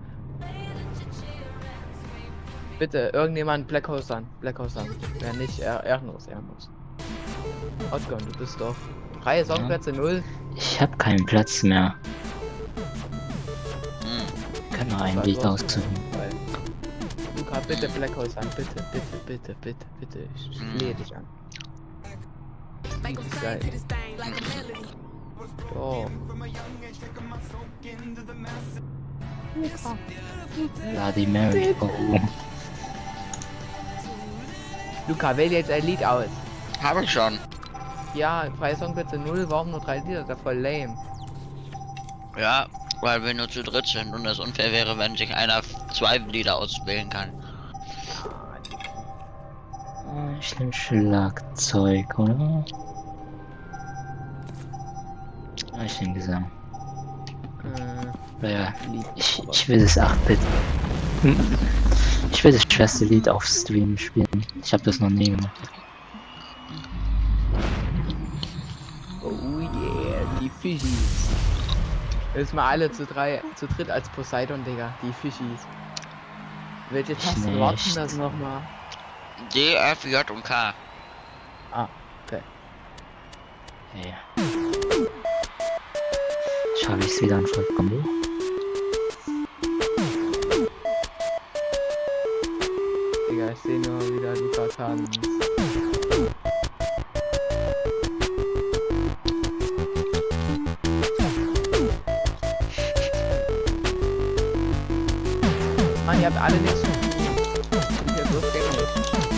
Bitte, irgendjemand Black House an, Black House an. Ja, nicht, ehr ehrenlos, ehrenlos. Outgone, du bist doch. Freie Songplätze null. Ich habe keinen Platz mehr. Hm. Kann noch ein Aber Lied du hast aussuchen. keinen, weil- Luca, bitte Black House an, bitte, bitte, bitte, bitte, bitte, ich Hm. flehe dich an. Das ist geil. Oh. Bloody Mary. Oh. Luca, wähl jetzt ein Lied aus. Habe ich schon. Ja, freie Songplätze null, warum nur drei Lieder? Das ist ja voll lame. Ja, weil wir nur zu dritt sind und es unfair wäre, wenn sich einer zwei Lieder auswählen kann. Ich nehme Schlagzeug, oder? Ah, ich nehme Gesang. Äh, Ja, ich, ich will das acht Bit. Ich will das schwerste Lied auf Stream spielen. Ich habe das noch nie gemacht. oh yeah, die Fischis. Jetzt mal alle zu drei, zu dritt als Poseidon, Digga. Die Fischis. Welche Tasten Nicht. warten das nochmal? D, F, J und K. Ah, okay. Ja. Schreibe ich es wieder an Vollkommen. Digga, ich sehe nur wieder Luca Tanz. Mann, ihr habt alle nichts zu tun. Ich bin ja so gängig.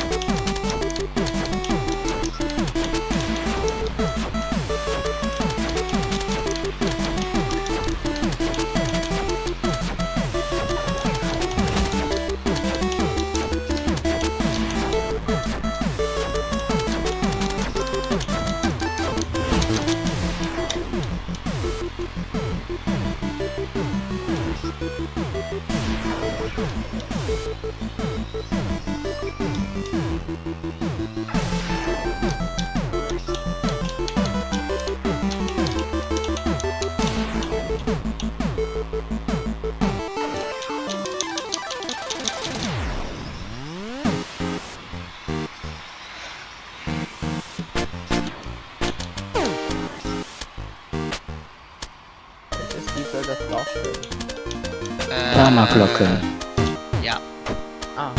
Soll das Laufspiel? Äh, Drama-Glocke. Ja. Ah.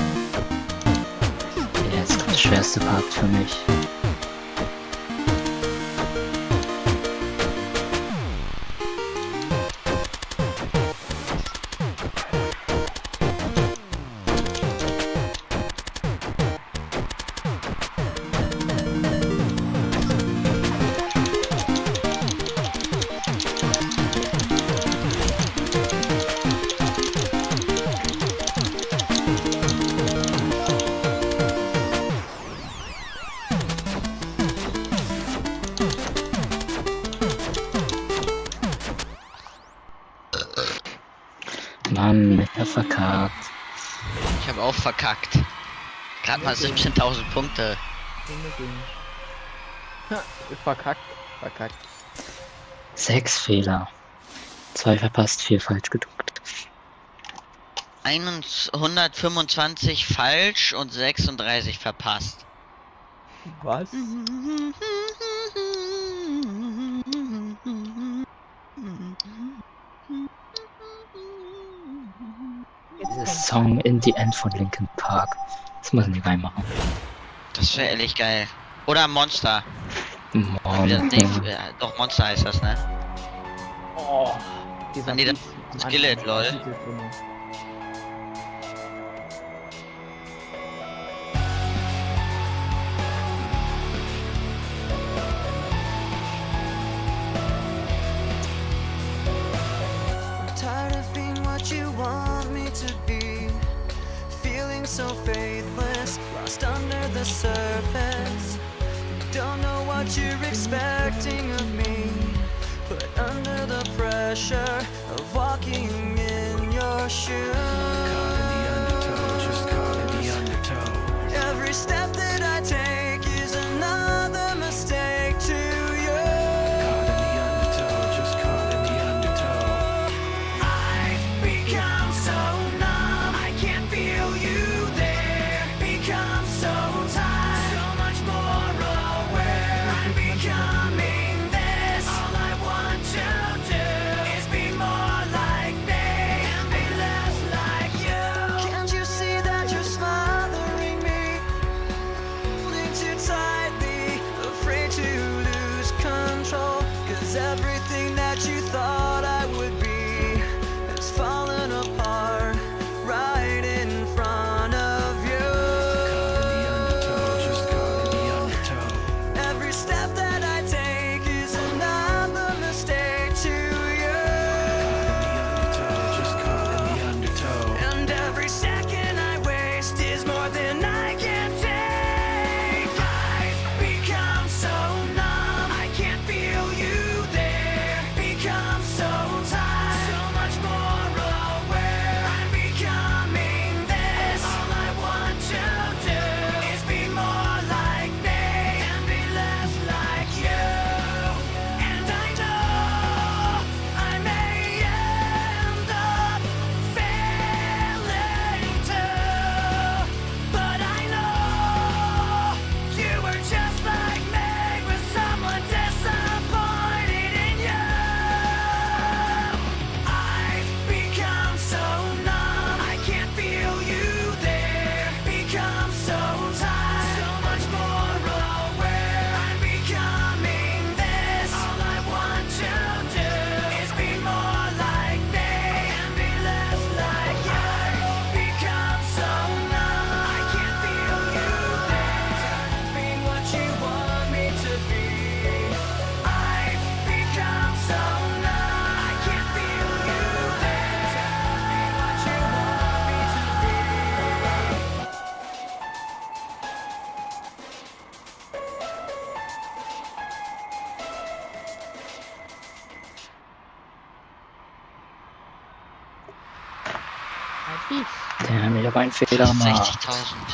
Jetzt kommt der schwerste Part für mich. Mann, ich hab verkackt. Ich habe auch verkackt. Gerade mal siebzehntausend Punkte. Ha, verkackt, verkackt. Sechs Fehler. Zwei verpasst, vier falsch gedruckt. hundertfünfundzwanzig falsch und sechsunddreißig verpasst. Was? Dieses Song In the End von Linkin Park. Das müssen die reinmachen. Das wäre ehrlich geil. Oder Monster. Morgen. Ja, nee, äh, doch, Monster heißt das, ne? Oh, dieser Ah, nee, das Beat- Skillet, lol. Tired of being what you want me to be, feeling so faithless, lost under the surface. Don't know what you're expecting of me, but under the pressure of walking in your shoes, caught in the undertow, just caught in the undertow. Every step that I take is another mistake to you. Caught in the undertow, just caught in the undertow. I've become so numb, I can't feel you there. Become so tired, so much more aware. I'm becoming this. All I want to do is be more like me and be less like you. Can't you see that you're smothering me? Holding too tightly, afraid to lose control. Cause everything that you thought I would be has fallen apart right in front of you. Caught in the undertow, just caught in the undertow. Every step that I take is another mistake to you. Caught in the undertow, just caught in the undertow. And every second I waste is more than I can take. I've become so numb, I can't feel you there. Become so tired, so much more aware. I'm becoming this. All I want to do is be more like me and be less like you. And I know I may end up failing too, but I know you were just like me, with someone disappointed in you. I've become so numb, I can't feel you there. Become so tired, so much more aware. I'm becoming this. All I want to do is be more like me and be less like you. Become so numb, I can't feel you there. Being what you want me to be. I've become so numb, I can't feel you there. Being what you want me to be. Der hat mir aber einen Fehler gemacht. sechzigtausend.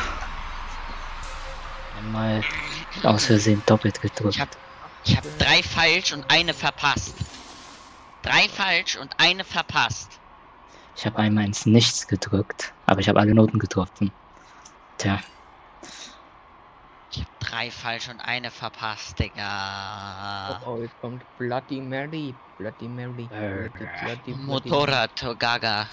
Einmal aus Versehen doppelt gedrückt. Ich hab, ich hab drei falsch und eine verpasst. Drei falsch und eine verpasst. Ich habe einmal ins Nichts gedrückt, aber ich habe alle Noten getroffen. Tja, Ich hab drei falsch und eine verpasst, Digga. Oh, oh, jetzt kommt Bloody Mary. Bloody Mary. Bloody, bloody, bloody Motorrad, Gaga.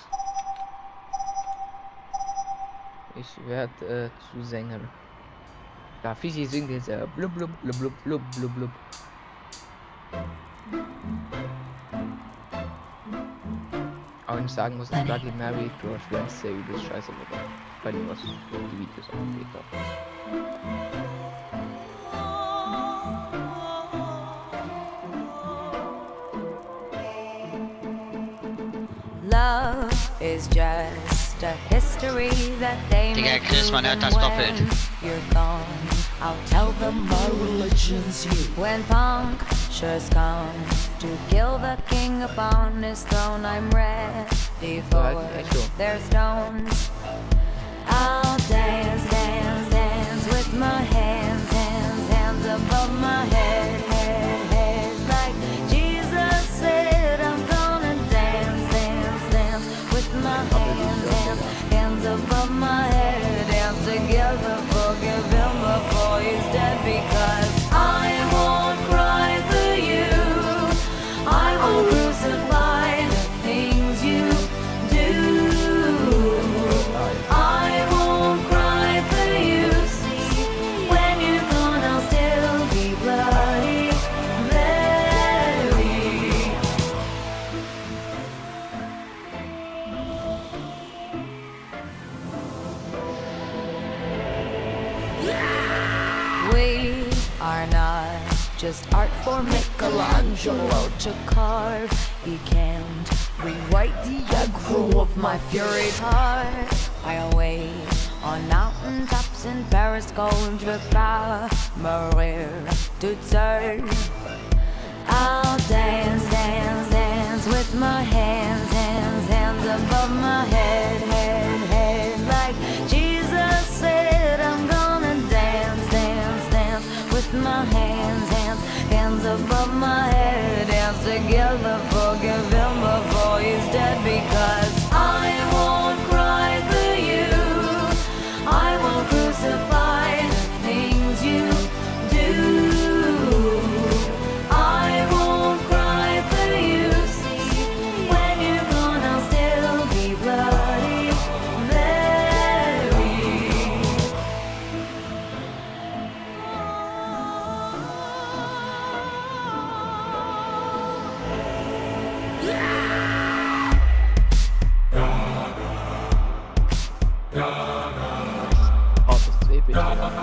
Ich werde äh, zu singen. Da Fischi singt jetzt äh, blub blub blub blub blub blub blub. Aber wenn ich sagen muss, dass Bloody Mary George Wednesday übelst scheiße wird. Bei dem, was die Videos angeht. Love is just a history that they Digga, make Chris, man you hört das when doppelt. You're gone. I'll tell them my religion's you. When punctures come to kill the king upon his throne, I'm ready for their stones. We are not just art for Michelangelo to carve. He can't rewrite the aggro of my furious heart. I wait on mountaintops in Paris, going to Maria to turn. I'll dance, dance, dance with my hands, hands, hands above my head, head, head. Like Jesus said, I'm gonna dance, dance, dance with my hands, hands, hands above my head. Dance together, forgive him before he's dead, because I won't cry for you. I won't crucify the things you do. I won't cry for you. See, when you're gone, I'll still be bloody Mary. Oh, das ist episch.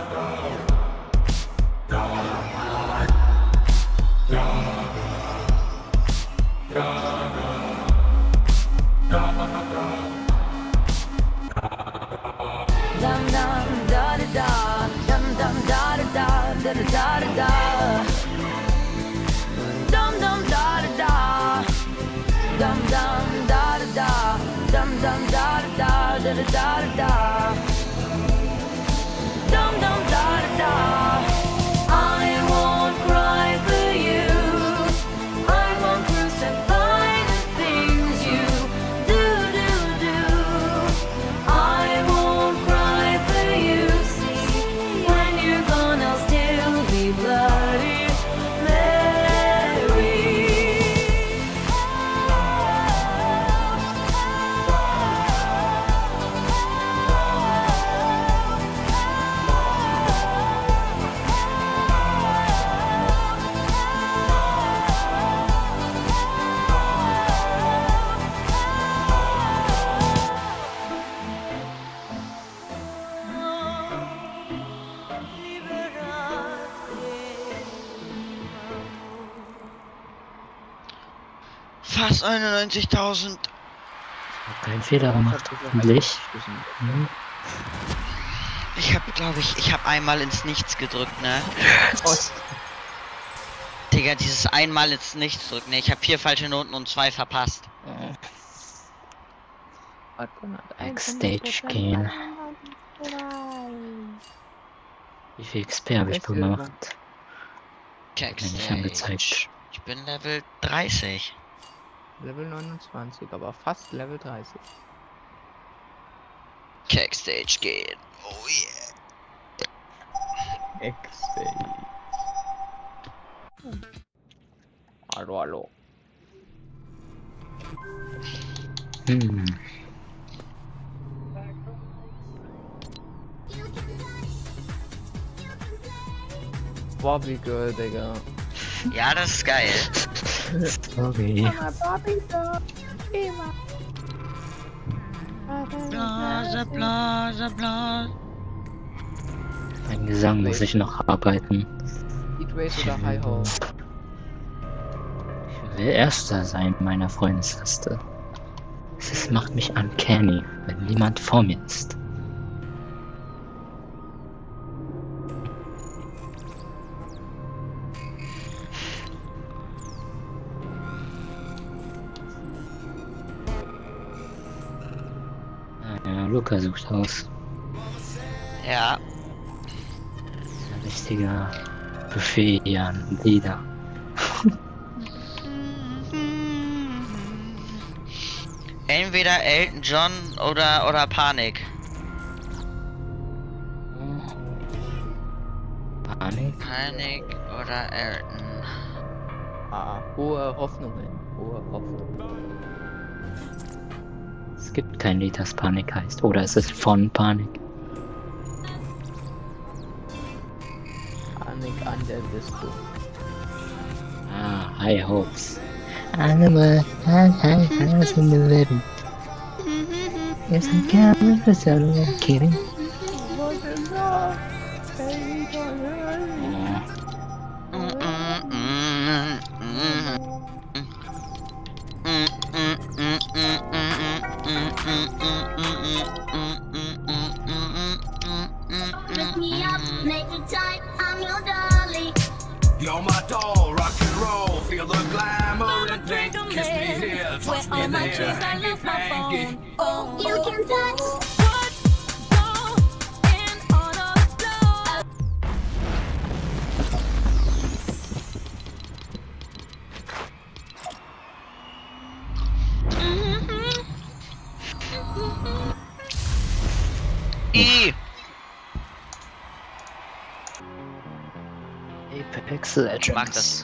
Dum dum da da da, dum dum da da da, da da da da da. Dum dum da da da, dum dum da da da, dum dum da da da, da da da da. Dum dum da da da. I won't cry for you. I won't crucify the things you do do do. I won't cry for you. See, when you're gone, I'll still be bloody Mary. Fast einundneunzigtausend. Kein Fehler gemacht, hoffentlich. Hm. Ich habe, glaube ich, ich habe einmal ins Nichts gedrückt, ne? Oh. Digga, dieses einmal ins Nichts drücken, ne? Ich habe vier falsche Noten und zwei verpasst. Backstage gehen. Wie viel X P habe ich gemacht? Hat mir nicht angezeigt. Ich bin Level dreißig. Level neunundzwanzig, aber fast Level dreißig. Backstage gehen. Oh yeah. Backstage. Hallo, hallo. Hm. Bobby Girl, Digga. Ja, das ist geil. Sorry. Blase, blase, blase. Mein Gesang muss ich noch arbeiten. Heatrace oder High Ho? Ich will Erster sein in meiner Freundesliste. Es macht mich uncanny, wenn niemand vor mir ist. Ja, Luca sucht aus. Ja. Ein richtiger Buffet hier an Lieder. Entweder Elton John oder oder Panik. Panik? Panik oder Elton. Ah, hohe Hoffnungen. Hohe Hoffnungen. Es gibt kein Lied, das Panik heißt. Oder ist es von Panik? Panik an der Disco. Ah, High Hopes. Animal, high, high, highs in the living. Yes, I can't live without a kidding. You're my doll, rock and roll, feel the glamour and pink. Kiss me here, touch me there, hanky panky. Oh, you can touch. I. Apex Legends. Mag das.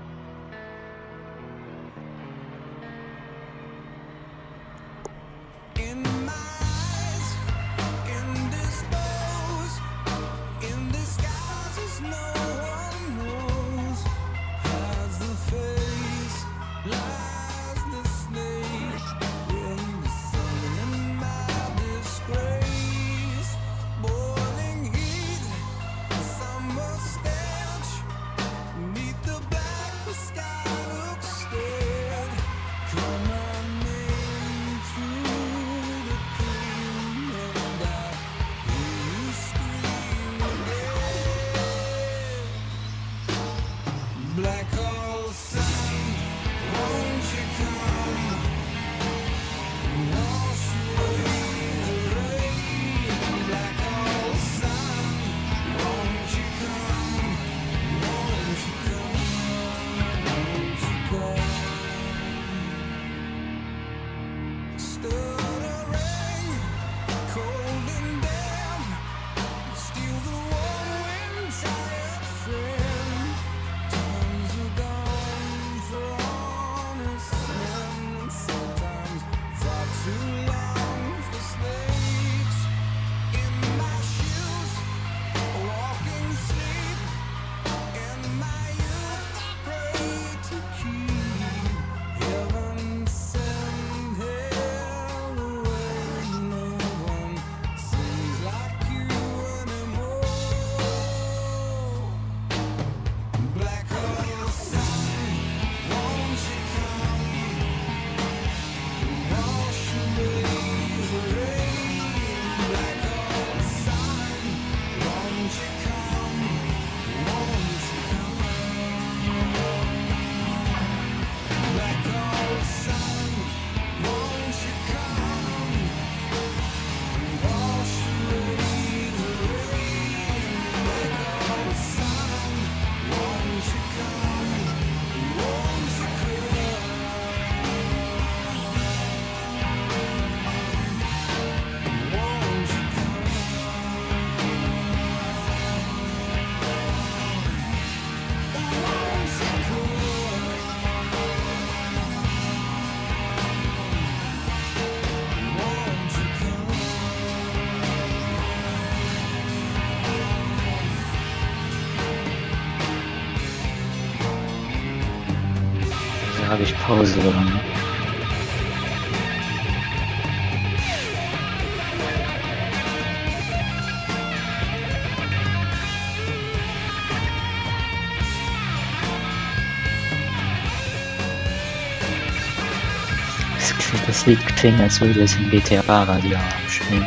Habe ich Pause dran. Das Lied klingt, als würde es im G T A-Radio abspielen.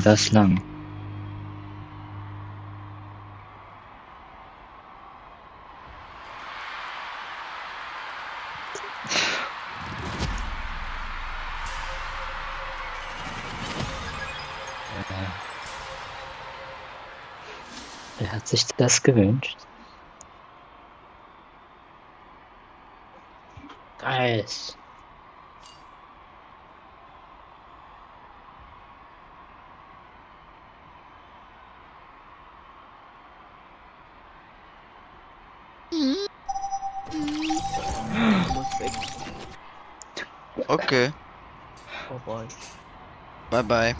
das ist lang. Wer hat sich das gewünscht? Nice. Okay. Vorbei. Bye bye.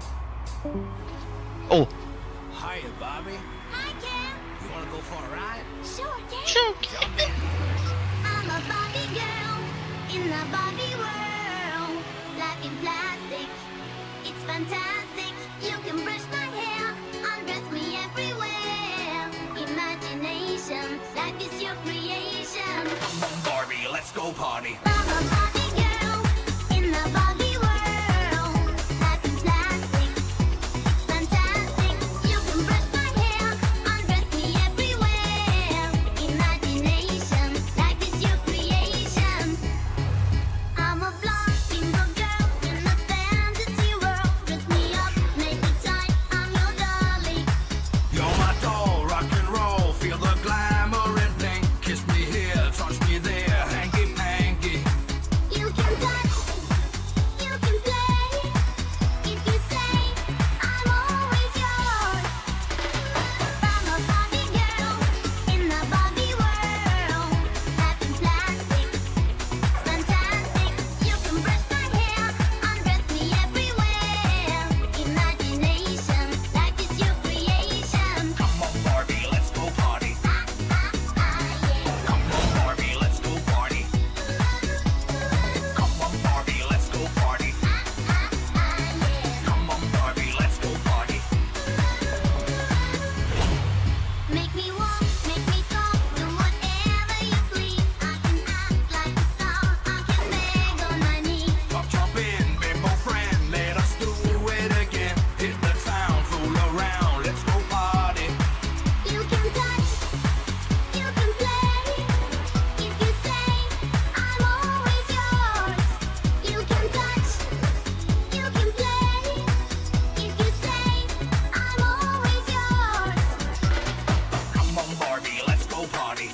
Oh. Hiya, Bobby. Hi, Ken. You wanna go for a ride? Sure, Ken. Sure. Jump in. I'm a Barbie girl in the Barbie world. Life in plastic, it's fantastic. You can brush my hair, undress me everywhere. Imagination, life is your creation. Come on, Barbie, let's go party. I'm a Barbie girl in the Barbie world. Life in plastic, it's fantastic. You can brush my hair, undress me everywhere. Imagination, life is your creation. I'm a blonde single girl in a fantasy world. Dress me up, make it tight, I'm your dolly. You're my doll, rock and roll. Feel the glamour and bling. Kiss me here, touch me there. Hanky panky. You can touch, you can play. If you say I'm always yours. I'm a Barbie girl in the Barbie world. Life in plastic, it's fantastic. You can brush my hair, undress me everywhere. Imagination, life is your creation. Come on, Barbie, let's go party. Come on, Barbie, let's go party. Come on, Barbie, let's go party. Come on, Barbie, let's go party. Make me walk, make me talk, do whatever you please. I can act like a star, I can beg on my knees. Come jump in, bimbo friend, let us do it again. Hit the town, fool around, let's go party. You can touch, you can play. If you say I'm always yours. You can touch, you can play. If you say I'm always yours. Come on, Barbie, let's go party.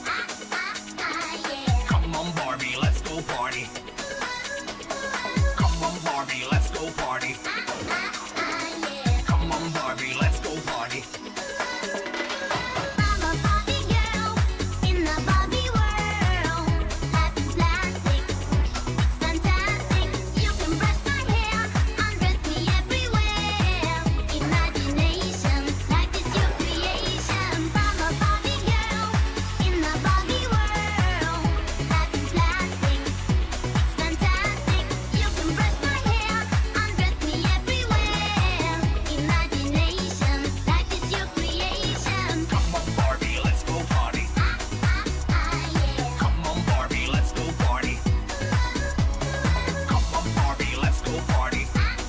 Come on, Barbie, let's go party. Come on, Barbie, let's go party. Come on, Barbie, let's go party. I'm a Barbie girl in the Barbie world. Life in plastic, it's fantastic. You can brush my hair, undress me everywhere. Imagination, life is your creation. I'm a Barbie girl in the Barbie world. Life in plastic, it's fantastic. You can brush my hair, undress me everywhere. Imagination, life is your creation. Come on, Barbie, let's go party. Come on, Barbie, let's go party. Come on, Barbie, let's go party.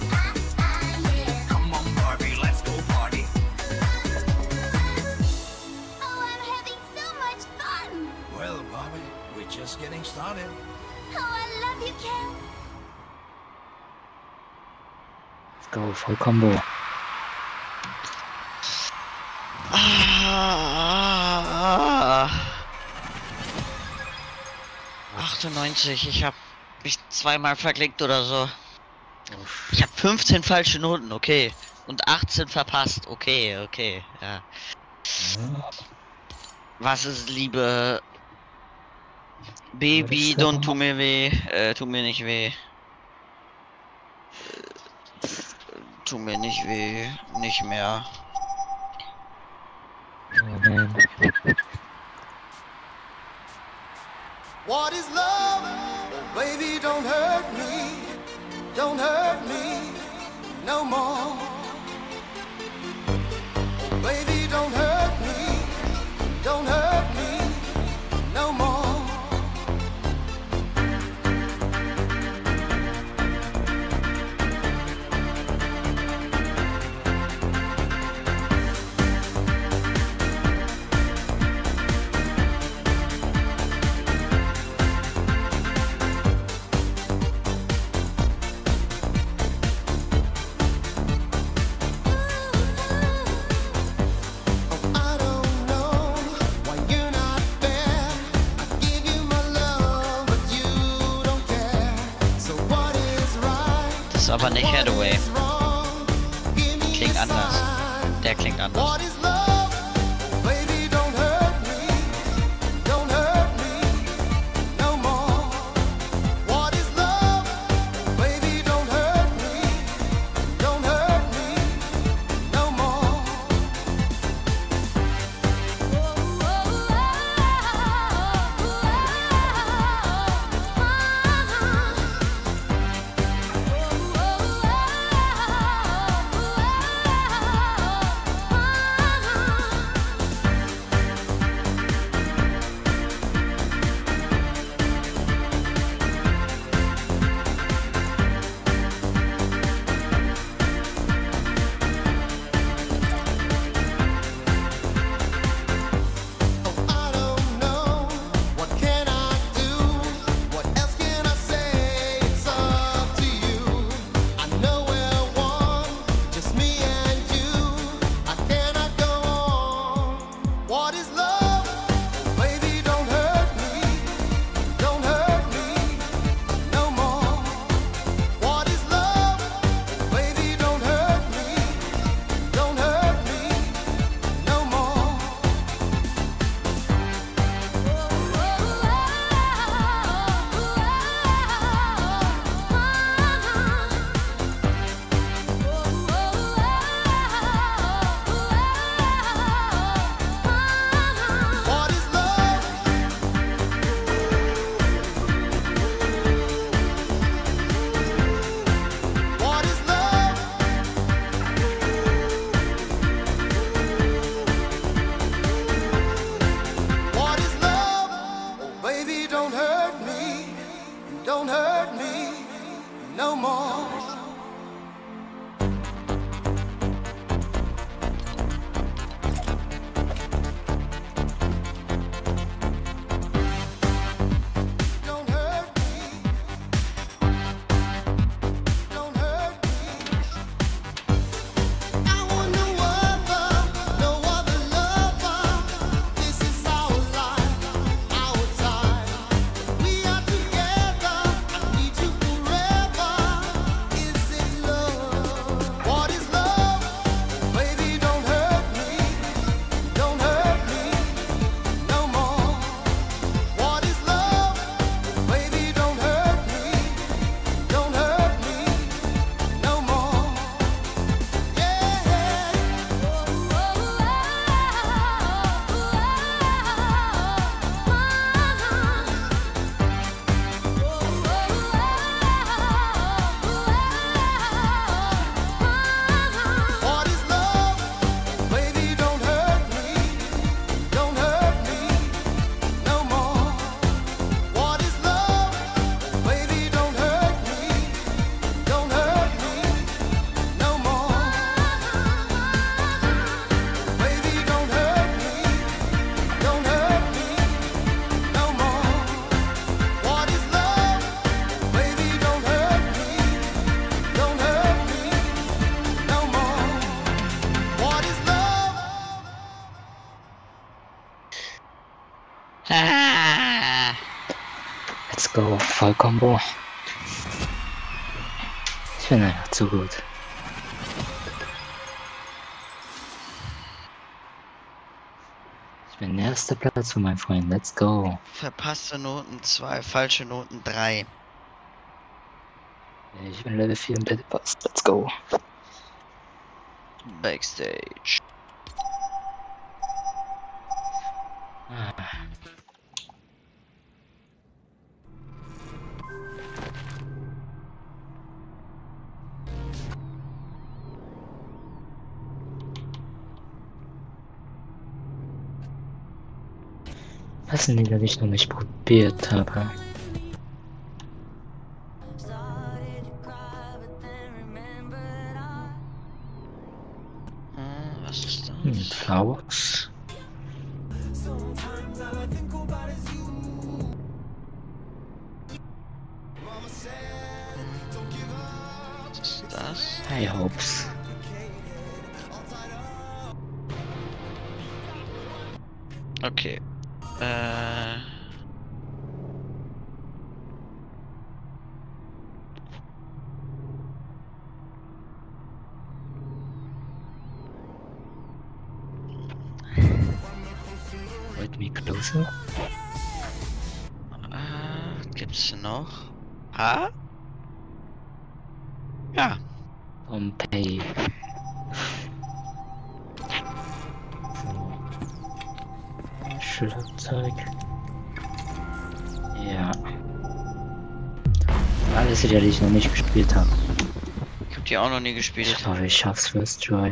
Come on, Barbie, let's go party. Oh, I'm having so much fun. Well, Barbie, we're just getting started. Oh, I love you, Ken. Let's go, voll Combo. Ah, achtundneunzig, ich habe mich zweimal verklickt oder so. Ich habe fünfzehn falsche Noten, okay. Und achtzehn verpasst, okay, okay, ja. Was ist Liebe? Baby, don't tu mir weh, äh, tu mir nicht weh. Äh, tu mir nicht weh, nicht mehr. Oh man. What is love? Baby, don't hurt me. Don't hurt me no more. Baby, don't hurt me. Don't hurt me no more. aber nicht Hathaway. Klingt anders. Der klingt anders. Let's go, Vollkombo. Ich bin einfach zu gut. Ich bin erster Platz für meinen Freund. Let's go. Verpasste Noten zwei, falsche Noten drei. Ich bin Level vier im Battle Pass. Let's go. Backstage. Ah. Was sind die, die ich noch nicht probiert habe? Hm, was ist das? Hm, Flowers. Was ist das? High Hopes. Okay. Äh. Hold me closer. Äh, was gibt's denn noch? Ah? Ja. Pompeii. So. Schlagzeug. Ja. Alles wieder, die ich noch nicht gespielt habe. Ich hab die auch noch nie gespielt. Ich hoffe, ich schaff's first try.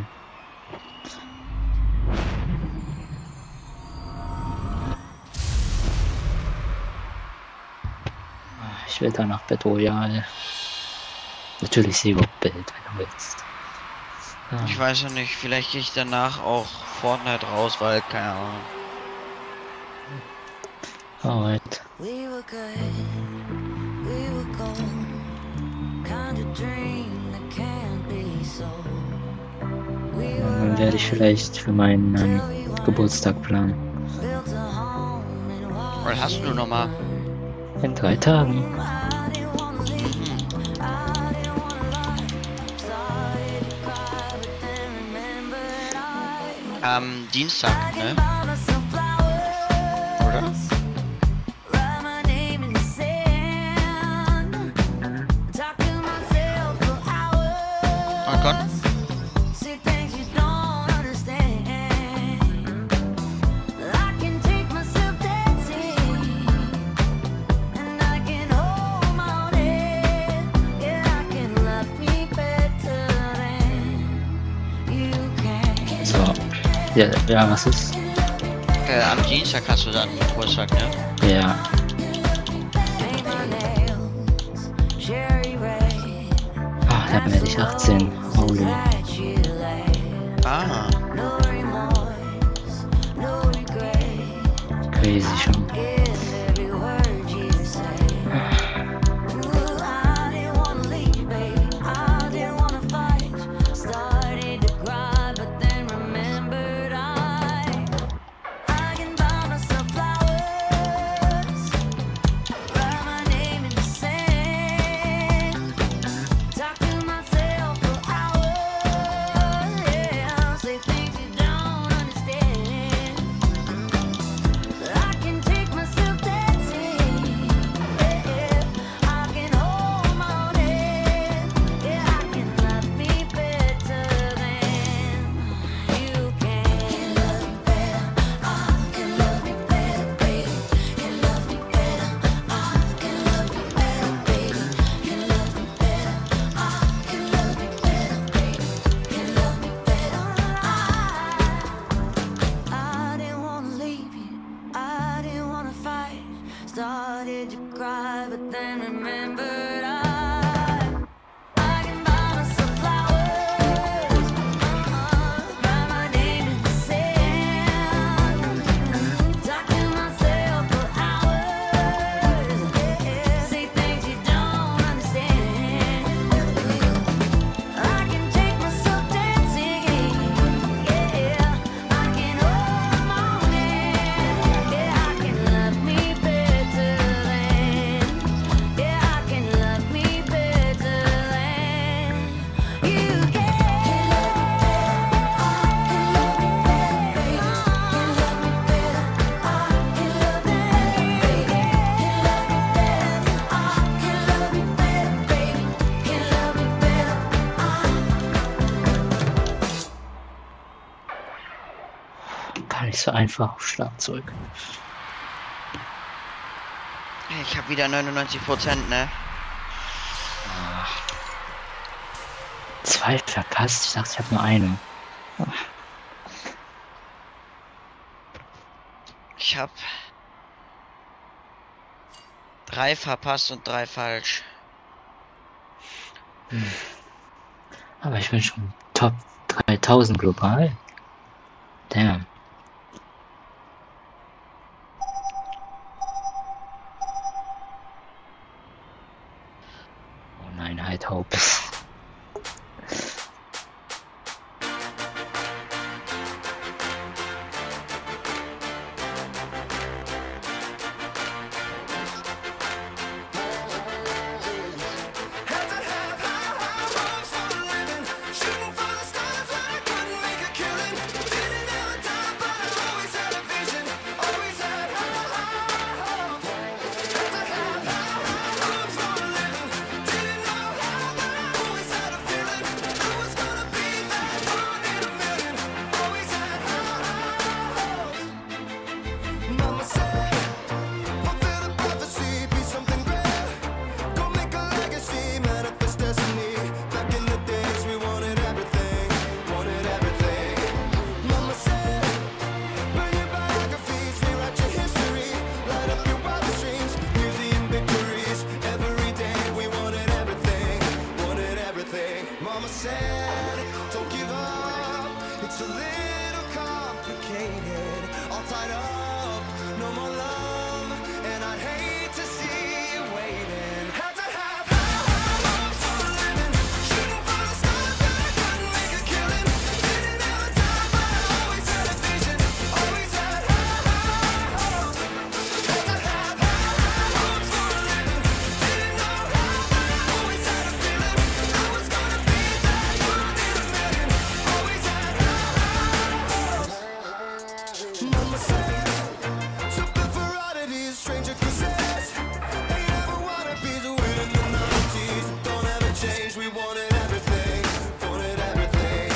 Ich will danach Battle Royale. Natürlich Sego-Bild, wenn du willst. Ah. Ich weiß ja nicht, vielleicht gehe ich danach auch Fortnite raus, weil keine Ahnung. Alright. We were good, we were gold, kind of dream that can't be so. Dann werde ich vielleicht für meinen ähm, Geburtstag planen. Was hast du nochmal? In drei Tagen. Am Dienstag, ne? Oder? Oh Gott. Ja, ja, was ist? Äh, am Dienstag hast du dann Geburtstag, ne? Ja. Ach, dann werde ich achtzehn. Holy. Ah. Crazy schon. Gar nicht so einfach auf Schlagzeug. Ich habe wieder neunundneunzig Prozent, ne? Zwei verpasst? Ich dachte, ich habe nur eine. Ich habe drei verpasst und drei falsch. Hm. Aber ich bin schon Top dreitausend global. Damn. Oh nein, halt Hope. Always had a vision, always tied up, no more love, and I'd hate to see you waiting. Had to have high, high hopes for a living, shooting for the stars, but I couldn't make a killing. Didn't have a time, but I always had a vision, always had high, high hopes. Had to have high, high hopes for a living, didn't know how, but I always had a feeling I was gonna be that one in a million. Always had high, high hopes. Mama said, something for oddities, stranger kisses. Ain't ever wanna be the win in the nineties. Don't ever change, we wanted everything, wanted everything.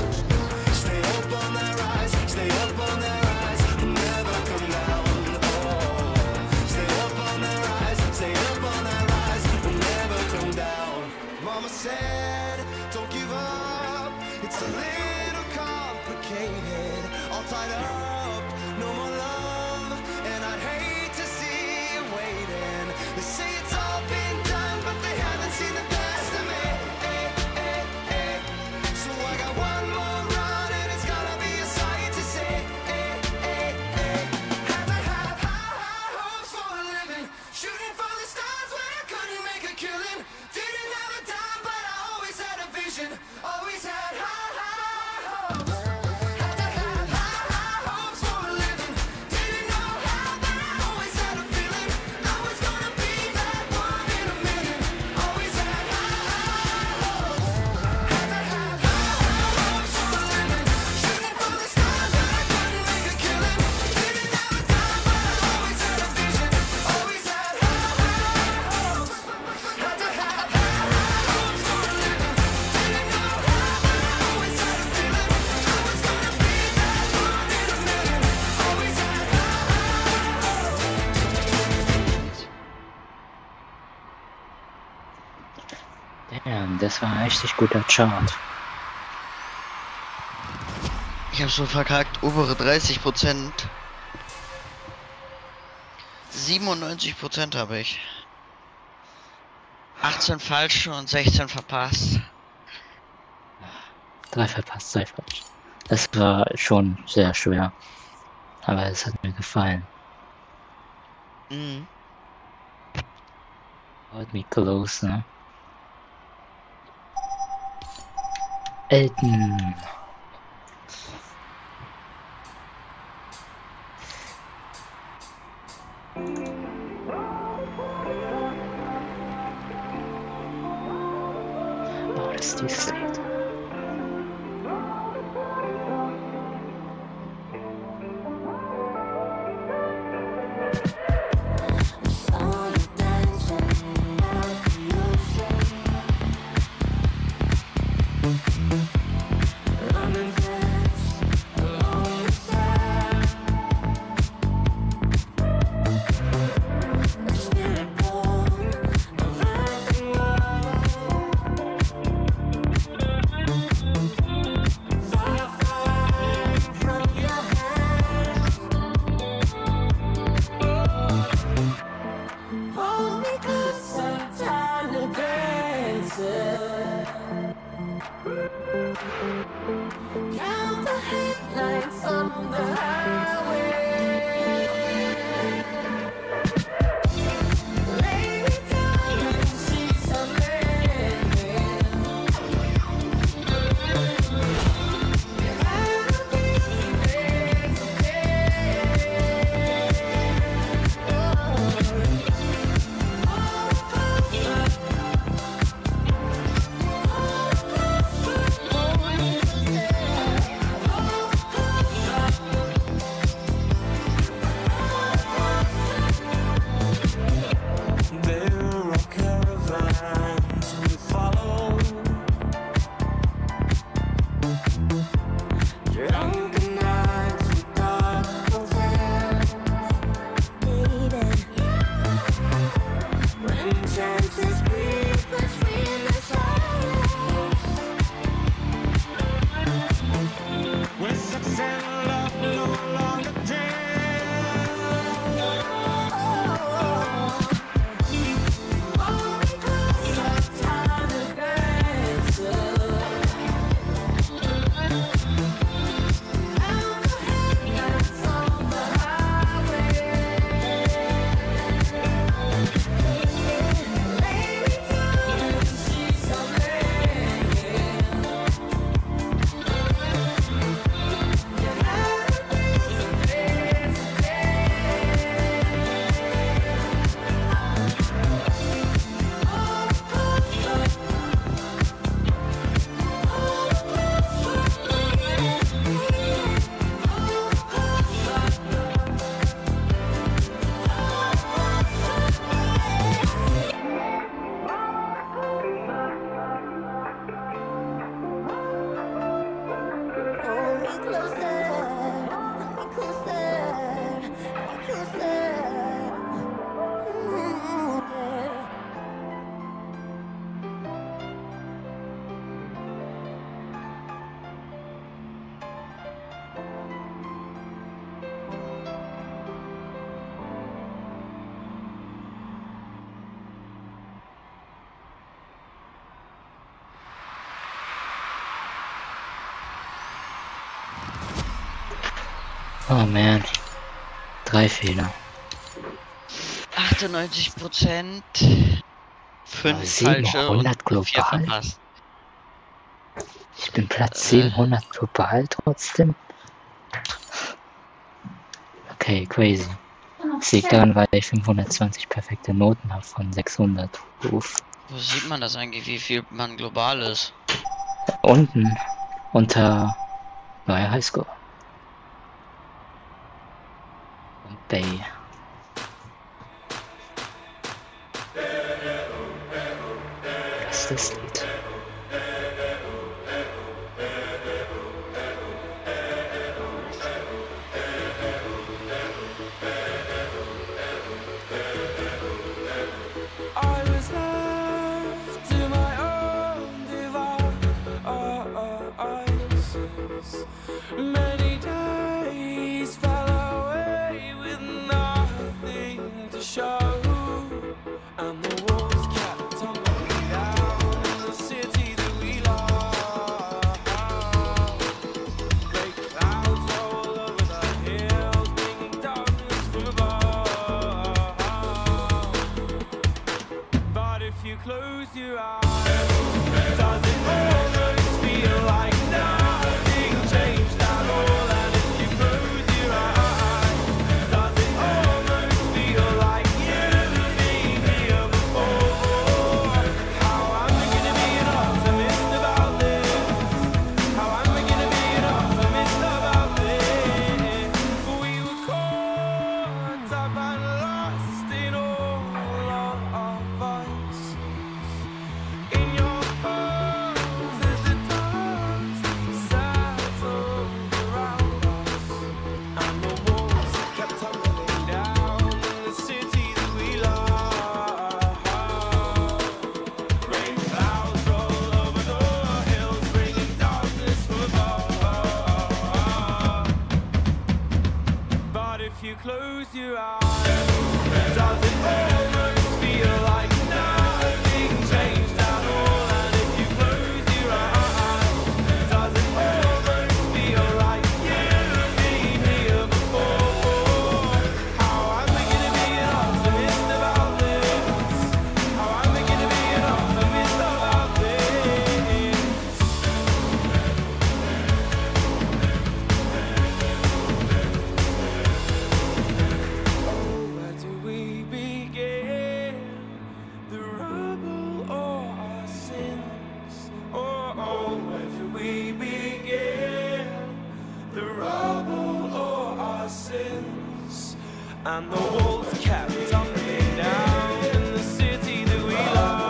Stay up on that rise, stay up on that rise, never come down. Oh, stay up on that rise, stay up on that rise, never come down. Mama said, don't give up, it's a little complicated, all tied up, no more love, and I'd hate to see you waiting. They say it's all been done, but they haven't seen the best of me. Eh, eh, eh. So I got one more run, and it's gonna be a sight to see. Eh, eh, eh. Had to have high, high hopes for a living, shooting for the stars when I couldn't make a killing. Didn't have a dime, but I always had a vision, always had high, high hopes. Had to have high, high hopes for a living, didn't know how, but I always had a feeling I was gonna be that one in a million. Always had high, high hopes. Had to have high, high hopes for a living, shooting for the stars when I couldn't make a killing. Didn't have a dime, but I always had a vision, always had high, high hopes. Had to have high, high hopes for a living, didn't know how, but I always had a feeling I was gonna be that one in a million. Always had high, Damn, das war ein richtig guter Chart. Ich hab so verkackt, obere dreißig Prozent. siebenundneunzig Prozent habe ich. achtzehn falsche und sechzehn verpasst. Drei verpasst, zwei falsch. Das war schon sehr schwer. Aber es hat mir gefallen. Mhm. Hold me close, ne? Elton. Oh, das ist dieses Lied. Oh man. Drei Fehler. achtundneunzig Prozent. Fünf falsche und siebenhundert vier global? verpasst. Ich bin Platz Äh. siebenhundert global trotzdem. Okay, crazy. Das liegt daran, weil ich fünfhundertzwanzig perfekte Noten habe von sechshundert. Uff. Wo sieht man das eigentlich, wie viel man global ist? Unten. Unter neue Highscore. Und Bay. Was ist das Lied? I was left to my own devices. Many days fell away with nothing to show, and the walls kept tumbling down in the city that we love. Great clouds roll over the hills, bringing darkness from above. But if you close your eyes, does it almost feel like nothing changed at all? And if you close your eyes, does it almost feel like you've been here before? How am I gonna be an optimist about this? How am I gonna be an optimist about this? We were caught up and lost in all of our vices. In your pose as the dust settled around us, and the walls kept tumbling down in the city that we love. Rain clouds roll over the hills, bringing darkness from above. But if you close your eyes, does it almost feel like nothing changed at all? And if you close your eyes, does it almost feel like you've been here before? How am I gonna be an optimist about this? How am I gonna be an optimist about this? Where do we begin? The rubble or our sins? Oh, oh, where do we begin? The rubble or our sins? And the walls kept tumbling down in the city that we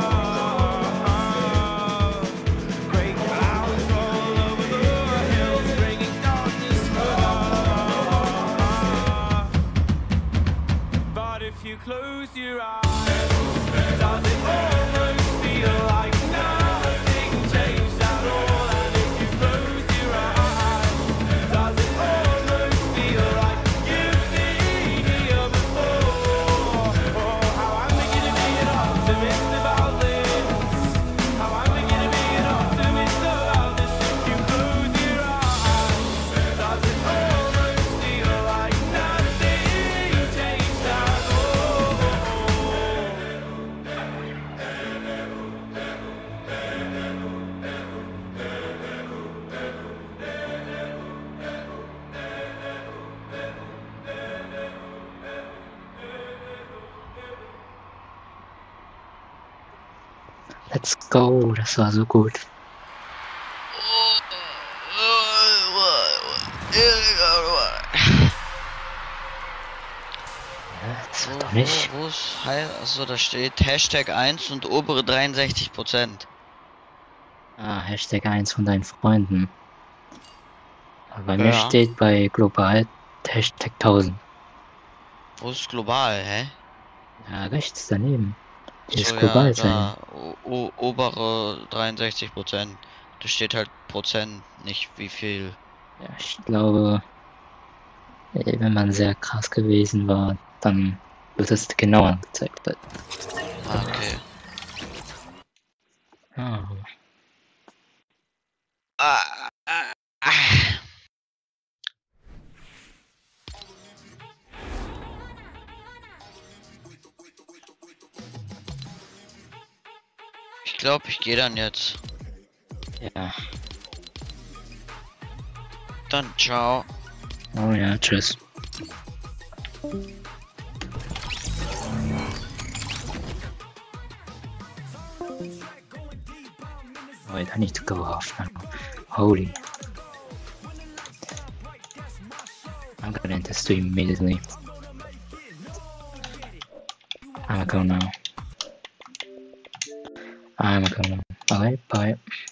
love. Great clouds roll over the hills, bringing darkness from above. But if you close your eyes, does it almost feel like nothing changed at all? And if you close your eyes, does it almost feel like you've been here before? Oh, how am I gonna be an optimist about this? How am I gonna be an optimist about this? If you close your eyes, does it almost feel like nothing changed at all? Let's go, das war so gut. Das war doch nicht. Wo, wo ist Heil? Achso, da steht Hashtag eins und obere dreiundsechzig Prozent. Ah, Hashtag eins von deinen Freunden. Aber bei mir Ja. steht bei global Hashtag tausend. Wo ist global, hä? Ja, rechts daneben. Hier ist So, global ja, sein. da, o, o, obere dreiundsechzig Prozent. Da steht halt Prozent, nicht wie viel. Ja, ich glaube, äh, wenn man sehr krass gewesen war, dann wird es genau angezeigt. Ah, okay. Ah. Ah, ah, ah. glaube, ich gehe dann jetzt. Ja. Dann ciao. Oh ja, tschüss. Wait, I need to go off now. Holy. I'm gonna end the stream immediately. I'm gonna go now. I'm gonna. Alright, bye.